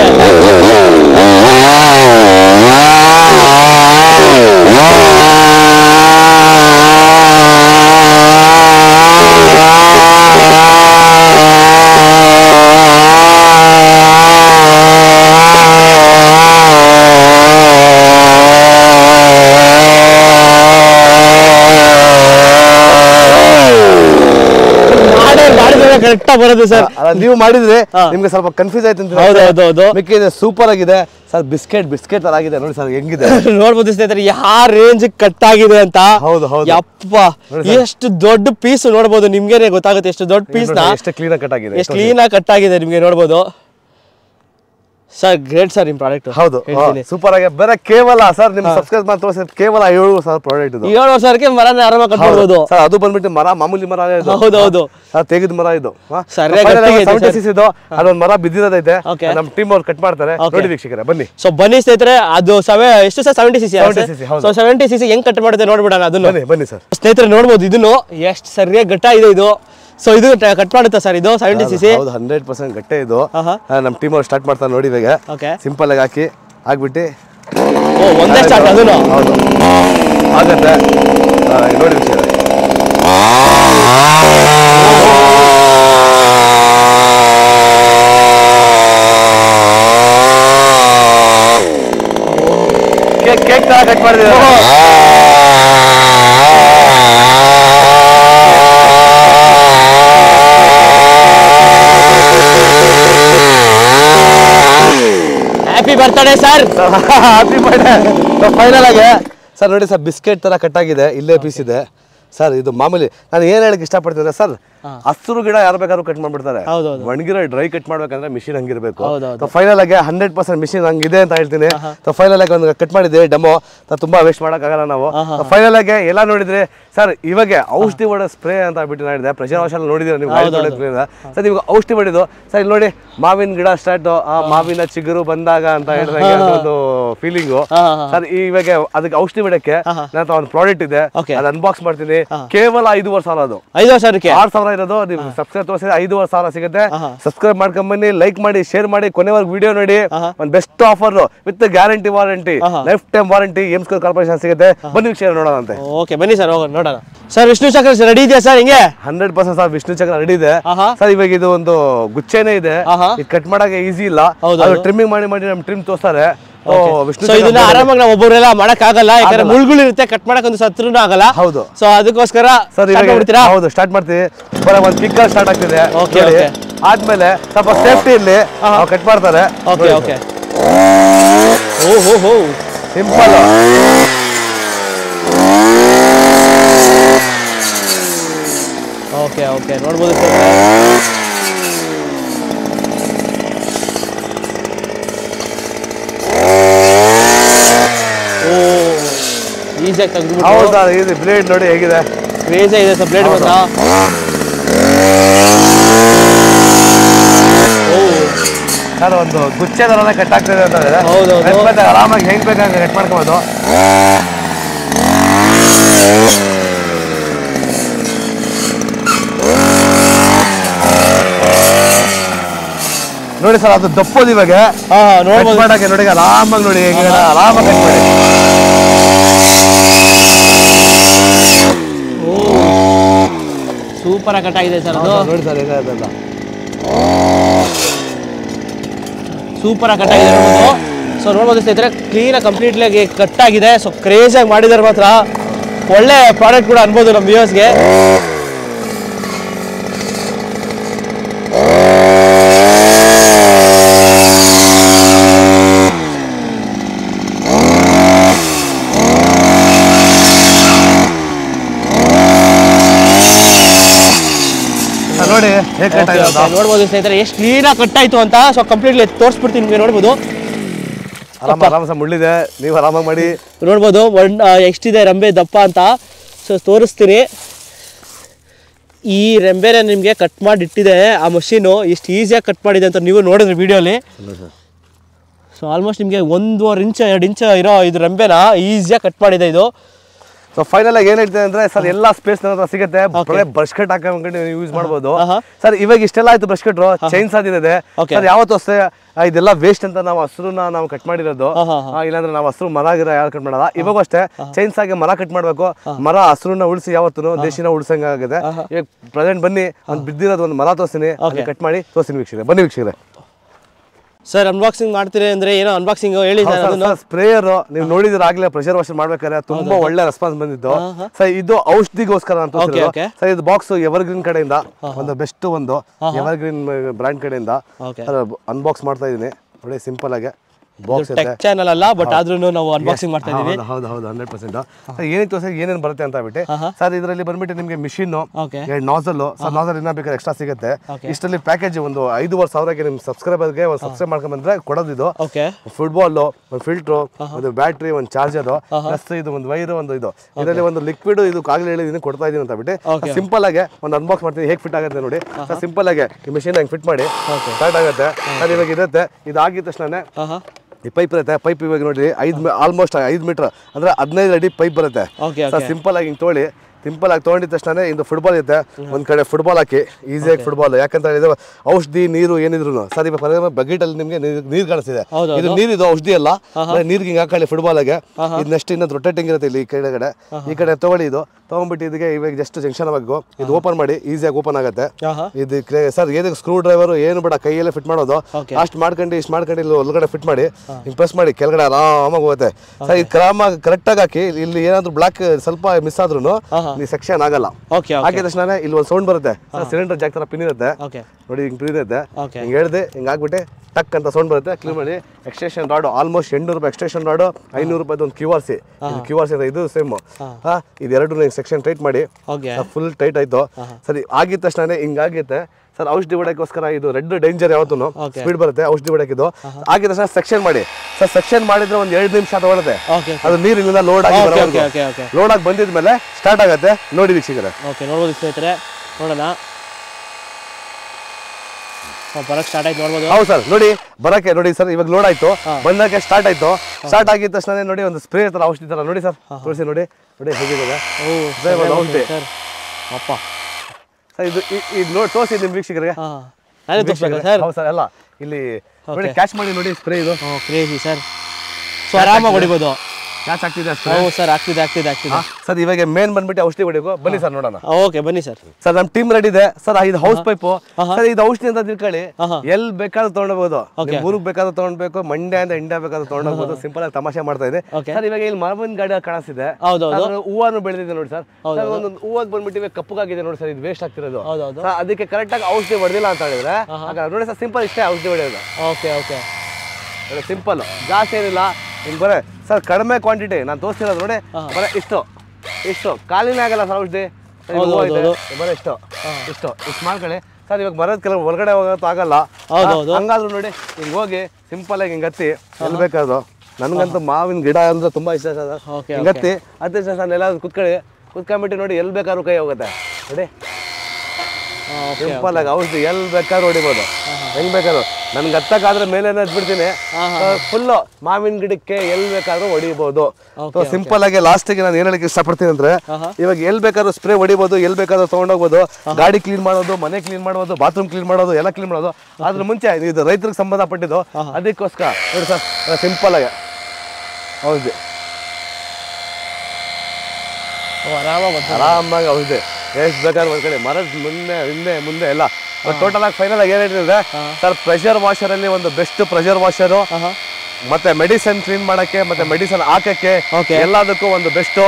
ಕರೆಕ್ಟ್ ಬರೋದು ಸರ್. ನೀವು ಮಾಡಿದ್ರೆ ನಿಮ್ಗೆ ಸ್ವಲ್ಪ ಕನ್ಫ್ಯೂಸ್ ಆಯ್ತು ಅಂತ. ಹೌದೌದು, ಮಿಕ್ಕಿದೆ ಸೂಪರ್ ಆಗಿದೆ ಸರ್. ಬಿಸ್ಕೆಟ್ ಬಿಸ್ಕೆಟ್ ತರ ಆಗಿದೆ ನೋಡಿ ಸರ್, ಹೆಂಗಿದೆ ನೋಡ್ಬೋದು ಸ್ನೇಹಿತರೆ ಯಾವ ರೇಂಜ್ ಕಟ್ ಆಗಿದೆ ಅಂತ. ಹೌದು ಹೌದು. ಯಪ್ಪ ಎಷ್ಟು ದೊಡ್ಡ ಪೀಸ್ ನೋಡ್ಬೋದು, ನಿಮ್ಗೆ ಗೊತ್ತಾಗುತ್ತೆ ಎಷ್ಟು ದೊಡ್ಡ ಪೀಸ್ ನ ಎಷ್ಟು ಕ್ಲೀನ್ ಆಗಿ ಕಟ್ ಆಗಿದೆ, ಎಷ್ಟು ಕ್ಲೀನ್ ಆಗಿ ಕಟ್ ಆಗಿದೆ ನಿಮ್ಗೆ ನೋಡ್ಬೋದು ಸರ್. ಗ್ರೇಟ್ ಸರ್ ನಿಮ್ ಪ್ರಾಡಕ್ಟ್. ಹೌದು, ಸೂಪರ್ ಆಗಿ. ಬೇರೆ ಕೇವಲ ಸರ್ ನಿಮ್ ಸಬ್ಸ್ಕ್ರೈಬ್ ಮಾತ್ರ ಕೇವಲ ಏಳು ಸಾವಿರ ಪ್ರಾಡಕ್ಟ್ ಇದು. ಏಳು ವರ್ಷಕ್ಕೆ ಮರನ ಆರಾಮಾಗಿ ಕಟ್ ಮಾಡ್ಬೋದು ಸರ್. ಅದು ಬಂದ್ಬಿಟ್ಟು ಮರ ಮಾಮೂಲಿ ಮರ. ಹೌದೌದು, ತೆಗೆದ ಮರ ಇದು. ಅದೊಂದು ಮರ ಬಿದ್ದಿರೋದೈತೆ, ನಮ್ ಟೀಮ್ ಅವ್ರು ಕಟ್ ಮಾಡ್ತಾರೆ ನೋಡಿ ವೀಕ್ಷಕರೇ, ಬನ್ನಿ. ಸೊ ಬನ್ನಿ ಸ್ನೇಹಿತರೆ, ಅದು ಎಷ್ಟು ಸರ್? Seventy CC. So seventy CC ಹೆಂಗ್ ಕಟ್ ಮಾಡುತ್ತೆ ನೋಡ್ಬಿಡೋಣ ಅದನ್ನು. ಬನ್ನಿ ಸರ್. ಸ್ನೇಹಿತರೆ ನೋಡ್ಬೋದು ಇದನ್ನು ಎಷ್ಟು ಸರಿಯಾಗಿ ಗಟ್ಟ ಇದೆ ಇದು. ಸೊ ಇದು ಕಟ್ ಮಾಡುತ್ತಾ ಸರ್ ಇದು ಸೆವೆಂಟಿ ಸಿಸಿ? ಹೌದು, ಹಂಡ್ರೆಡ್ ಪರ್ಸೆಂಟ್ ಗಟ್ಟೆ ಇದು. ನಮ್ ಟೀಮ್ ಅವ್ರು ಸ್ಟಾರ್ಟ್ ಮಾಡ್ತಾರೆ ನೋಡಿ ಇವಾಗ. ಸಿಂಪಲ್ ಆಗಿ ಹಾಕಿ ಆಗ್ಬಿಟ್ಟು ಒಂದೇ ಸ್ಟಾರ್ಟ್ ಅದನ್ನು. ಹೌದು ಆಗತ್ತೆ ನೋಡಿ ವಿಷಯ. ಕೇಕ್ ಕೇಕ್ ತರ ಕಟ್ ಮಾಡಿದ್ರೆ happy birthday sir. Happy birthday. Final ಆಗಿ ಸರ್ ನೋಡಿ ಸರ್, ಬಿಸ್ಕೆಟ್ ತರ ಕಟ್ ಆಗಿದೆ, ಇಲ್ಲೇ ಪೀಸ್ ಇದೆ ಸರ್. ಇದು ಮಾಮೂಲಿ ನಾನು ಏನು ಹೇಳಕ್ಕೆ ಇಷ್ಟಪಡ್ತೀನಿ ಸರ್, ಹಸಿರು ಗಿಡ ಯಾರು ಬೇಕಾದ್ರೂ ಕಟ್ ಮಾಡ್ಬಿಡ್ತಾರೆ, ಒಣಗಿರೋ ಡ್ರೈ ಕಟ್ ಮಾಡ್ಬೇಕಂದ್ರೆ ಮಿಷಿನ್ ಹಂಗಿರ್ಬೇಕು. ಫೈನಲ್ ಆಗಿ ಹಂಡ್ರೆಡ್ ಪರ್ಸೆಂಟ್ ಮಿಷಿನ್ ಹಂಗಿದೆ ಅಂತ ಹೇಳ್ತೀನಿ. ಫೈನಲ್ ಆಗಿ ಒಂದು ಕಟ್ ಮಾಡಿದ್ವಿ ಡೆಮೋ, ತುಂಬಾ ವೇಸ್ಟ್ ಮಾಡಕ್ಕಾಗಲ್ಲ ನಾವು. ಫೈನಲ್ ಆಗಿ ಎಲ್ಲ ನೋಡಿದ್ರೆ ಸರ್ ಇವಾಗ ಔಷಧಿ ಹೊಡೆ ಸ್ಪ್ರೇ ಅಂತ ಬಿಟ್ಟು ಮಾಡಿದೆ, ಪ್ರೆಷರ್ ವಾಶ್ ಅಲ್ಲಿ ನೋಡಿದ್ರೆ ನೀವು ಸರ್ ಇವಾಗ ಔಷಧಿ ಹೊಡಿದು ಸರ್ ಇಲ್ಲಿ ನೋಡಿ ಮಾವಿನ ಗಿಡ ಸ್ಟಾರ್ಟ್, ಆ ಮಾವಿನ ಚಿಗುರು ಬಂದಾಗ ಅಂತ ಹೇಳಿದ್ರೆ ಒಂದು ಫೀಲಿಂಗು ಸರ್. ಇವಾಗ ಅದಕ್ಕೆ ಔಷಧಿ ಹೊಡಕ್ಕೆ ನನ್ನ ಒಂದು ಪ್ರಾಡಕ್ಟ್ ಇದೆ, ಅದು ಅನ್ಬಾಕ್ಸ್ ಮಾಡ್ತೀನಿ. ಕೇವಲ ಐದುವರೆ ಸಾವಿರ, ಅದು ಐದುವರೆ ಸಾವಿರಕ್ಕೆ ಆರು ಸಾವಿರ ಇರೋದು. ನೀವು ಸಬ್ಸ್ಕ್ರೈಬ್ ತೋರಿಸಿದ್ರೆ ಐದುವರೆ ಸಾವಿರ ಸಿಗುತ್ತೆ. ಸಬ್ಸ್ಕ್ರೈಬ್ ಮಾಡ್ಕೊಂಡ್ ಬನ್ನಿ, ಲೈಕ್ ಮಾಡಿ, ಶೇರ್ ಮಾಡಿ, ಕೊನೆವರೆಗೂ ವಿಡಿಯೋ ನೋಡಿ. ಒಂದು best offer with guarantee warranty, lifetime warranty M square corporation ಸಿಗುತ್ತೆ. ಬನ್ನಿ ಶೇರ್ ನೋಡೋಣ ಅಂತೆ. ಓಕೆ ಬನ್ನಿ ಸರ್ ಹೋಗೋಣ ನೋಡೋಣ. ಸರ್ ವಿಷ್ಣು ಚಕ್ರ ರೆಡಿ ಇದೆಯಾ ಸರ್? ಹಿಂಗೆ ಹಂಡ್ರೆಡ್ ಪರ್ಸೆಂಟ್ ಸರ್ ವಿಷ್ಣು ಚಕ್ರ ರೆಡಿ ಇದೆ ಸರ್. ಇವಾಗ ಇದು ಒಂದು ಗುಚ್ಚೆನೇ ಇದೆ, ಕಟ್ ಮಾಡಕ್ಕೆ ಈಸಿ ಇಲ್ಲ, ಟ್ರಿಮ್ಮಿಂಗ್ ಮಾಡಿ ಮಾಡಿ ನಮ್ ಟ್ರಿಮ್ ತೋರಿಸ್ತಾರೆ. ಇದನ್ನ ಆರಾಮಾಗಿ ನಾವು ಒಬ್ಬರೆಲ್ಲ ಮಾಡಕ್ ಆಗಲ್ಲ, ಯಾಕಂದ್ರೆ ಮುಳ್ಳುಗಳು ಇರುತ್ತೆ, ಕಟ್ ಮಾಡಕ್ ಒಂದು ಸತ್ರೂ ಆಗಲ್ಲ. ಹೌದು, ಸೊ ಅದಕ್ಕೋಸ್ಕರ ಸರ್ ಹೌದು ಸ್ಟಾರ್ಟ್ ಮಾಡ್ತೀವಿ. ಒಂದು ಕಿಕ್ ಸ್ಟಾರ್ಟ್ ಆಗ್ತಿದೆ, ಆದ್ಮೇಲೆ ಸ್ವಲ್ಪ ಸೇಫ್ಟಿ ಇಲ್ಲಿ ಕಟ್ ಮಾಡ್ತಾರೆ. ಓಕೆ ಓಕೆ ಓಹೋ ಸಿಂಪಲ್. ಓಕೆ ಓಕೆ ನೋಡ್ಬೋದು ಈಸಿಯಾಗಿ ತೆಗೆದು. ಹೌದಾ, ಇದು ಬ್ಲೇಡ್ ನೋಡಿ ಹೇಗಿದೆ, ಕ್ರೇಜಿ ಇದೆ ಸರ್ ಬ್ಲೇಡ್ ಗೊತ್ತಾ. ಸರ್ ಒಂದು ಗುಚ್ಚೆದಲ್ಲ ಕಟ್ ಆಗ್ತದೆ ಅಂತ ಹೇಳಿದ್ರೆ ಹೌದು, ಆರಾಮಾಗಿ ಹೆಂಗ್ ಬೇಕಾಗ ಕಟ್ ಮಾಡ್ಕೋಬೋದು. ನೋಡಿ ಸರ್ ಅದು ದಪ್ಪೋದು ಇವಾಗ ಮಾಡಕ್ಕೆ ನೋಡಿ ಆರಾಮಾಗಿ ನೋಡಿ ಆರಾಮಾಗಿ ಕಟ್ ಮಾಡಿ. ಸೂಪರ್ ಆಗಿ ಕಟ್ ಆಗಿದೆ ಸರ್ ಅದು. ನೋಡಿ ಸರ್ ಹೇಗಾಗಲ್ಲ, ಸೂಪರ್ ಆಗಿ ಕಟ್ ಆಗಿದೆ ನೋಡ್ಬೋದು. ಸೊ ನೋಡ್ಬೋದು ಸ್ನೇಹಿತರೆ ಕ್ಲೀನಾಗಿ ಕಂಪ್ಲೀಟ್ಲಿ ಕಟ್ ಆಗಿದೆ. ಸೊ ಕ್ರೇಜಿಯಾಗಿ ಮಾಡಿದಾರೆ, ಮಾತ್ರ ಒಳ್ಳೆ ಪ್ರಾಡಕ್ಟ್ ಕೂಡ ಅನ್ಬೋದು ನಮ್ಮ ವ್ಯೂವರ್ಸ್ಗೆ. ನೋಡಿ ನೋಡ್ಬೋದು ಸ್ನೇಹಿತರೆ ಎಷ್ಟು ಕ್ಲೀನಾಗಿ ಕಟ್ ಆಯ್ತು ಅಂತ. ಸೊ ಕಂಪ್ಲೀಟ್ಲಿ ತೋರಿಸ್ಬಿಡ್ತೀನಿ ನಿಮಗೆ, ನೋಡ್ಬೋದು ಆರಾಮ ಮುಳ್ಳಿದೆ, ನೀವು ಆರಾಮಾಗಿ ಮಾಡಿ ನೋಡ್ಬೋದು. ಒನ್ ಎಷ್ಟಿದೆ ರೆಂಬೆ ದಪ್ಪ ಅಂತ ಸೊ ತೋರಿಸ್ತೀನಿ. ಈ ರೆಂಬೆನ ನಿಮಗೆ ಕಟ್ ಮಾಡಿ ಇಟ್ಟಿದೆ ಆ ಮಷೀನು, ಎಷ್ಟು ಈಸಿಯಾಗಿ ಕಟ್ ಮಾಡಿದೆ ಅಂತ ನೀವು ನೋಡಿದ್ರಿ ವಿಡಿಯೋಲಿ. ಸೊ ಆಲ್ಮೋಸ್ಟ್ ನಿಮಗೆ ಒಂದೂವರೆ ಇಂಚ್ ಎರಡು ಇಂಚ್ ಇರೋ ಇದು ರೆಂಬೆನ ಈಸಿಯಾಗಿ ಕಟ್ ಮಾಡಿದೆ ಇದು. ಸೊ ಫೈನಲ್ ಆಗಿ ಏನ್ ಹೇಳ್ತೇನೆ ಅಂದ್ರೆ ಸರ್ ಎಲ್ಲಾ ಸ್ಪೇಸ್ ನನ್ನ ಹತ್ರ ಸಿಗುತ್ತೆ, ಬ್ರಷ್ ಕಟ್ ಹಾಕೊಂಡು ಯೂಸ್ ಮಾಡಬಹುದು ಸರ್. ಇವಾಗ ಇಷ್ಟೆಲ್ಲ ಆಯ್ತು ಬ್ರಷ್ ಕಟ್ರು, ಚೈನ್ ಸಾದಿದೆ ಸರ್. ಯಾವತ್ತು ಅಷ್ಟೇ ಇದೆಲ್ಲ ವೇಸ್ಟ್ ಅಂತ ನಾವು ಹಸ್ರನ್ನ ನಾವು ಕಟ್ ಮಾಡಿರೋದು, ಇಲ್ಲಾಂದ್ರೆ ನಾವು ಹಸ್ರು ಮರ ಗಿರ ಯಾರು ಕಟ್ ಮಾಡಲ್ಲ. ಇವಾಗ ಅಷ್ಟೇ ಚೈನ್ಸ್ ಆಗಿ ಮರ ಕಟ್ ಮಾಡ್ಬೇಕು, ಮರ ಹಸ್ರನ್ನ ಉಳಿಸಿ ಯಾವತ್ತು ದೇಶಿನ ಉಳಿಸಂಗಾಗಿದೆ. ಈಗ ಪ್ರೆಸೆಂಟ್ ಬನ್ನಿ ಒಂದು ಬಿದ್ದಿರೋದು ಒಂದು ಮರ ತೋರಿಸ್ತೀನಿ, ಕಟ್ ಮಾಡಿ ತೋರಿಸ್ತೀನಿ ವೀಕ್ಷಕರೇ. ಬನ್ನಿ ವೀಕ್ಷಕರೇ. ಸರ್ ಅನ್ಬಾಕ್ಸಿಂಗ್ ಮಾಡ್ತೀರಿ ಅಂದ್ರೆ ಏನೋ ಅನ್ಬಾಕ್ಸಿಂಗ್ ಹೇಳಿ ಸರ್. ಸ್ಪ್ರೇಯರ್ ನೀವು ನೋಡಿದ್ರೆ ಆಗ್ಲೇ ಪ್ರೆಷರ್ ವಾಷ್ ಮಾಡ್ಬೇಕಾದ್ರೆ ತುಂಬಾ ಒಳ್ಳೆ ರೆಸ್ಪಾನ್ಸ್ ಬಂದಿತ್ತು ಸರ್. ಇದು ಔಷಧಿಗೋಸ್ಕರ ಅಂತ ಸರ್. ಇದು ಬಾಕ್ಸ್ ಎವರ್ ಗ್ರೀನ್ ಕಡೆಯಿಂದ ಒಂದು ಬೆಸ್ಟ್ ಒಂದು ಎವರ್ ಗ್ರೀನ್ ಬ್ರ್ಯಾಂಡ್ ಕಡೆಯಿಂದ ಅನ್ಬಾಕ್ಸ್ ಮಾಡ್ತಾ ಇದೀನಿ ನೋಡಿ. ಸಿಂಪಲ್ ಆಗಿ ಬಾಕ್ಸ್ ಟೆಕ್ ಚಾನೆಲ್ ಅಲ್ಲ, ಬಟ್ ಆದ್ರೂ ನಾವು ಅನ್ಬಾಕ್ಸಿಂಗ್ ಮಾಡ್ತಾ ಇದೀವಿ. ಹೌದು ಹೌದು ಹಂಡ್ರೆಡ್ ಪರ್ಸೆಂಟ್ ಏನಿತ್ತು ಸರ್, ಏನೇನು ಬರುತ್ತೆ ಅಂತ ಬಿಟ್ಟು ಸರ್. ಇದರಲ್ಲಿ ಬಂದ್ಬಿಟ್ಟು ನಿಮಗೆ ಮಿಷಿನ್, ಎರಡು ನಾಸಲ್ ಸರ್. ನಾಸಲ್ ಇನ್ನ ಬೇಕಾದ್ರೆ ಎಕ್ಸ್ಟ್ರಾ ಸಿಗುತ್ತೆ. ಇಷ್ಟರಲ್ಲಿ ಪ್ಯಾಕೇಜ್ ಒಂದು ಐದುವರೆ ಸಾವಿರಕ್ಕೆ ನಿಮ್ ಸಬ್ಸ್ಕ್ರೈಬರ್ಗೆ ಒಂದು ಸಬ್ಸ್ಕ್ರೈಬ್ ಮಾಡ್ಕೊಂಡ್ ಬಂದ್ರೆ ಕೊಡೋದು ಇದು. ಫುಟ್ಬಾಲ್, ಒಂದು ಫಿಲ್ಟ್ರು, ಒಂದು ಬ್ಯಾಟ್ರಿ, ಒಂದು ಚಾರ್ಜರ್, ಪ್ಲಸ್ ಇದು ಒಂದು ವೈರ್, ಒಂದು ಇದು ಇದರಲ್ಲಿ ಒಂದು ಲಿಕ್ವಿಡ್, ಇದು ಆಗ್ಲೇ ಹೇಳಿದೀನಿ ಕೊಡ್ತಾ ಇದೀನಿ ಅಂತ ಬಿಟ್ಟು ಸಿಂಪಲ್ ಆಗಿ ಒಂದು ಅನ್ಬಾಕ್ಸ್ ಮಾಡ್ತೀನಿ. ಹೇಗೆ ಫಿಟ್ ಆಗುತ್ತೆ ನೋಡಿ ಸರ್. ಸಿಂಪಲ್ ಆಗಿ ಈ ಮಿಷಿನ್ ಹಂಗೆ ಫಿಟ್ ಮಾಡಿ ಸ್ಟಾರ್ಟ್ ಆಗುತ್ತೆ ಸರ್. ಇವಾಗ ಇರುತ್ತೆ, ಇದು ಆಗಿದ ತಕ್ಷಣ ಈ ಪೈಪ್ ಇರುತ್ತೆ. ಪೈಪ್ ಇವಾಗ ನೋಡಿ ಐದು ಆಲ್ಮೋಸ್ಟ್ ಐದು ಮೀಟರ್ ಅಂದ್ರೆ ಹದಿನೈದು ಅಡಿ ಪೈಪ್ ಬರುತ್ತೆ ಸರ್. ಸಿಂಪಲ್ ಆಗಿ ಹಿಂಗೆ ತೊಗೊಳ್ಳಿ, ಸಿಂಪಲ್ ಆಗಿ ತೊಗೊಂಡಿದ ತಕ್ಷಣ ಇದು ಫುಟ್ಬಾಲ್ ಇರುತ್ತೆ, ಒಂದ್ ಕಡೆ ಫುಟ್ಬಾಲ್ ಹಾಕಿ ಈಸಿಯಾಗಿ ಫುಟ್ಬಾಲ್. ಯಾಕಂತ ಹೇಳಿದ್ರೆ ಔಷಧಿ ನೀರು ಏನಿದ್ರು ಸರ್. ಇವಾಗ ಬಕೆಟ್ ಅಲ್ಲಿ ನಿಮ್ಗೆ ನೀರ್ ಕಾಣಿಸ್ತಿದೆ, ಇದು ನೀರಿದು ಔಷಧಿ ಅಲ್ಲ, ನೀರ್ಗೆ ಹಿಂಗೆ ಹಾಕೊಳ್ಳಿ ಫುಟ್ಬಾಲ್ ಆಗಿ. ಇದು ನೆಕ್ಸ್ಟ್ ಇನ್ನೊಂದು ರೊಟೇಟಿಂಗ್ ಇರುತ್ತೆ ಇಲ್ಲಿ ಈ ಕಡೆ ಈ ಕಡೆ ತಗೊಳ್ಳಿ. ಇದು ತಗೊಂಡ್ಬಿಟ್ಟು ಇದಕ್ಕೆ ಇವಾಗ ಜಸ್ಟ್ ಜಂಕ್ಷನ್ ಆಗಬೇಕು. ಇದು ಓಪನ್ ಮಾಡಿ ಈಸಿಯಾಗಿ ಓಪನ್ ಆಗುತ್ತೆ ಇದು ಸರ್. ಏದಕ್ಕೆ ಸ್ಕ್ರೂ ಡ್ರೈವರ್ ಏನು ಬೇಡ, ಕೈಯಲ್ಲೇ ಫಿಟ್ ಮಾಡೋದು. ಅಷ್ಟು ಮಾಡ್ಕೊಂಡು ಇಷ್ಟು ಮಾಡ್ಕೊಂಡು ಇಲ್ಲಿ ಒಳಗಡೆ ಫಿಟ್ ಮಾಡಿ ಹಿಂಗೆ ಪ್ರೆಸ್ ಮಾಡಿ ಕೆಳಗಡೆ ಆರಾಮಾಗಿ ಹೋಗುತ್ತೆ ಸರ್. ಇದು ಕ್ರಮ ಕರೆಕ್ಟಾಗಿ ಹಾಕಿ ಇಲ್ಲಿ ಏನಾದ್ರು ಬ್ಲಾಕ್ ಸ್ವಲ್ಪ ಮಿಸ್ ಆದ್ರೂ ನೀವು ಸೆಕ್ಷನ್ ಆಗಲ್ಲ. ಹಾಕಿದ ತಕ್ಷಣ ಇಲ್ಲಿ ಒಂದು ಸೌಂಡ್ ಬರುತ್ತೆ, ಸಿಲಿಂಡರ್ ಜಾಕ್ ತರ ಪಿನ್ ಇರುತ್ತೆ ನೋಡಿ, ಹಿಂಗ್ ಪಿನ್ ಇರುತ್ತೆ, ಹಿಂಗ್ ಹೇಳ್ದೆ ಹಿಂಗ್ ಆಗ್ಬಿಟ್ಟೆ ಟಕ್ ಅಂತ ಸೌಂಡ್ ಬರುತ್ತೆ. ಕ್ಲೀನ್ ಮಾಡಿ ಎಕ್ಸ್ಟೆನ್ಷನ್ ರಾಡು ಆಲ್ಮೋಸ್ಟ್ ಎಂಟ್ನೂರು ರೂಪಾಯಿ ಎಕ್ಸ್ಟೆನ್ಷನ್ ರಾಡು, ಐನೂರು ರೂಪಾಯಿ ಒಂದು Q R C Q R C ಇದು ಸೇಮ್. ಹಾ ಇದೆರಡು ಸೆಕ್ಷನ್ ಟೈಟ್ ಮಾಡಿ ಫುಲ್ ಟೈಟ್ ಆಯ್ತು. ಸರಿ ಆಗಿದ ತಕ್ಷಣ ಹಿಂಗಾಗೈತೆ ಸರ್. ಔಷಧಿ ಹೊಡಕ್ಕೋಸ್ಕರ ಇದು ರೆಡ್ ಡೇಂಜರ್ ಯಾವತ್ತೂ ಸ್ಪೀಡ್ ಬರುತ್ತೆ ಔಷಧಿ ಹೊಡಕಿದ್ದು. ಆಗಿದ ತಕ್ಷಣ ಸೆಕ್ಷನ್ ಮಾಡಿ ಸರ್. ಸೆಕ್ಷನ್ ಮಾಡಿದ್ರೆ ಒಂದ್ ಎರಡು ನಿಮಿಷ ತಗೊಳುತ್ತೆ, ಅದು ನೀರು ಇಲ್ಲಿಂದ ಲೋಡ್ ಆಗಿ ಲೋಡ್ ಆಗಿ ಬಂದಿದ್ಮೇಲೆ ಸ್ಟಾರ್ಟ್ ಆಗುತ್ತೆ. ನೋಡಿ ವೀಕ್ಷಕರೇ, ನೋಡ್ಬೋದು ಸ್ನೇಹಿತರೆ, ನೋಡೋಣ ಬರಕ್ ಸ್ಟಾರ್ಟ್ ಆಯ್ತು ನೋಡ್ಬೋದು. ಹೌದು ಸರ್, ನೋಡಿ ಬರಕ್ಕೆ ನೋಡಿ ಸರ್, ಇವಾಗ ಲೋಡ್ ಆಯ್ತು, ಬಂದಕ್ಕೆ ಸ್ಟಾರ್ಟ್ ಆಯ್ತು. ಸ್ಟಾರ್ಟ್ ಆಗಿದ ತಕ್ಷಣ ನೋಡಿ ಒಂದು ಸ್ಪ್ರೇ ತರ ಔಷಧಿ ತರ ನೋಡಿ ಸರ್, ತೋರಿಸಿ ನೋಡಿ ನೋಡಿ ಹೇಗಿದೆ ಔಷಧಿ ಅಪ್ಪ ಸರ್. ಇದು ಇದು ನೋಡಿ ತೋರಿಸಿ ನಿಮ್ ವೀಕ್ಷಕರಿಗೆ. ಹೌದು ಸರ್, ಎಲ್ಲ ಇಲ್ಲಿ ನೋಡಿ ಕ್ಯಾಚ್ ಮಾಡಿ ನೋಡಿ ಸ್ಪ್ರೇ ಇದು ಕ್ರೇಜಿ ಸರ್. ಸೊ ಆರಾಮಾಗಿ ಹೊಡಿಬೋದು. ಕ್ಯಾಚ್ ಆಗ್ತಿದೆ ಸರ್, ಆಗ್ತಿದೆ ಆಗ್ತಿದೆ ಆಗ್ತಿದೆ ಸರ್. ಇವಾಗ ಮೇನ್ ಬಂದ್ಬಿಟ್ಟು ಔಷಧಿ ಹೊಡಿಬೇಕು, ಬನ್ನಿ ಸರ್ ನೋಡೋಣ. ಓಕೆ ಬನ್ನಿ ಸರ್. ಸರ್ ನಮ್ ಟೀಮ್ ರೆಡಿ ಇದೆ ಸರ್. ಇದು ಹೌಸ್ ಪೈಪು ಸರ್, ಇದು ಔಷಧಿ ಅಂತ ತಿಳ್ಕೊಳ್ಳಿ, ಎಲ್ ಬೇಕಾದ್ರೂ ತಗೊಂಡೋಗ್ಬೋದು. ಊರಿಗೆ ಬೇಕಾದ್ರೂ ತಗೊಂಡ್ಬೇಕು, ಮಂಡ್ಯ ಅಂತ ಇಂಡಿಯಾ ಬೇಕಾದ್ರೂ ತಗೊಂಡೋಗ್ಬೋದು. ಸಿಂಪಲ್ ಆಗಿ ತಮಾಷೆ ಮಾಡ್ತಾ ಇದೆ ಸರ್. ಇವಾಗ ಇಲ್ಲಿ ಮರಬನ್ ಗಾಡಿ ಕಾಣಿಸ್ತಿದೆ, ಹೂವನ್ನು ಬೆಳೆದಿದೆ ನೋಡಿ ಸರ್. ಒಂದು ಹೂವಾಗಿ ಬಂದ್ಬಿಟ್ಟಿವೆ ಕಪ್ಪಗಾಗಿದೆ ನೋಡಿ ಸರ್, ಇದು ವೇಸ್ಟ್ ಆಗ್ತಿರೋದು. ಅದಕ್ಕೆ ಕರೆಕ್ಟ್ ಆಗಿ ಔಷಧಿ ಹೊಡೆದಿಲ್ಲ ಅಂತ ಹೇಳಿದ್ರೆ ನೋಡಿ ಸರ್, ಸಿಂಪಲ್ ಇಷ್ಟೇ ಔಷಧಿ ಹೊಡೆಯೋದು. ಓಕೆ ಓಕೆ ಸಿಂಪಲ್, ಜಾಸ್ತಿ ಏನಿಲ್ಲ. ಇಲ್ಲಿ ಬರೇ ಸರ್ ಕಡಿಮೆ ಕ್ವಾಂಟಿಟಿ ನಾನು ತೋರಿಸ್ತಿರೋದು ನೋಡಿ, ಬರೀ ಇಷ್ಟು ಇಷ್ಟು ಕಾಲಿನೇ ಆಗಲ್ಲ ಸರ್ ಔಷಧಿ, ಬರೀ ಇಷ್ಟು ಇಷ್ಟು ಇಷ್ಟು ಮಾಡ್ಕೊಳ್ಳಿ ಸರ್. ಇವಾಗ ಬರೋದ್ ಕೆಲವು ಹೊರಗಡೆ ಹೋಗೋದು ಆಗಲ್ಲ, ಹಂಗಾದ್ರು ನೋಡಿ ಹಿಂಗ್ ಹೋಗಿ ಸಿಂಪಲ್ ಆಗಿ ಹಿಂಗ್ ಹತ್ತಿ ಎಲ್ಲಿ ಬೇಕಾದ್ರು. ನನ್ಗಂತೂ ಮಾವಿನ ಗಿಡ ಅಂದ್ರೆ ತುಂಬಾ ಇಷ್ಟ ಸರ್. ಹಿಂಗ್ ಹತ್ತಿ ಹತ್ತಿ ಸರ್ ಎಲ್ಲಾದ್ರೂ ಕುತ್ಕೊಳ್ಳಿ, ಕುತ್ಕೊಂಡ್ಬಿಟ್ಟು ನೋಡಿ ಎಲ್ಲಿ ಬೇಕಾದ್ರೂ ಕೈ ಹೋಗುತ್ತೆ ನೋಡಿ. ಸಿಂಪಲ್ ಆಗಿ ಔಷಧಿ ಎಲ್ಲಿ ಬೇಕಾದ್ರೂ ಹೊಡಿಬೋದು, ಹೆಂಗ್ ಬೇಕಾದ್ರು. ನನ್ಗೆ ಹತ್ತಕ್ಕಾದ್ರೆ ಮೇಲೆ ಹತ್ಬಿಡ್ತೀನಿ, ಫುಲ್ಲು ಮಾವಿನ ಗಿಡಕ್ಕೆ ಎಲ್ಲಿ ಬೇಕಾದ್ರೂ ಹೊಡಿಬಹುದು. ಸಿಂಪಲ್ ಆಗಿ ಲಾಸ್ಟಿಗೆ ನಾನು ಏನ್ ಹೇಳಕ್ಕೆ ಇಷ್ಟಪಡ್ತೀನಿ ಅಂದ್ರೆ, ಇವಾಗ ಎಲ್ಲಿ ಬೇಕಾದ್ರೂ ಸ್ಪ್ರೇ ಹೊಡಿಬಹುದು, ಎಲ್ಲಿ ಬೇಕಾದ್ರೂ ತಗೊಂಡೋಗ್ಬೋದು. ಗಾಡಿ ಕ್ಲೀನ್ ಮಾಡೋದು, ಮನೆ ಕ್ಲೀನ್ ಮಾಡೋದು, ಬಾತ್ರೂಮ್ ಕ್ಲೀನ್ ಮಾಡೋದು, ಎಲ್ಲ ಕ್ಲೀನ್ ಮಾಡೋದು. ಅದ್ರ ಮುಂಚೆ ಇದು ರೈತರಿಗೆ ಸಂಬಂಧಪಟ್ಟಿದ್ದು, ಅದಕ್ಕೋಸ್ಕರ ನೋಡಿ ಸರ್ ಸಿಂಪಲ್ ಆಗಿ ಔಷಧಿ ಆರಾಮಾಗಿ ಔಷಧಿ ಎಷ್ಟು ಬೇಕಾದ್ರೂ ಒಂದ್ ಕಡೆ ಮರದ ಮುಂದೆ ಹಿಂದೆ ಮುಂದೆ ಎಲ್ಲ. ಟೋಟಲ್ ಆಗಿ ಫೈನಲ್ ಆಗಿ ಏನ್ ಹೇಳ್ತಿದ್ರೆ ಸರ್, ಪ್ರೆಷರ್ ವಾಷರ್ ಅಲ್ಲಿ ಒಂದು ಬೆಸ್ಟ್ ಪ್ರೆಷರ್ ವಾಷರು, ಮತ್ತೆ ಮೆಡಿಸಿನ್ ಕ್ಲೀನ್ ಮಾಡಕ್ಕೆ ಮತ್ತೆ ಮೆಡಿಸಿನ್ ಹಾಕಕ್ಕೆ ಎಲ್ಲದಕ್ಕೂ ಒಂದು ಬೆಸ್ಟ್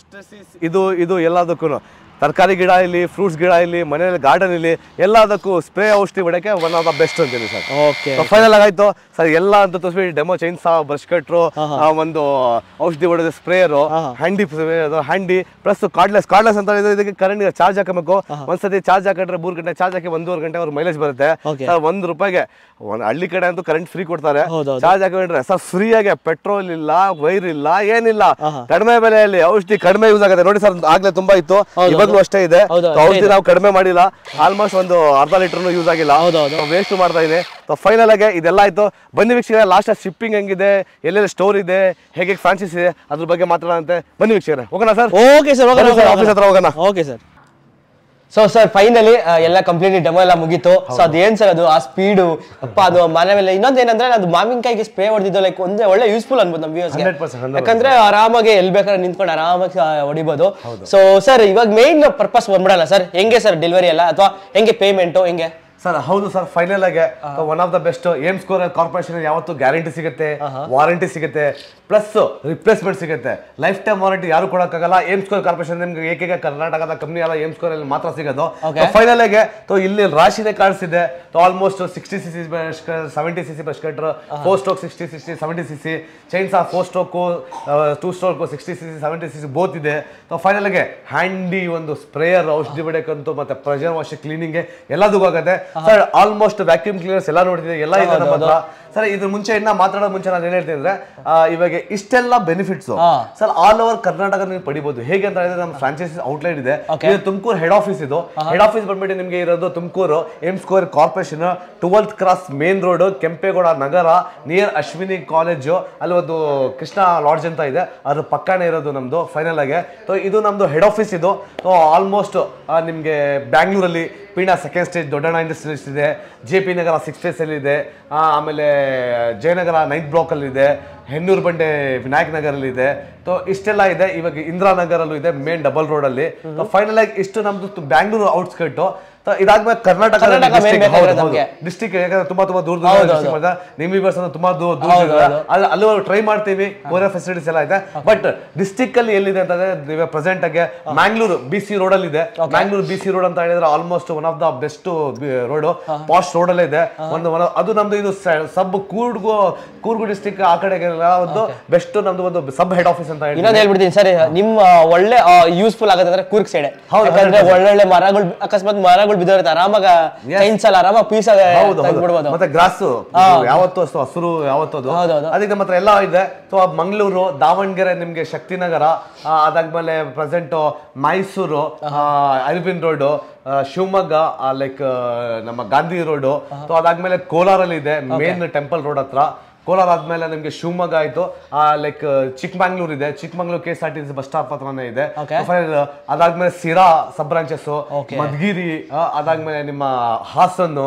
ಇದು ಇದು ಎಲ್ಲದಕ್ಕೂ. ತರಕಾರಿ ಗಿಡ ಇಲ್ಲಿ, ಫ್ರೂಟ್ಸ್ ಗಿಡ ಇಲ್ಲಿ, ಮನೆಯಲ್ಲಿ ಗಾರ್ಡನ್ ಇಲ್ಲಿ, ಎಲ್ಲದಕ್ಕೂ ಸ್ಪ್ರೇ ಔಷಧಿ ಹೊಡಕ್ಕೆ ಒನ್ ಆಫ್ ದ ಬೆಸ್ಟ್ ಅಂತೀನಿ ಸರ್. ಓಕೆ ಫೈನಲ್ ಆಗಾಯ್ತು ಸರ್. ಎಲ್ಲ ಅಂತ ತೋರಿಸ್ಬಿಟ್ಟು demo chain saw, brush cutter, ಒಂದು ಔಷಧಿ ಹೊಡೆದ sprayer, handy handy plus cordless cordless ಅಂತ ಹೇಳಿದ್ರೆ ಇದಕ್ಕೆ ಕರೆಂಟ್ ಚಾರ್ಜ್ ಹಾಕಬೇಕು. ಒಂದ್ಸತಿ ಚಾರ್ಜ್ ಹಾಕಿದ್ರೆ ಮೂರು ಗಂಟೆ ಚಾರ್ಜ್ ಹಾಕಿ ಒಂದೂವರೆ ಗಂಟೆ ಅವ್ರ ಮೈಲೇಜ್ ಬರುತ್ತೆ ಸರ್. ಒಂದ್ ರೂಪಾಯಿಗೆ ಒಂದ್ ಹಳ್ಳಿ ಕಡೆ ಅಂತೂ ಕರೆಂಟ್ ಫ್ರೀ ಕೊಡ್ತಾರೆ. ಚಾರ್ಜ್ ಹಾಕಿಬಿಟ್ರೆ ಸರ್ ಫ್ರೀ ಆಗಿ ಪೆಟ್ರೋಲ್ ಇಲ್ಲ, ವೈರ್ ಇಲ್ಲ, ಏನಿಲ್ಲ, ಕಡಿಮೆ ಬೆಲೆಯಲ್ಲಿ ಔಷಧಿ ಕಡಿಮೆ ಯೂಸ್ ಆಗುತ್ತೆ ನೋಡಿ ಸರ್. ಆಗ್ಲೇ ತುಂಬಾ ಇತ್ತು, ಇವಾಗ್ಲೂ ಅಷ್ಟೇ ಇದೆ. ಔಷಧಿ ನಾವು ಕಡಿಮೆ ಮಾಡಿಲ್ಲ, ಆಲ್ಮೋಸ್ಟ್ ಒಂದು ಅರ್ಧ ಲೀಟರ್ ಯೂಸ್ ಆಗಿಲ್ಲ, ವೇಸ್ಟ್ ಮಾಡ್ತಾ ಇದೆ. ಫೈನಲ್ ಆಗಿ ಇದೆಲ್ಲ ಆಯ್ತು. ಬನ್ನಿ ವೀಕ್ಷಕರೇ, ಲಾಸ್ಟ್ ಶಿಪ್ಪಿಂಗ್ ಹೆಂಗಿದೆ, ಎಲ್ಲೆಲ್ಲಿ ಸ್ಟೋರ್ ಇದೆ, ಹೇಗೆ ಫ್ರಾಂಚೈಸ್ ಇದೆ, ಅದ್ರ ಬಗ್ಗೆ ಮಾತಾಡೋಣಂತೆ. ಬನ್ನಿ ವೀಕ್ಷಕರೇ, ಹೋಗೋಣ ಸರ್. ಓಕೆ ಸರ್, ಆಫೀಸ್ ಹತ್ರ ಹೋಗೋಣ. Okay sir. So sir finally ಎಲ್ಲ ಕಂಪ್ಲೀಟ್ ಡೆಮೋ ಎಲ್ಲ ಮುಗೀತು. ಸೊ ಅದೇನ್ ಸರ್ ಅದು ಆ ಸ್ಪೀಡು ಅಪ್ಪ, ಅದು ಮನೆ ಮೇಲೆ ಇನ್ನೊಂದು ಏನಂದ್ರೆ ಅದು ಮಾವಿನಕಾಯಿಗೆ ಸ್ಪ್ರೇ ಹೊಡೆದಿದ್ದು ಲೈಕ್ ಒಂದೇ ಒಳ್ಳೆ ಯೂಸ್ಫುಲ್ ಅನ್ಬೋದು ನಮ್ಮ ವ್ಯೂಸ್ಗೆ. ಯಾಕಂದ್ರೆ ಆರಾಮಾಗಿ ಎಲ್ಲಿ ಬೇಕಾದ್ರೆ ನಿಂತ್ಕೊಂಡು ಆರಾಮಾಗಿ ಹೊಡಿಬೋದು. ಸೊ ಸರ್ ಇವಾಗ ಮೇನ್ ಪರ್ಪಸ್ ಬಂದ್ಬಿಡಲ್ಲ ಸರ್, ಹೆಂಗೆ ಸರ್ ಡೆಲಿವರಿ ಎಲ್ಲ, ಅಥವಾ ಹೆಂಗೆ ಪೇಮೆಂಟು ಹೆಂಗೆ ಸರ್? ಹೌದು ಸರ್, ಫೈನಲ್ ಆಗಿ one of the best M square corporation ಯಾವತ್ತು ಗ್ಯಾರಂಟಿ ಸಿಗುತ್ತೆ, ವಾರಂಟಿ ಸಿಗುತ್ತೆ, ಪ್ಲಸ್ ರಿಪ್ಲೇಸ್ಮೆಂಟ್ ಸಿಗುತ್ತೆ. ಲೈಫ್ ಟೈಮ್ ವಾರಂಟಿ ಯಾರು ಕೊಡಕ್ಕಾಗಲ್ಲ. ಏಮ್ ಸ್ಕೋರ್ ಕಾರ್ಪೊರೇಷನ್ ನಿಮ್ಗೆ ಏಕೈಕ ಕರ್ನಾಟಕದ ಕಂಪ್ನಿ ಅಲ್ಲ, ಏಮ್ ಸ್ಕೋರ್ ಅಲ್ಲಿ ಮಾತ್ರ ಸಿಗೋದು. ಫೈನಲ್ ಆಗಿ ಇಲ್ಲಿ ರಾಶಿನೇ ಕಾಣಿಸ್ತಿದೆ. Almost sixty C C seventy C C brush cutter, four stroke sixty sixty seventy C C chains ಆ four stroke two stroke sixty C C seventy C C both ಇದೆ. Final ಆಗಿ ಹ್ಯಾಂಡಿ ಒಂದು sprayer ಔಷಧಿ ಬಿಡಕ್ಕಂತೂ ಮತ್ತೆ pressure wash cleaning ಎಲ್ಲದಕ್ಕೂ ಆಗುತ್ತೆ sir. Almost vacuum cleaners ಎಲ್ಲ ನೋಡ್ತಿದೆ, ಎಲ್ಲ ಇದೆ ನಮ್ಮ ಹತ್ರ ಸರ್. ಇದ್ರ ಮುಂಚೆ ಇನ್ನ ಮಾತಾಡೋ ಮುಂಚೆ ನಾನು ಏನ್ ಹೇಳ್ತೀನಿ ಅಂದ್ರೆ, ಇವಾಗ ಇಷ್ಟೆಲ್ಲ benefits sir all over Karnataka ನೀವು ಪಡಿಬಹುದು. ಹೇಗೆ ಅಂತ ಹೇಳಿದ್ರೆ ನಮ್ಮ ಫ್ರಾಂಚೈಸಿ ಔಟ್ಲೈಟ್ ಇದೆ, ಇದು ತುಮಕೂರು ಹೆಡ್ ಆಫೀಸ್. ಇದು ಹೆಡ್ ಆಫೀಸ್ ಬಂದ್ಬಿಟ್ಟು ನಿಮ್ಗೆ ಇರೋದು Tumakuru M square corporation, twelfth cross main road, Kempegowda Nagar, near Ashwini college. ಅಲ್ಲಿ ಒಂದು ಕೃಷ್ಣ ಲಾಡ್ಜ್ ಅಂತ ಇದೆ, ಅದ್ರ ಪಕ್ಕನೇ ಇರೋದು ನಮ್ದು ಫೈನಲ್ ಆಗಿ. ಸೊ ಇದು ನಮ್ದು ಹೆಡ್ ಆಫೀಸ್ ಇದು. ಸೊ ಆಲ್ಮೋಸ್ಟ್ ನಿಮ್ಗೆ ಬ್ಯಾಂಗ್ಳೂರಲ್ಲಿ Peenya second stage Doddanna industries ಇದೆ, J P Nagar six phase ಅಲ್ಲಿ ಇದೆ, ಆಮೇಲೆ ಜಯನಗರ ನೈನ್ತ್ ಬ್ಲಾಕ್ ಅಲ್ಲಿ ಇದೆ, ಹೆನ್ನೂರು ಬಂಡೆ ವಿನಾಯಕ್ ನಗರಲ್ಲಿ ಇದೆ. ಸೊ ಇಷ್ಟೆಲ್ಲ ಇದೆ. ಇವಾಗ ಇಂದಿರಾನಗರಲ್ಲೂ ಇದೆ, ಮೇನ್ ಡಬಲ್ ರೋಡ್ ಅಲ್ಲಿ. ಫೈನಲ್ ಆಗಿ ಇಷ್ಟು ನಮ್ದು ಬ್ಯಾಂಗ್ಳೂರು ಔಟ್ಸ್ಕರ್ಟ್. ಇದಾದ್ಮೇಲೆ ಕರ್ನಾಟಕ ಕರ್ನಾಟಕ main ಬೇಕಾಗಿರೋದು ನಮ್ಗೆ. ಡಿಸ್ಟ್ರಿಕ್ಟ್ ಯಾಕಂದ್ರೆ ತುಂಬಾ ತುಂಬಾ ದೂರ ದೂರ ನಿಮ್ ವಿವರ್ಸ್ ತುಂಬಾ ದೂರ ದೂರ ಅಲ್ಲಿ ಟ್ರೈ ಮಾಡ್ತೀವಿ, ಕೋರಿಯರ್ ಫೆಸಿಲಿಟೀಸ್ ಎಲ್ಲ ಇದೆ. ಬಟ್ ಡಿಸ್ಟ್ರಿಕ್ಟ್ ಅಲ್ಲಿ ಎಲ್ಲಿದೆ ಅಂತಂದ್ರೆ ನೀವೇ ಪ್ರೆಸೆಂಟ್ ಆಗಿ ಮ್ಯಾಂಗ್ಳೂರ್ ಬಿ ಸಿ ರೋಡ್ ಅಲ್ಲಿ ಇದೆ. ಮ್ಯಾಂಗ್ಳೂರ್ ಬಿ ಸಿ ರೋಡ್ ಅಂತ ಹೇಳಿದ್ರೆ almost one of the best road, past road ಅಲ್ಲೇ ಇದೆ. ಒಂದು ಅದು ನಮ್ದು ಇದು ಸಬ್ ಕೂರ್ಗು ಕೂರ್ಗು ಡಿಸ್ಟ್ರಿಕ್ಟ್ ಆ ಕಡೆಗೆ ಒಂದು ಬೆಸ್ಟ್ ನಮ್ದು ಒಂದು ಸಬ್ ಹೆಡ್ ಆಫೀಸ್ ಅಂತ ಹೇಳಿ ಇನ್ನೊಂದು ಹೇಳ್ಬಿಡ್ತೀನಿ ಸರ್, ನಿಮ್ ಒಳ್ಳೆ ಯೂಸ್ಫುಲ್ ಆಗುತ್ತೆ ಅಂದ್ರೆ ಕೂರ್ಗ್ ಸೈಡ್, ಯಾಕಂದ್ರೆ ಒಳ್ಳೊಳ್ಳೆ ಮರಗಳು ಅಕಸ್ಮಾತ್ ಮರಗಳು ಬಿದ್ದೋರುತ್ತೆ ಆರಾಮಾಗ ಸೈನ್ಸ್ ಅಲ್ಲ ಆರಾಮಾಗ ಪೀಸ್ ಬಿಡ್ಬೋದು. ಮತ್ತೆ ಗ್ರಾಸ್ ಯಾವತ್ತು ಹಸಿರು ಯಾವತ್ತು ಅದಕ್ಕೆ ನಮ್ಮ ಹತ್ರ ಎಲ್ಲ ಇದೆ. ಸೊ ಮಂಗಳೂರು, ದಾವಣಗೆರೆ, ನಿಮ್ಗೆ ಶಕ್ತಿನಗರ, ಅದಾದ್ಮೇಲೆ present Mysuru, Aravind road, Shivamogga like ನಮ್ಮ ಗಾಂಧಿ ರೋಡ್, ಸೊ ಅದಾದ್ಮೇಲೆ ಕೋಲಾರಲ್ಲಿ ಇದೆ ಮೇನ್ ಟೆಂಪಲ್ ರೋಡ್ ಹತ್ರ. ಕೋಲಾರ ಆದ್ಮೇಲೆ ನಿಮ್ಗೆ ಶಿವಮೊಗ್ಗ ಆಯ್ತು, ಲೈಕ್ ಚಿಕ್ಕಮಂಗ್ಳೂರ್ ಇದೆ, Chikmagalur K S R T C bus stop ಹತ್ರನೇ ಇದೆ. ಅದಾದ್ಮೇಲೆ ಸಿರಾ ಸಬ್ ಬ್ರಾಂಚಸ್, ಮಧುಗಿರಿ, ಅದಾದ್ಮೇಲೆ ನಿಮ್ಮ ಹಾಸನ್ನು,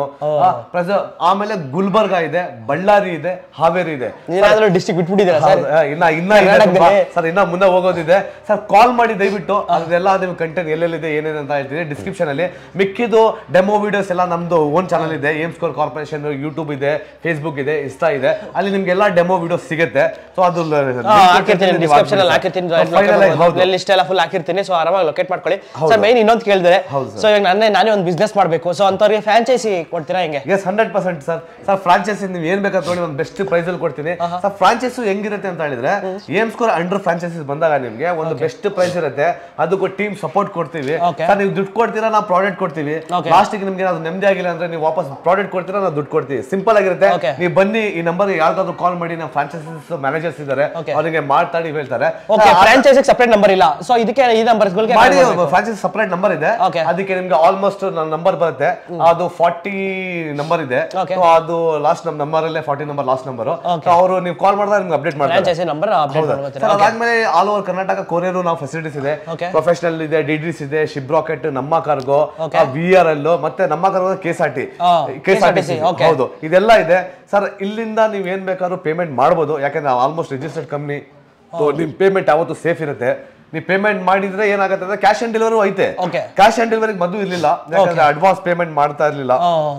ಆಮೇಲೆ ಗುಲ್ಬರ್ಗ ಇದೆ, ಬಳ್ಳಾರಿ ಇದೆ, ಹಾವೇರಿ ಇದೆ. ಡಿಸ್ಟ್ರಿಕ್ಟ್ ಬಿಟ್ಬಿಟ್ಟಿದ್ದೀರಾ ಇನ್ನ ಇನ್ನ ಸರ್, ಇನ್ನ ಮುಂದೆ ಹೋಗೋದಿದೆ ಸರ್. ಕಾಲ್ ಮಾಡಿ ದಯವಿಟ್ಟು ಅದೆಲ್ಲ ನಿಮ್ ಕಂಟೆಂಟ್ ಎಲ್ಲೆಲ್ಲಿದೆ ಏನೇನು ಅಂತ ಹೇಳ್ತೀನಿ ಡಿಸ್ಕ್ರಿಪ್ಷನ್ ಅಲ್ಲಿ. ಮಿಕ್ಕಿದು ಡೆಮೋ ವಿಡಿಯೋಸ್ ಎಲ್ಲ ನಮ್ದು ಓನ್ ಚಾನಲ್ ಇದೆ, ಏಮ್ ಸ್ಕೋರ್ ಕಾರ್ಪೊರೇಷನ್ ಯೂಟ್ಯೂಬ್ ಇದೆ, ಫೇಸ್ಬುಕ್ ಇದೆ, ಇನ್ಸ್ಟಾ ಇದೆ, ಅಲ್ಲಿ ನಿಮ್ಗೆಲ್ಲ ಡೆಮೋ ವಿಡಿಯೋ ಸಿಗುತ್ತೆ. ಸೊ ಅದು ಹಾಕಿರ್ತೀನಿ ಡಿಸ್ಕ್ರಿಪ್ಷನ್ ಅಲ್ಲಿ ಹಾಕಿರ್ತೀನಿ, ಪ್ಲೇ ಲಿಸ್ಟ್ ಎಲ್ಲ ಫುಲ್ ಹಾಕಿರ್ತೀನಿ. ಸೊ ಆರಾಮಾಗಿ ಲೊಕೇಟ್ ಮಾಡ್ಕೊಳ್ಳಿ. ಸರ್ ಮೇನ್ ಇನ್ನೊಂದು ಕೇಳಿದ್ರೆ, ಸೊ ಈಗ ನಾನೇ ನಾನೇ ಒಂದು ಬಿಸ್ನೆಸ್ ಮಾಡಬೇಕು, ಸೊ ಅಂತವ್ರಿಗೆ ಫ್ರಾಂಚೈಸಿ ಕೊಡ್ತೀರಾ ಹೆಂಗೆ? Yes, hundred percent sir. Sir franchise ನೀವು ಏನ್ ಬೇಕಾದ್ರೆ ನೋಡಿ ಒಂದು ಬೆಸ್ಟ್ ಪ್ರೈಸ್ ಅಲ್ಲಿ ಕೊಡ್ತೀನಿ ಸರ್. ಫ್ರಾಂಚೈಸಿ ಹೆಂಗಿರುತ್ತೆ ಅಂತ ಹೇಳಿದ್ರೆ, ಏಮ್ ಸ್ಕೋರ್ ಅಂಡರ್ ಫ್ರಾಂಚೈಸಿಸ್ ಬಂದಾಗ ನಿಮ್ಗೆ ಒಂದು ಬೆಸ್ಟ್ ಪ್ರೈಸ್ ಇರುತ್ತೆ, ಅದಕ್ಕೂ ಟೀಮ್ ಸಪೋರ್ಟ್ ಕೊಡ್ತೀವಿ ಸರ್. ನೀವು ದುಡ್ಡು ಕೊಡ್ತೀರಾ, ನಾವು ಪ್ರಾಡಕ್ಟ್ ಕೊಡ್ತೀವಿ. ಲಾಸ್ಟಿಗೆ ನಿಮ್ಗೆ ಅದು ನೆಮ್ಮದಿ ಆಗಿಲ್ಲ ಅಂದ್ರೆ ನೀವು ವಾಪಸ್ ಪ್ರಾಡಕ್ಟ್ ಕೊಡ್ತೀರಾ, ನಾವು ದುಡ್ಡು ಕೊಡ್ತೀವಿ. ಸಿಂಪಲ್ ಆಗಿರುತ್ತೆ. ನೀವು ಬನ್ನಿ, ಈ ನಂಬರ್ ಯಾವ್ದಾದ್ರು ಕಾಲ್ ಮಾಡಿ, ನಮ್ಮ ಫ್ರಾಂಚೈಸಿಸ್ ಮ್ಯಾನೇಜರ್ಸ್ ಇದ್ದಾರೆ, ಅವರಿಗೆ ಮಾತಾಡಿ ಹೇಳ್ತಾರೆ. ಫ್ರಾಂಚೈಸಿಗೆ ಸೆಪರೇಟ್ ನಂಬರ್ ಇಲ್ಲ, ಸೊ ಇದಕ್ಕೆ ಈ ನಂಬರ್ಸ್ ಗಳಿಗೆ ಮಾಡಿ ಫ್ರಾಂಚೈಸಿ ಸೆಪರೇಟ್ ನಂಬರ್ ಇದೆ. ಅದಕ್ಕೆ ನಿಮ್ಗೆ ಆಲ್ಮೋಸ್ಟ್ ನಂಬರ್ ಬರುತ್ತೆ, ಅದು ಫಾರ್ಟಿ ನಂಬರ್ ಇದೆ. ಅದು ಲಾಸ್ಟ್ ನಮ್ ನಂಬರ್ ಅಲ್ಲೇ ಫಾರ್ಟಿ ನಂಬರ್ ಲಾಸ್ಟ್ ನಂಬರ್. ಅವರು ನೀವು ಕಾಲ್ ಮಾಡಿದ್ರೆ ನಿಮ್ಗೆ ಅಪ್ಡೇಟ್ ಮಾಡ್ತಾರೆ. ಅದಾದ್ಮೇಲೆ ಆಲ್ ಓವರ್ ಕರ್ನಾಟಕ ಕೊರಿಯರ್ ನಾವು ಫೆಸಿಲಿಟೀಸ್ ಇದೆ, ಪ್ರೊಫೆಷನಲ್ ಇದೆ, ಡಿಡ್ರಿಸ್ ಇದೆ, ಶಿಪ್ ರಾಕೆಟ್, ನಮ್ಮ ಕಾರ್ಗೋ, ವಿ ಆರ್ ಎಲ್, ಮತ್ತೆ ನಮ್ಮ cargo K S R T K S R T C ಹೌದು, ಇದೆಲ್ಲ ಇದೆ ಸರ್. ಇಲ್ಲಿಂದ ನೀವ್ ಏನ್ ಬೇಕಾದ್ರೂ ಪೇಮೆಂಟ್ ಮಾಡ್ಬೋದು, ಯಾಕಂದ್ರೆ ಆಲ್ಮೋಸ್ಟ್ ರಿಜಿಸ್ಟರ್ಡ್ ಕಂಪ್ನಿ. ನಿಮ್ ಪೇಮೆಂಟ್ ಯಾವತ್ತು ಸೇಫ್ ಇರುತ್ತೆ. ನೀವು ಪೇಮೆಂಟ್ ಮಾಡಿದ್ರೆ ಏನಾಗುತ್ತೆ ಅಂದ್ರೆ ಕ್ಯಾಶ್ ಆನ್ ಡೆಲಿವರಿ ಐತೆ. ಕ್ಯಾಶ್ ಆನ್ ಡೆಲಿವರಿ ಮೊದಲು ಇರ್ಲಿಲ್ಲ, ಯಾಕಂದ್ರೆ ಅಡ್ವಾನ್ಸ್ ಪೇಮೆಂಟ್ ಮಾಡ್ತಾ ಇರ್ಲಿಲ್ಲ.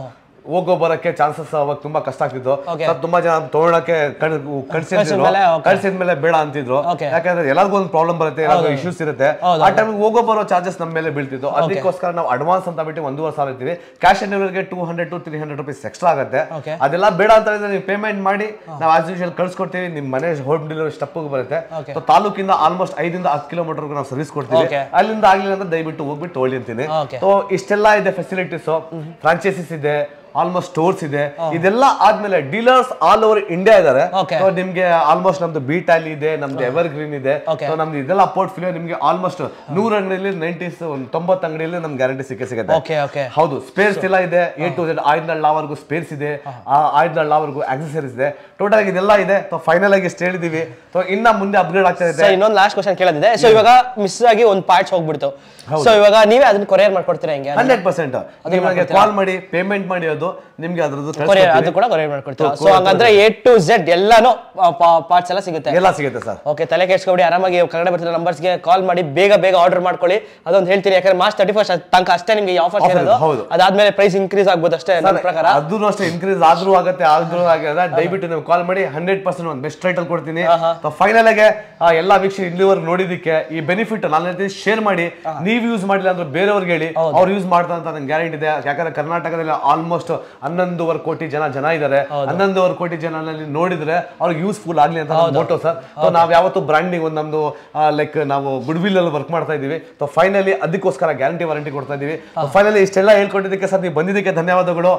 ಹೋಗೋ ಬರಕ್ಕೆ ಚಾನ್ಸಸ್ ಅವಾಗ ತುಂಬಾ ಕಷ್ಟ ಆಗ್ತಿತ್ತು. ತುಂಬಾ ಜನ ತಗೊಳಕ್ಕೆ ಕಳ್ಸಿದ್ರು, ಕಳ್ಸಿದ್ಮೇಲೆ ಬೇಡ ಅಂತಿದ್ರು, ಯಾಕಂದ್ರೆ ಎಲ್ಲರಿಗೂ ಒಂದು ಪ್ರಾಬ್ಲಮ್ ಬರುತ್ತೆ, ಇಶ್ಯೂಸ್ ಇರುತ್ತೆ. ಆ ಟೈಮ್ ಹೋಗೋ ಬರೋ ಚಾರ್ಜಸ್ ನಮ್ಮ ಮೇಲೆ ಬೀಳ್ತಿತ್ತು. ಅದಕ್ಕೋಸ್ಕರ ನಾವು ಅಡ್ವಾನ್ಸ್ ಅಂತ ಬಿಟ್ಟು ಒಂದೂವರೆ ಸಾವಿರ ಇರ್ತೀವಿ. ಕ್ಯಾಶ್ ಆನ್ ಡೆಲಿವರಿಗೆ two hundred to three hundred rupees extra ಆಗುತ್ತೆ. ಅದೆಲ್ಲ ಬೇಡ ಅಂತ ಹೇಳಿದ್ರೆ ನೀವು ಪೇಮೆಂಟ್ ಮಾಡಿ, ನಾವು ಆಸ್ ಯೂಶುವಲ್ ಕಳ್ಸಿಕೊಡ್ತೀವಿ. ನಿಮ್ ಮನೆ ಹೋಮ್ ಡೆಲಿವರಿ ಸ್ಟೆಪ್ ಬರುತ್ತೆ. ತಾಲೂಕಿಂದ ಆಲ್ಮೋಸ್ಟ್ ಐದಿಂದ ಹತ್ತು ಕಿಲೋಮೀಟರ್ ನಾವು ಸರ್ವಿಸ್ ಕೊಡ್ತೀವಿ. ಅಲ್ಲಿಂದ ಆಗ್ಲಿಲ್ಲ ಅಂದ್ರೆ ದಯವಿಟ್ಟು ಹೋಗ್ಬಿಟ್ಟು ತೊಗೊಳ್ಳಿ ಅಂತೀನಿ. ಸೊ ಇಷ್ಟೆಲ್ಲ ಇದೆ ಫೆಸಿಲಿಟೀಸ್, ಫ್ರಾಂಚೈಸಿಸ್ ಇದೆ, ಆಲ್ಮೋಸ್ಟ್ ಸ್ಟೋರ್ಸ್ ಇದೆ. ಇದೆಲ್ಲ ಆದ್ಮೇಲೆ ಡೀಲರ್ಸ್ ಆಲ್ ಓವರ್ ಇಂಡಿಯಾ ಇದಾರೆ. ನಿಮ್ಗೆ ಆಲ್ಮೋಸ್ಟ್ ನಮ್ದು ಬೀಟ್ ಅಲ್ಲಿ ಇದೆ, ನಮ್ದು ಎವರ್ ಗ್ರೀನ್ ಇದೆ. ನಮ್ದು ಇದೆಲ್ಲ ಪೋರ್ಟ್ಫೋಲಿಯೋ ನಿಮ್ಗೆ ಆಲ್ಮೋಸ್ಟ್ ನೂರ ಅಂಗಡಿಯಲ್ಲಿ ನೈಂಟೀಸ್ ತೊಂಬತ್ತು ಅಂಗಡಿಯಲ್ಲಿ ನಮ್ಗೆ ಗ್ಯಾರಂಟಿ ಸಿಕ್ಕೇ ಸಿಗುತ್ತೆ. ಹೌದು, ಸ್ಪೇರ್ಸ್ ಎಲ್ಲ ಇದೆ, ಎ ಟು ಝೆಡ್ ಆಯ್ದ ವರ್ಗು ಸ್ಪೇರ್ಸ್ ಇದೆ, ಆಯ್ದ ವರ್ಗು ಆಕ್ಸೆಸರೀಸ್ ಇದೆ. ಟೋಟಲ್ ಆಗಿ ಇದೆಲ್ಲ ಇದೆ. ಫೈನಲ್ ಆಗಿ ಇಷ್ಟು ಹೇಳಿದೀವಿ. ಇನ್ನ ಮುಂದೆ ಅಪ್ಗ್ರೇಡ್ ಆಗ್ತಾ ಇದೆ. ಇನ್ನೊಂದು ಲಾಸ್ಟ್ ಕ್ವಶನ್ ಕೇಳೋದಿದೆ. ಸೊ ಇವಾಗ ಮಿಸ್ ಆಗಿ ಒಂದು ಪಾರ್ಟ್ಸ್ ಹೋಗ್ಬಿಡ್ತು, ಸೊ ಇವಾಗ ನೀವೇ ಅದನ್ನ ಕೊರಿಯರ್ ಮಾಡ್ಕೊಡ್ತೀರಾ ಹೆಂಗೆ? ಹಂಡ್ರೆಡ್ ಪರ್ಸೆಂಟ್ ನಿಮಗೆ ಕಾಲ್ ಮಾಡಿ ಪೇಮೆಂಟ್ ಮಾಡಿ ಅದು ನಿಮ್ಗೆ ಅದ್ರದ್ದು ಅದು ಕೂಡ ಕೊರಿಯರ್ ಮಾಡ್ಕೊಡ್ತೀರಾ. ಸೊ ಹಂಗಂದ್ರೆ ಎ ಟು ಝೆಡ್ ಎಲ್ಲಾನು ಪಾರ್ಟ್ಸ್ ಎಲ್ಲ ಸಿಗುತ್ತೆ. ಎಲ್ಲ ಸಿಗುತ್ತೆ ಸರ್. ಓಕೆ, ತಲೆ ಕೆಡ್ಸ್ಕೊಬಿಡಿ, ಆರಾಮಾಗಿ ಕನ್ನಡ ಬರ್ತಿರೋ ನಂಬರ್ಸ್ಗೆ ಕಾಲ್ ಮಾಡಿ ಬೇಗ ಬೇಗ ಆರ್ಡರ್ ಮಾಡ್ಕೊಳ್ಳಿ. ಅದೊಂದು ಹೇಳ್ತೀನಿ, ಯಾಕಂದ್ರೆ ಮಾರ್ಚ್ ತರ್ಟಿ ಫಸ್ಟ್ ತನಕ ಅಷ್ಟೇ ನಿಮ್ಗೆ ಆಫರ್ ಇರೋದು. ಅದಾದ್ಮೇಲೆ ಪ್ರೈಸ್ ಇನ್ಕ್ರೀಸ್ ಆಗ್ಬೋದು ಅಷ್ಟೇ ನನ್ನ ಪ್ರಕಾರ. ಅದೂ ಅಷ್ಟೇ ಇನ್ಕ್ರೀಸ್ ಆದ್ರೂ ಆಗುತ್ತೆ, ಆದ್ರೂ ಆಗಿದೆ. ದಯವಿಟ್ಟು ನೀವು ಕಾಲ್ ಮಾಡಿ, ಹಂಡ್ರೆಡ್ ಪರ್ಸೆಂಟ್ ಒಂದು ಬೆಸ್ಟ್ ರೇಟ್ ಅಲ್ಲಿ ಕೊಡ್ತೀನಿ. ಫೈನಲ್ ಆಗಿ ಎಲ್ಲಾ ವೀಕ್ಷಕರು ಇಲ್ಲಿವರೆಗೂ ನೋಡಿದಕ್ಕೆ ಈ ಬೆನಿಫಿಟ್ ನಾನು ಹೇಳ್ತೀನಿ ಶೇರ್ ಮಾಡಿ. ನೀವು ಯೂಸ್ ಮಾಡಿಲ್ಲ ಅಂದ್ರೆ ಬೇರೆಯವ್ರಿಗೆ ಹೇಳಿ, ಅವ್ರು ಯೂಸ್ ಮಾಡ್ತಾರೆ ಅಂತ ನಂಗೆ ಗ್ಯಾರಂಟಿ ಇದೆ. ಯಾಕಂದ್ರೆ ಕರ್ನಾಟಕದಲ್ಲಿ ಆಲ್ಮೋಸ್ಟ್ ಹನ್ನೊಂದುವರೆ ಕೋಟಿ ಜನ ಜನ ಇದ್ದಾರೆ. ಹನ್ನೊಂದುವರೆ ಕೋಟಿ ಜನಲ್ಲಿ ನೋಡಿದ್ರೆ ಅವ್ರಿಗೆ ಯೂಸ್ಫುಲ್ ಆಗ್ಲಿ ಅಂತ ಮೋಟೋ ಸರ್. ನಾವ್ ಯಾವತ್ತು ಬ್ರಾಂಡಿಂಗ್ ಒಂದು ನಮ್ದು ಲೈಕ್ ನಾವು ಗುಡ್ ವಿಲ್ ಅಲ್ಲಿ ವರ್ಕ್ ಮಾಡ್ತಾ ಇದೀವಿ. ಫೈನಲಿ ಅದಕ್ಕೋಸ್ಕರ ಗ್ಯಾರಂಟಿ ವಾರಂಟಿ ಕೊಡ್ತಾ ಇದೀವಿ. ಫೈನಲಿ ಇಷ್ಟೆಲ್ಲ ಹೇಳ್ಕೊಟ್ಟಿದ್ದಕ್ಕೆ ಸರ್, ನೀವು ಬಂದಿದ್ದಕ್ಕೆ ಧನ್ಯವಾದಗಳು.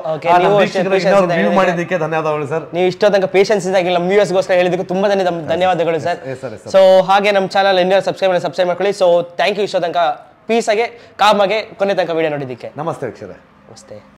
ಮಾಡಿದ್ದಕ್ಕೆ ಧನ್ಯವಾದಗಳು ಸರ್. ನೀವು ಇಷ್ಟೊಂದು ಪೇಷನ್ಸ್ ಇದಾಗಿಲ್ಲ ನಮ್ಮ ವ್ಯೂವರ್ಸ್ಗೋಸ್ಕರ ಹೇಳಿದ್ದಕ್ಕೆ ತುಂಬಾ ಧನ್ಯವಾದಗಳು ಸರ್. ಸೊ ಹಾಗೆ ನಮ್ಮ ಚಾನಲ್ ಇನ್ನೂ ಸಬ್ಸ್ಕ್ರೈಬ್ ಮಾಡಿ ಸಬ್ಸ್ಕ್ರೈಬ್ ಮಾಡ್ಕೊಳ್ಳಿ. ಸೊ ಥ್ಯಾಂಕ್ ಯು ಇಷ್ಟೋ ತನಕ ಪೀಸ್ ಆಗಿ ಕಾಮಾಗೆ ಕೊನೆ ತನಕ ವಿಡಿಯೋ ನೋಡಿದ್ದಕ್ಕೆ. ನಮಸ್ತೆ ವೀಕ್ಷಕರೇ. ನಮಸ್ತೆ.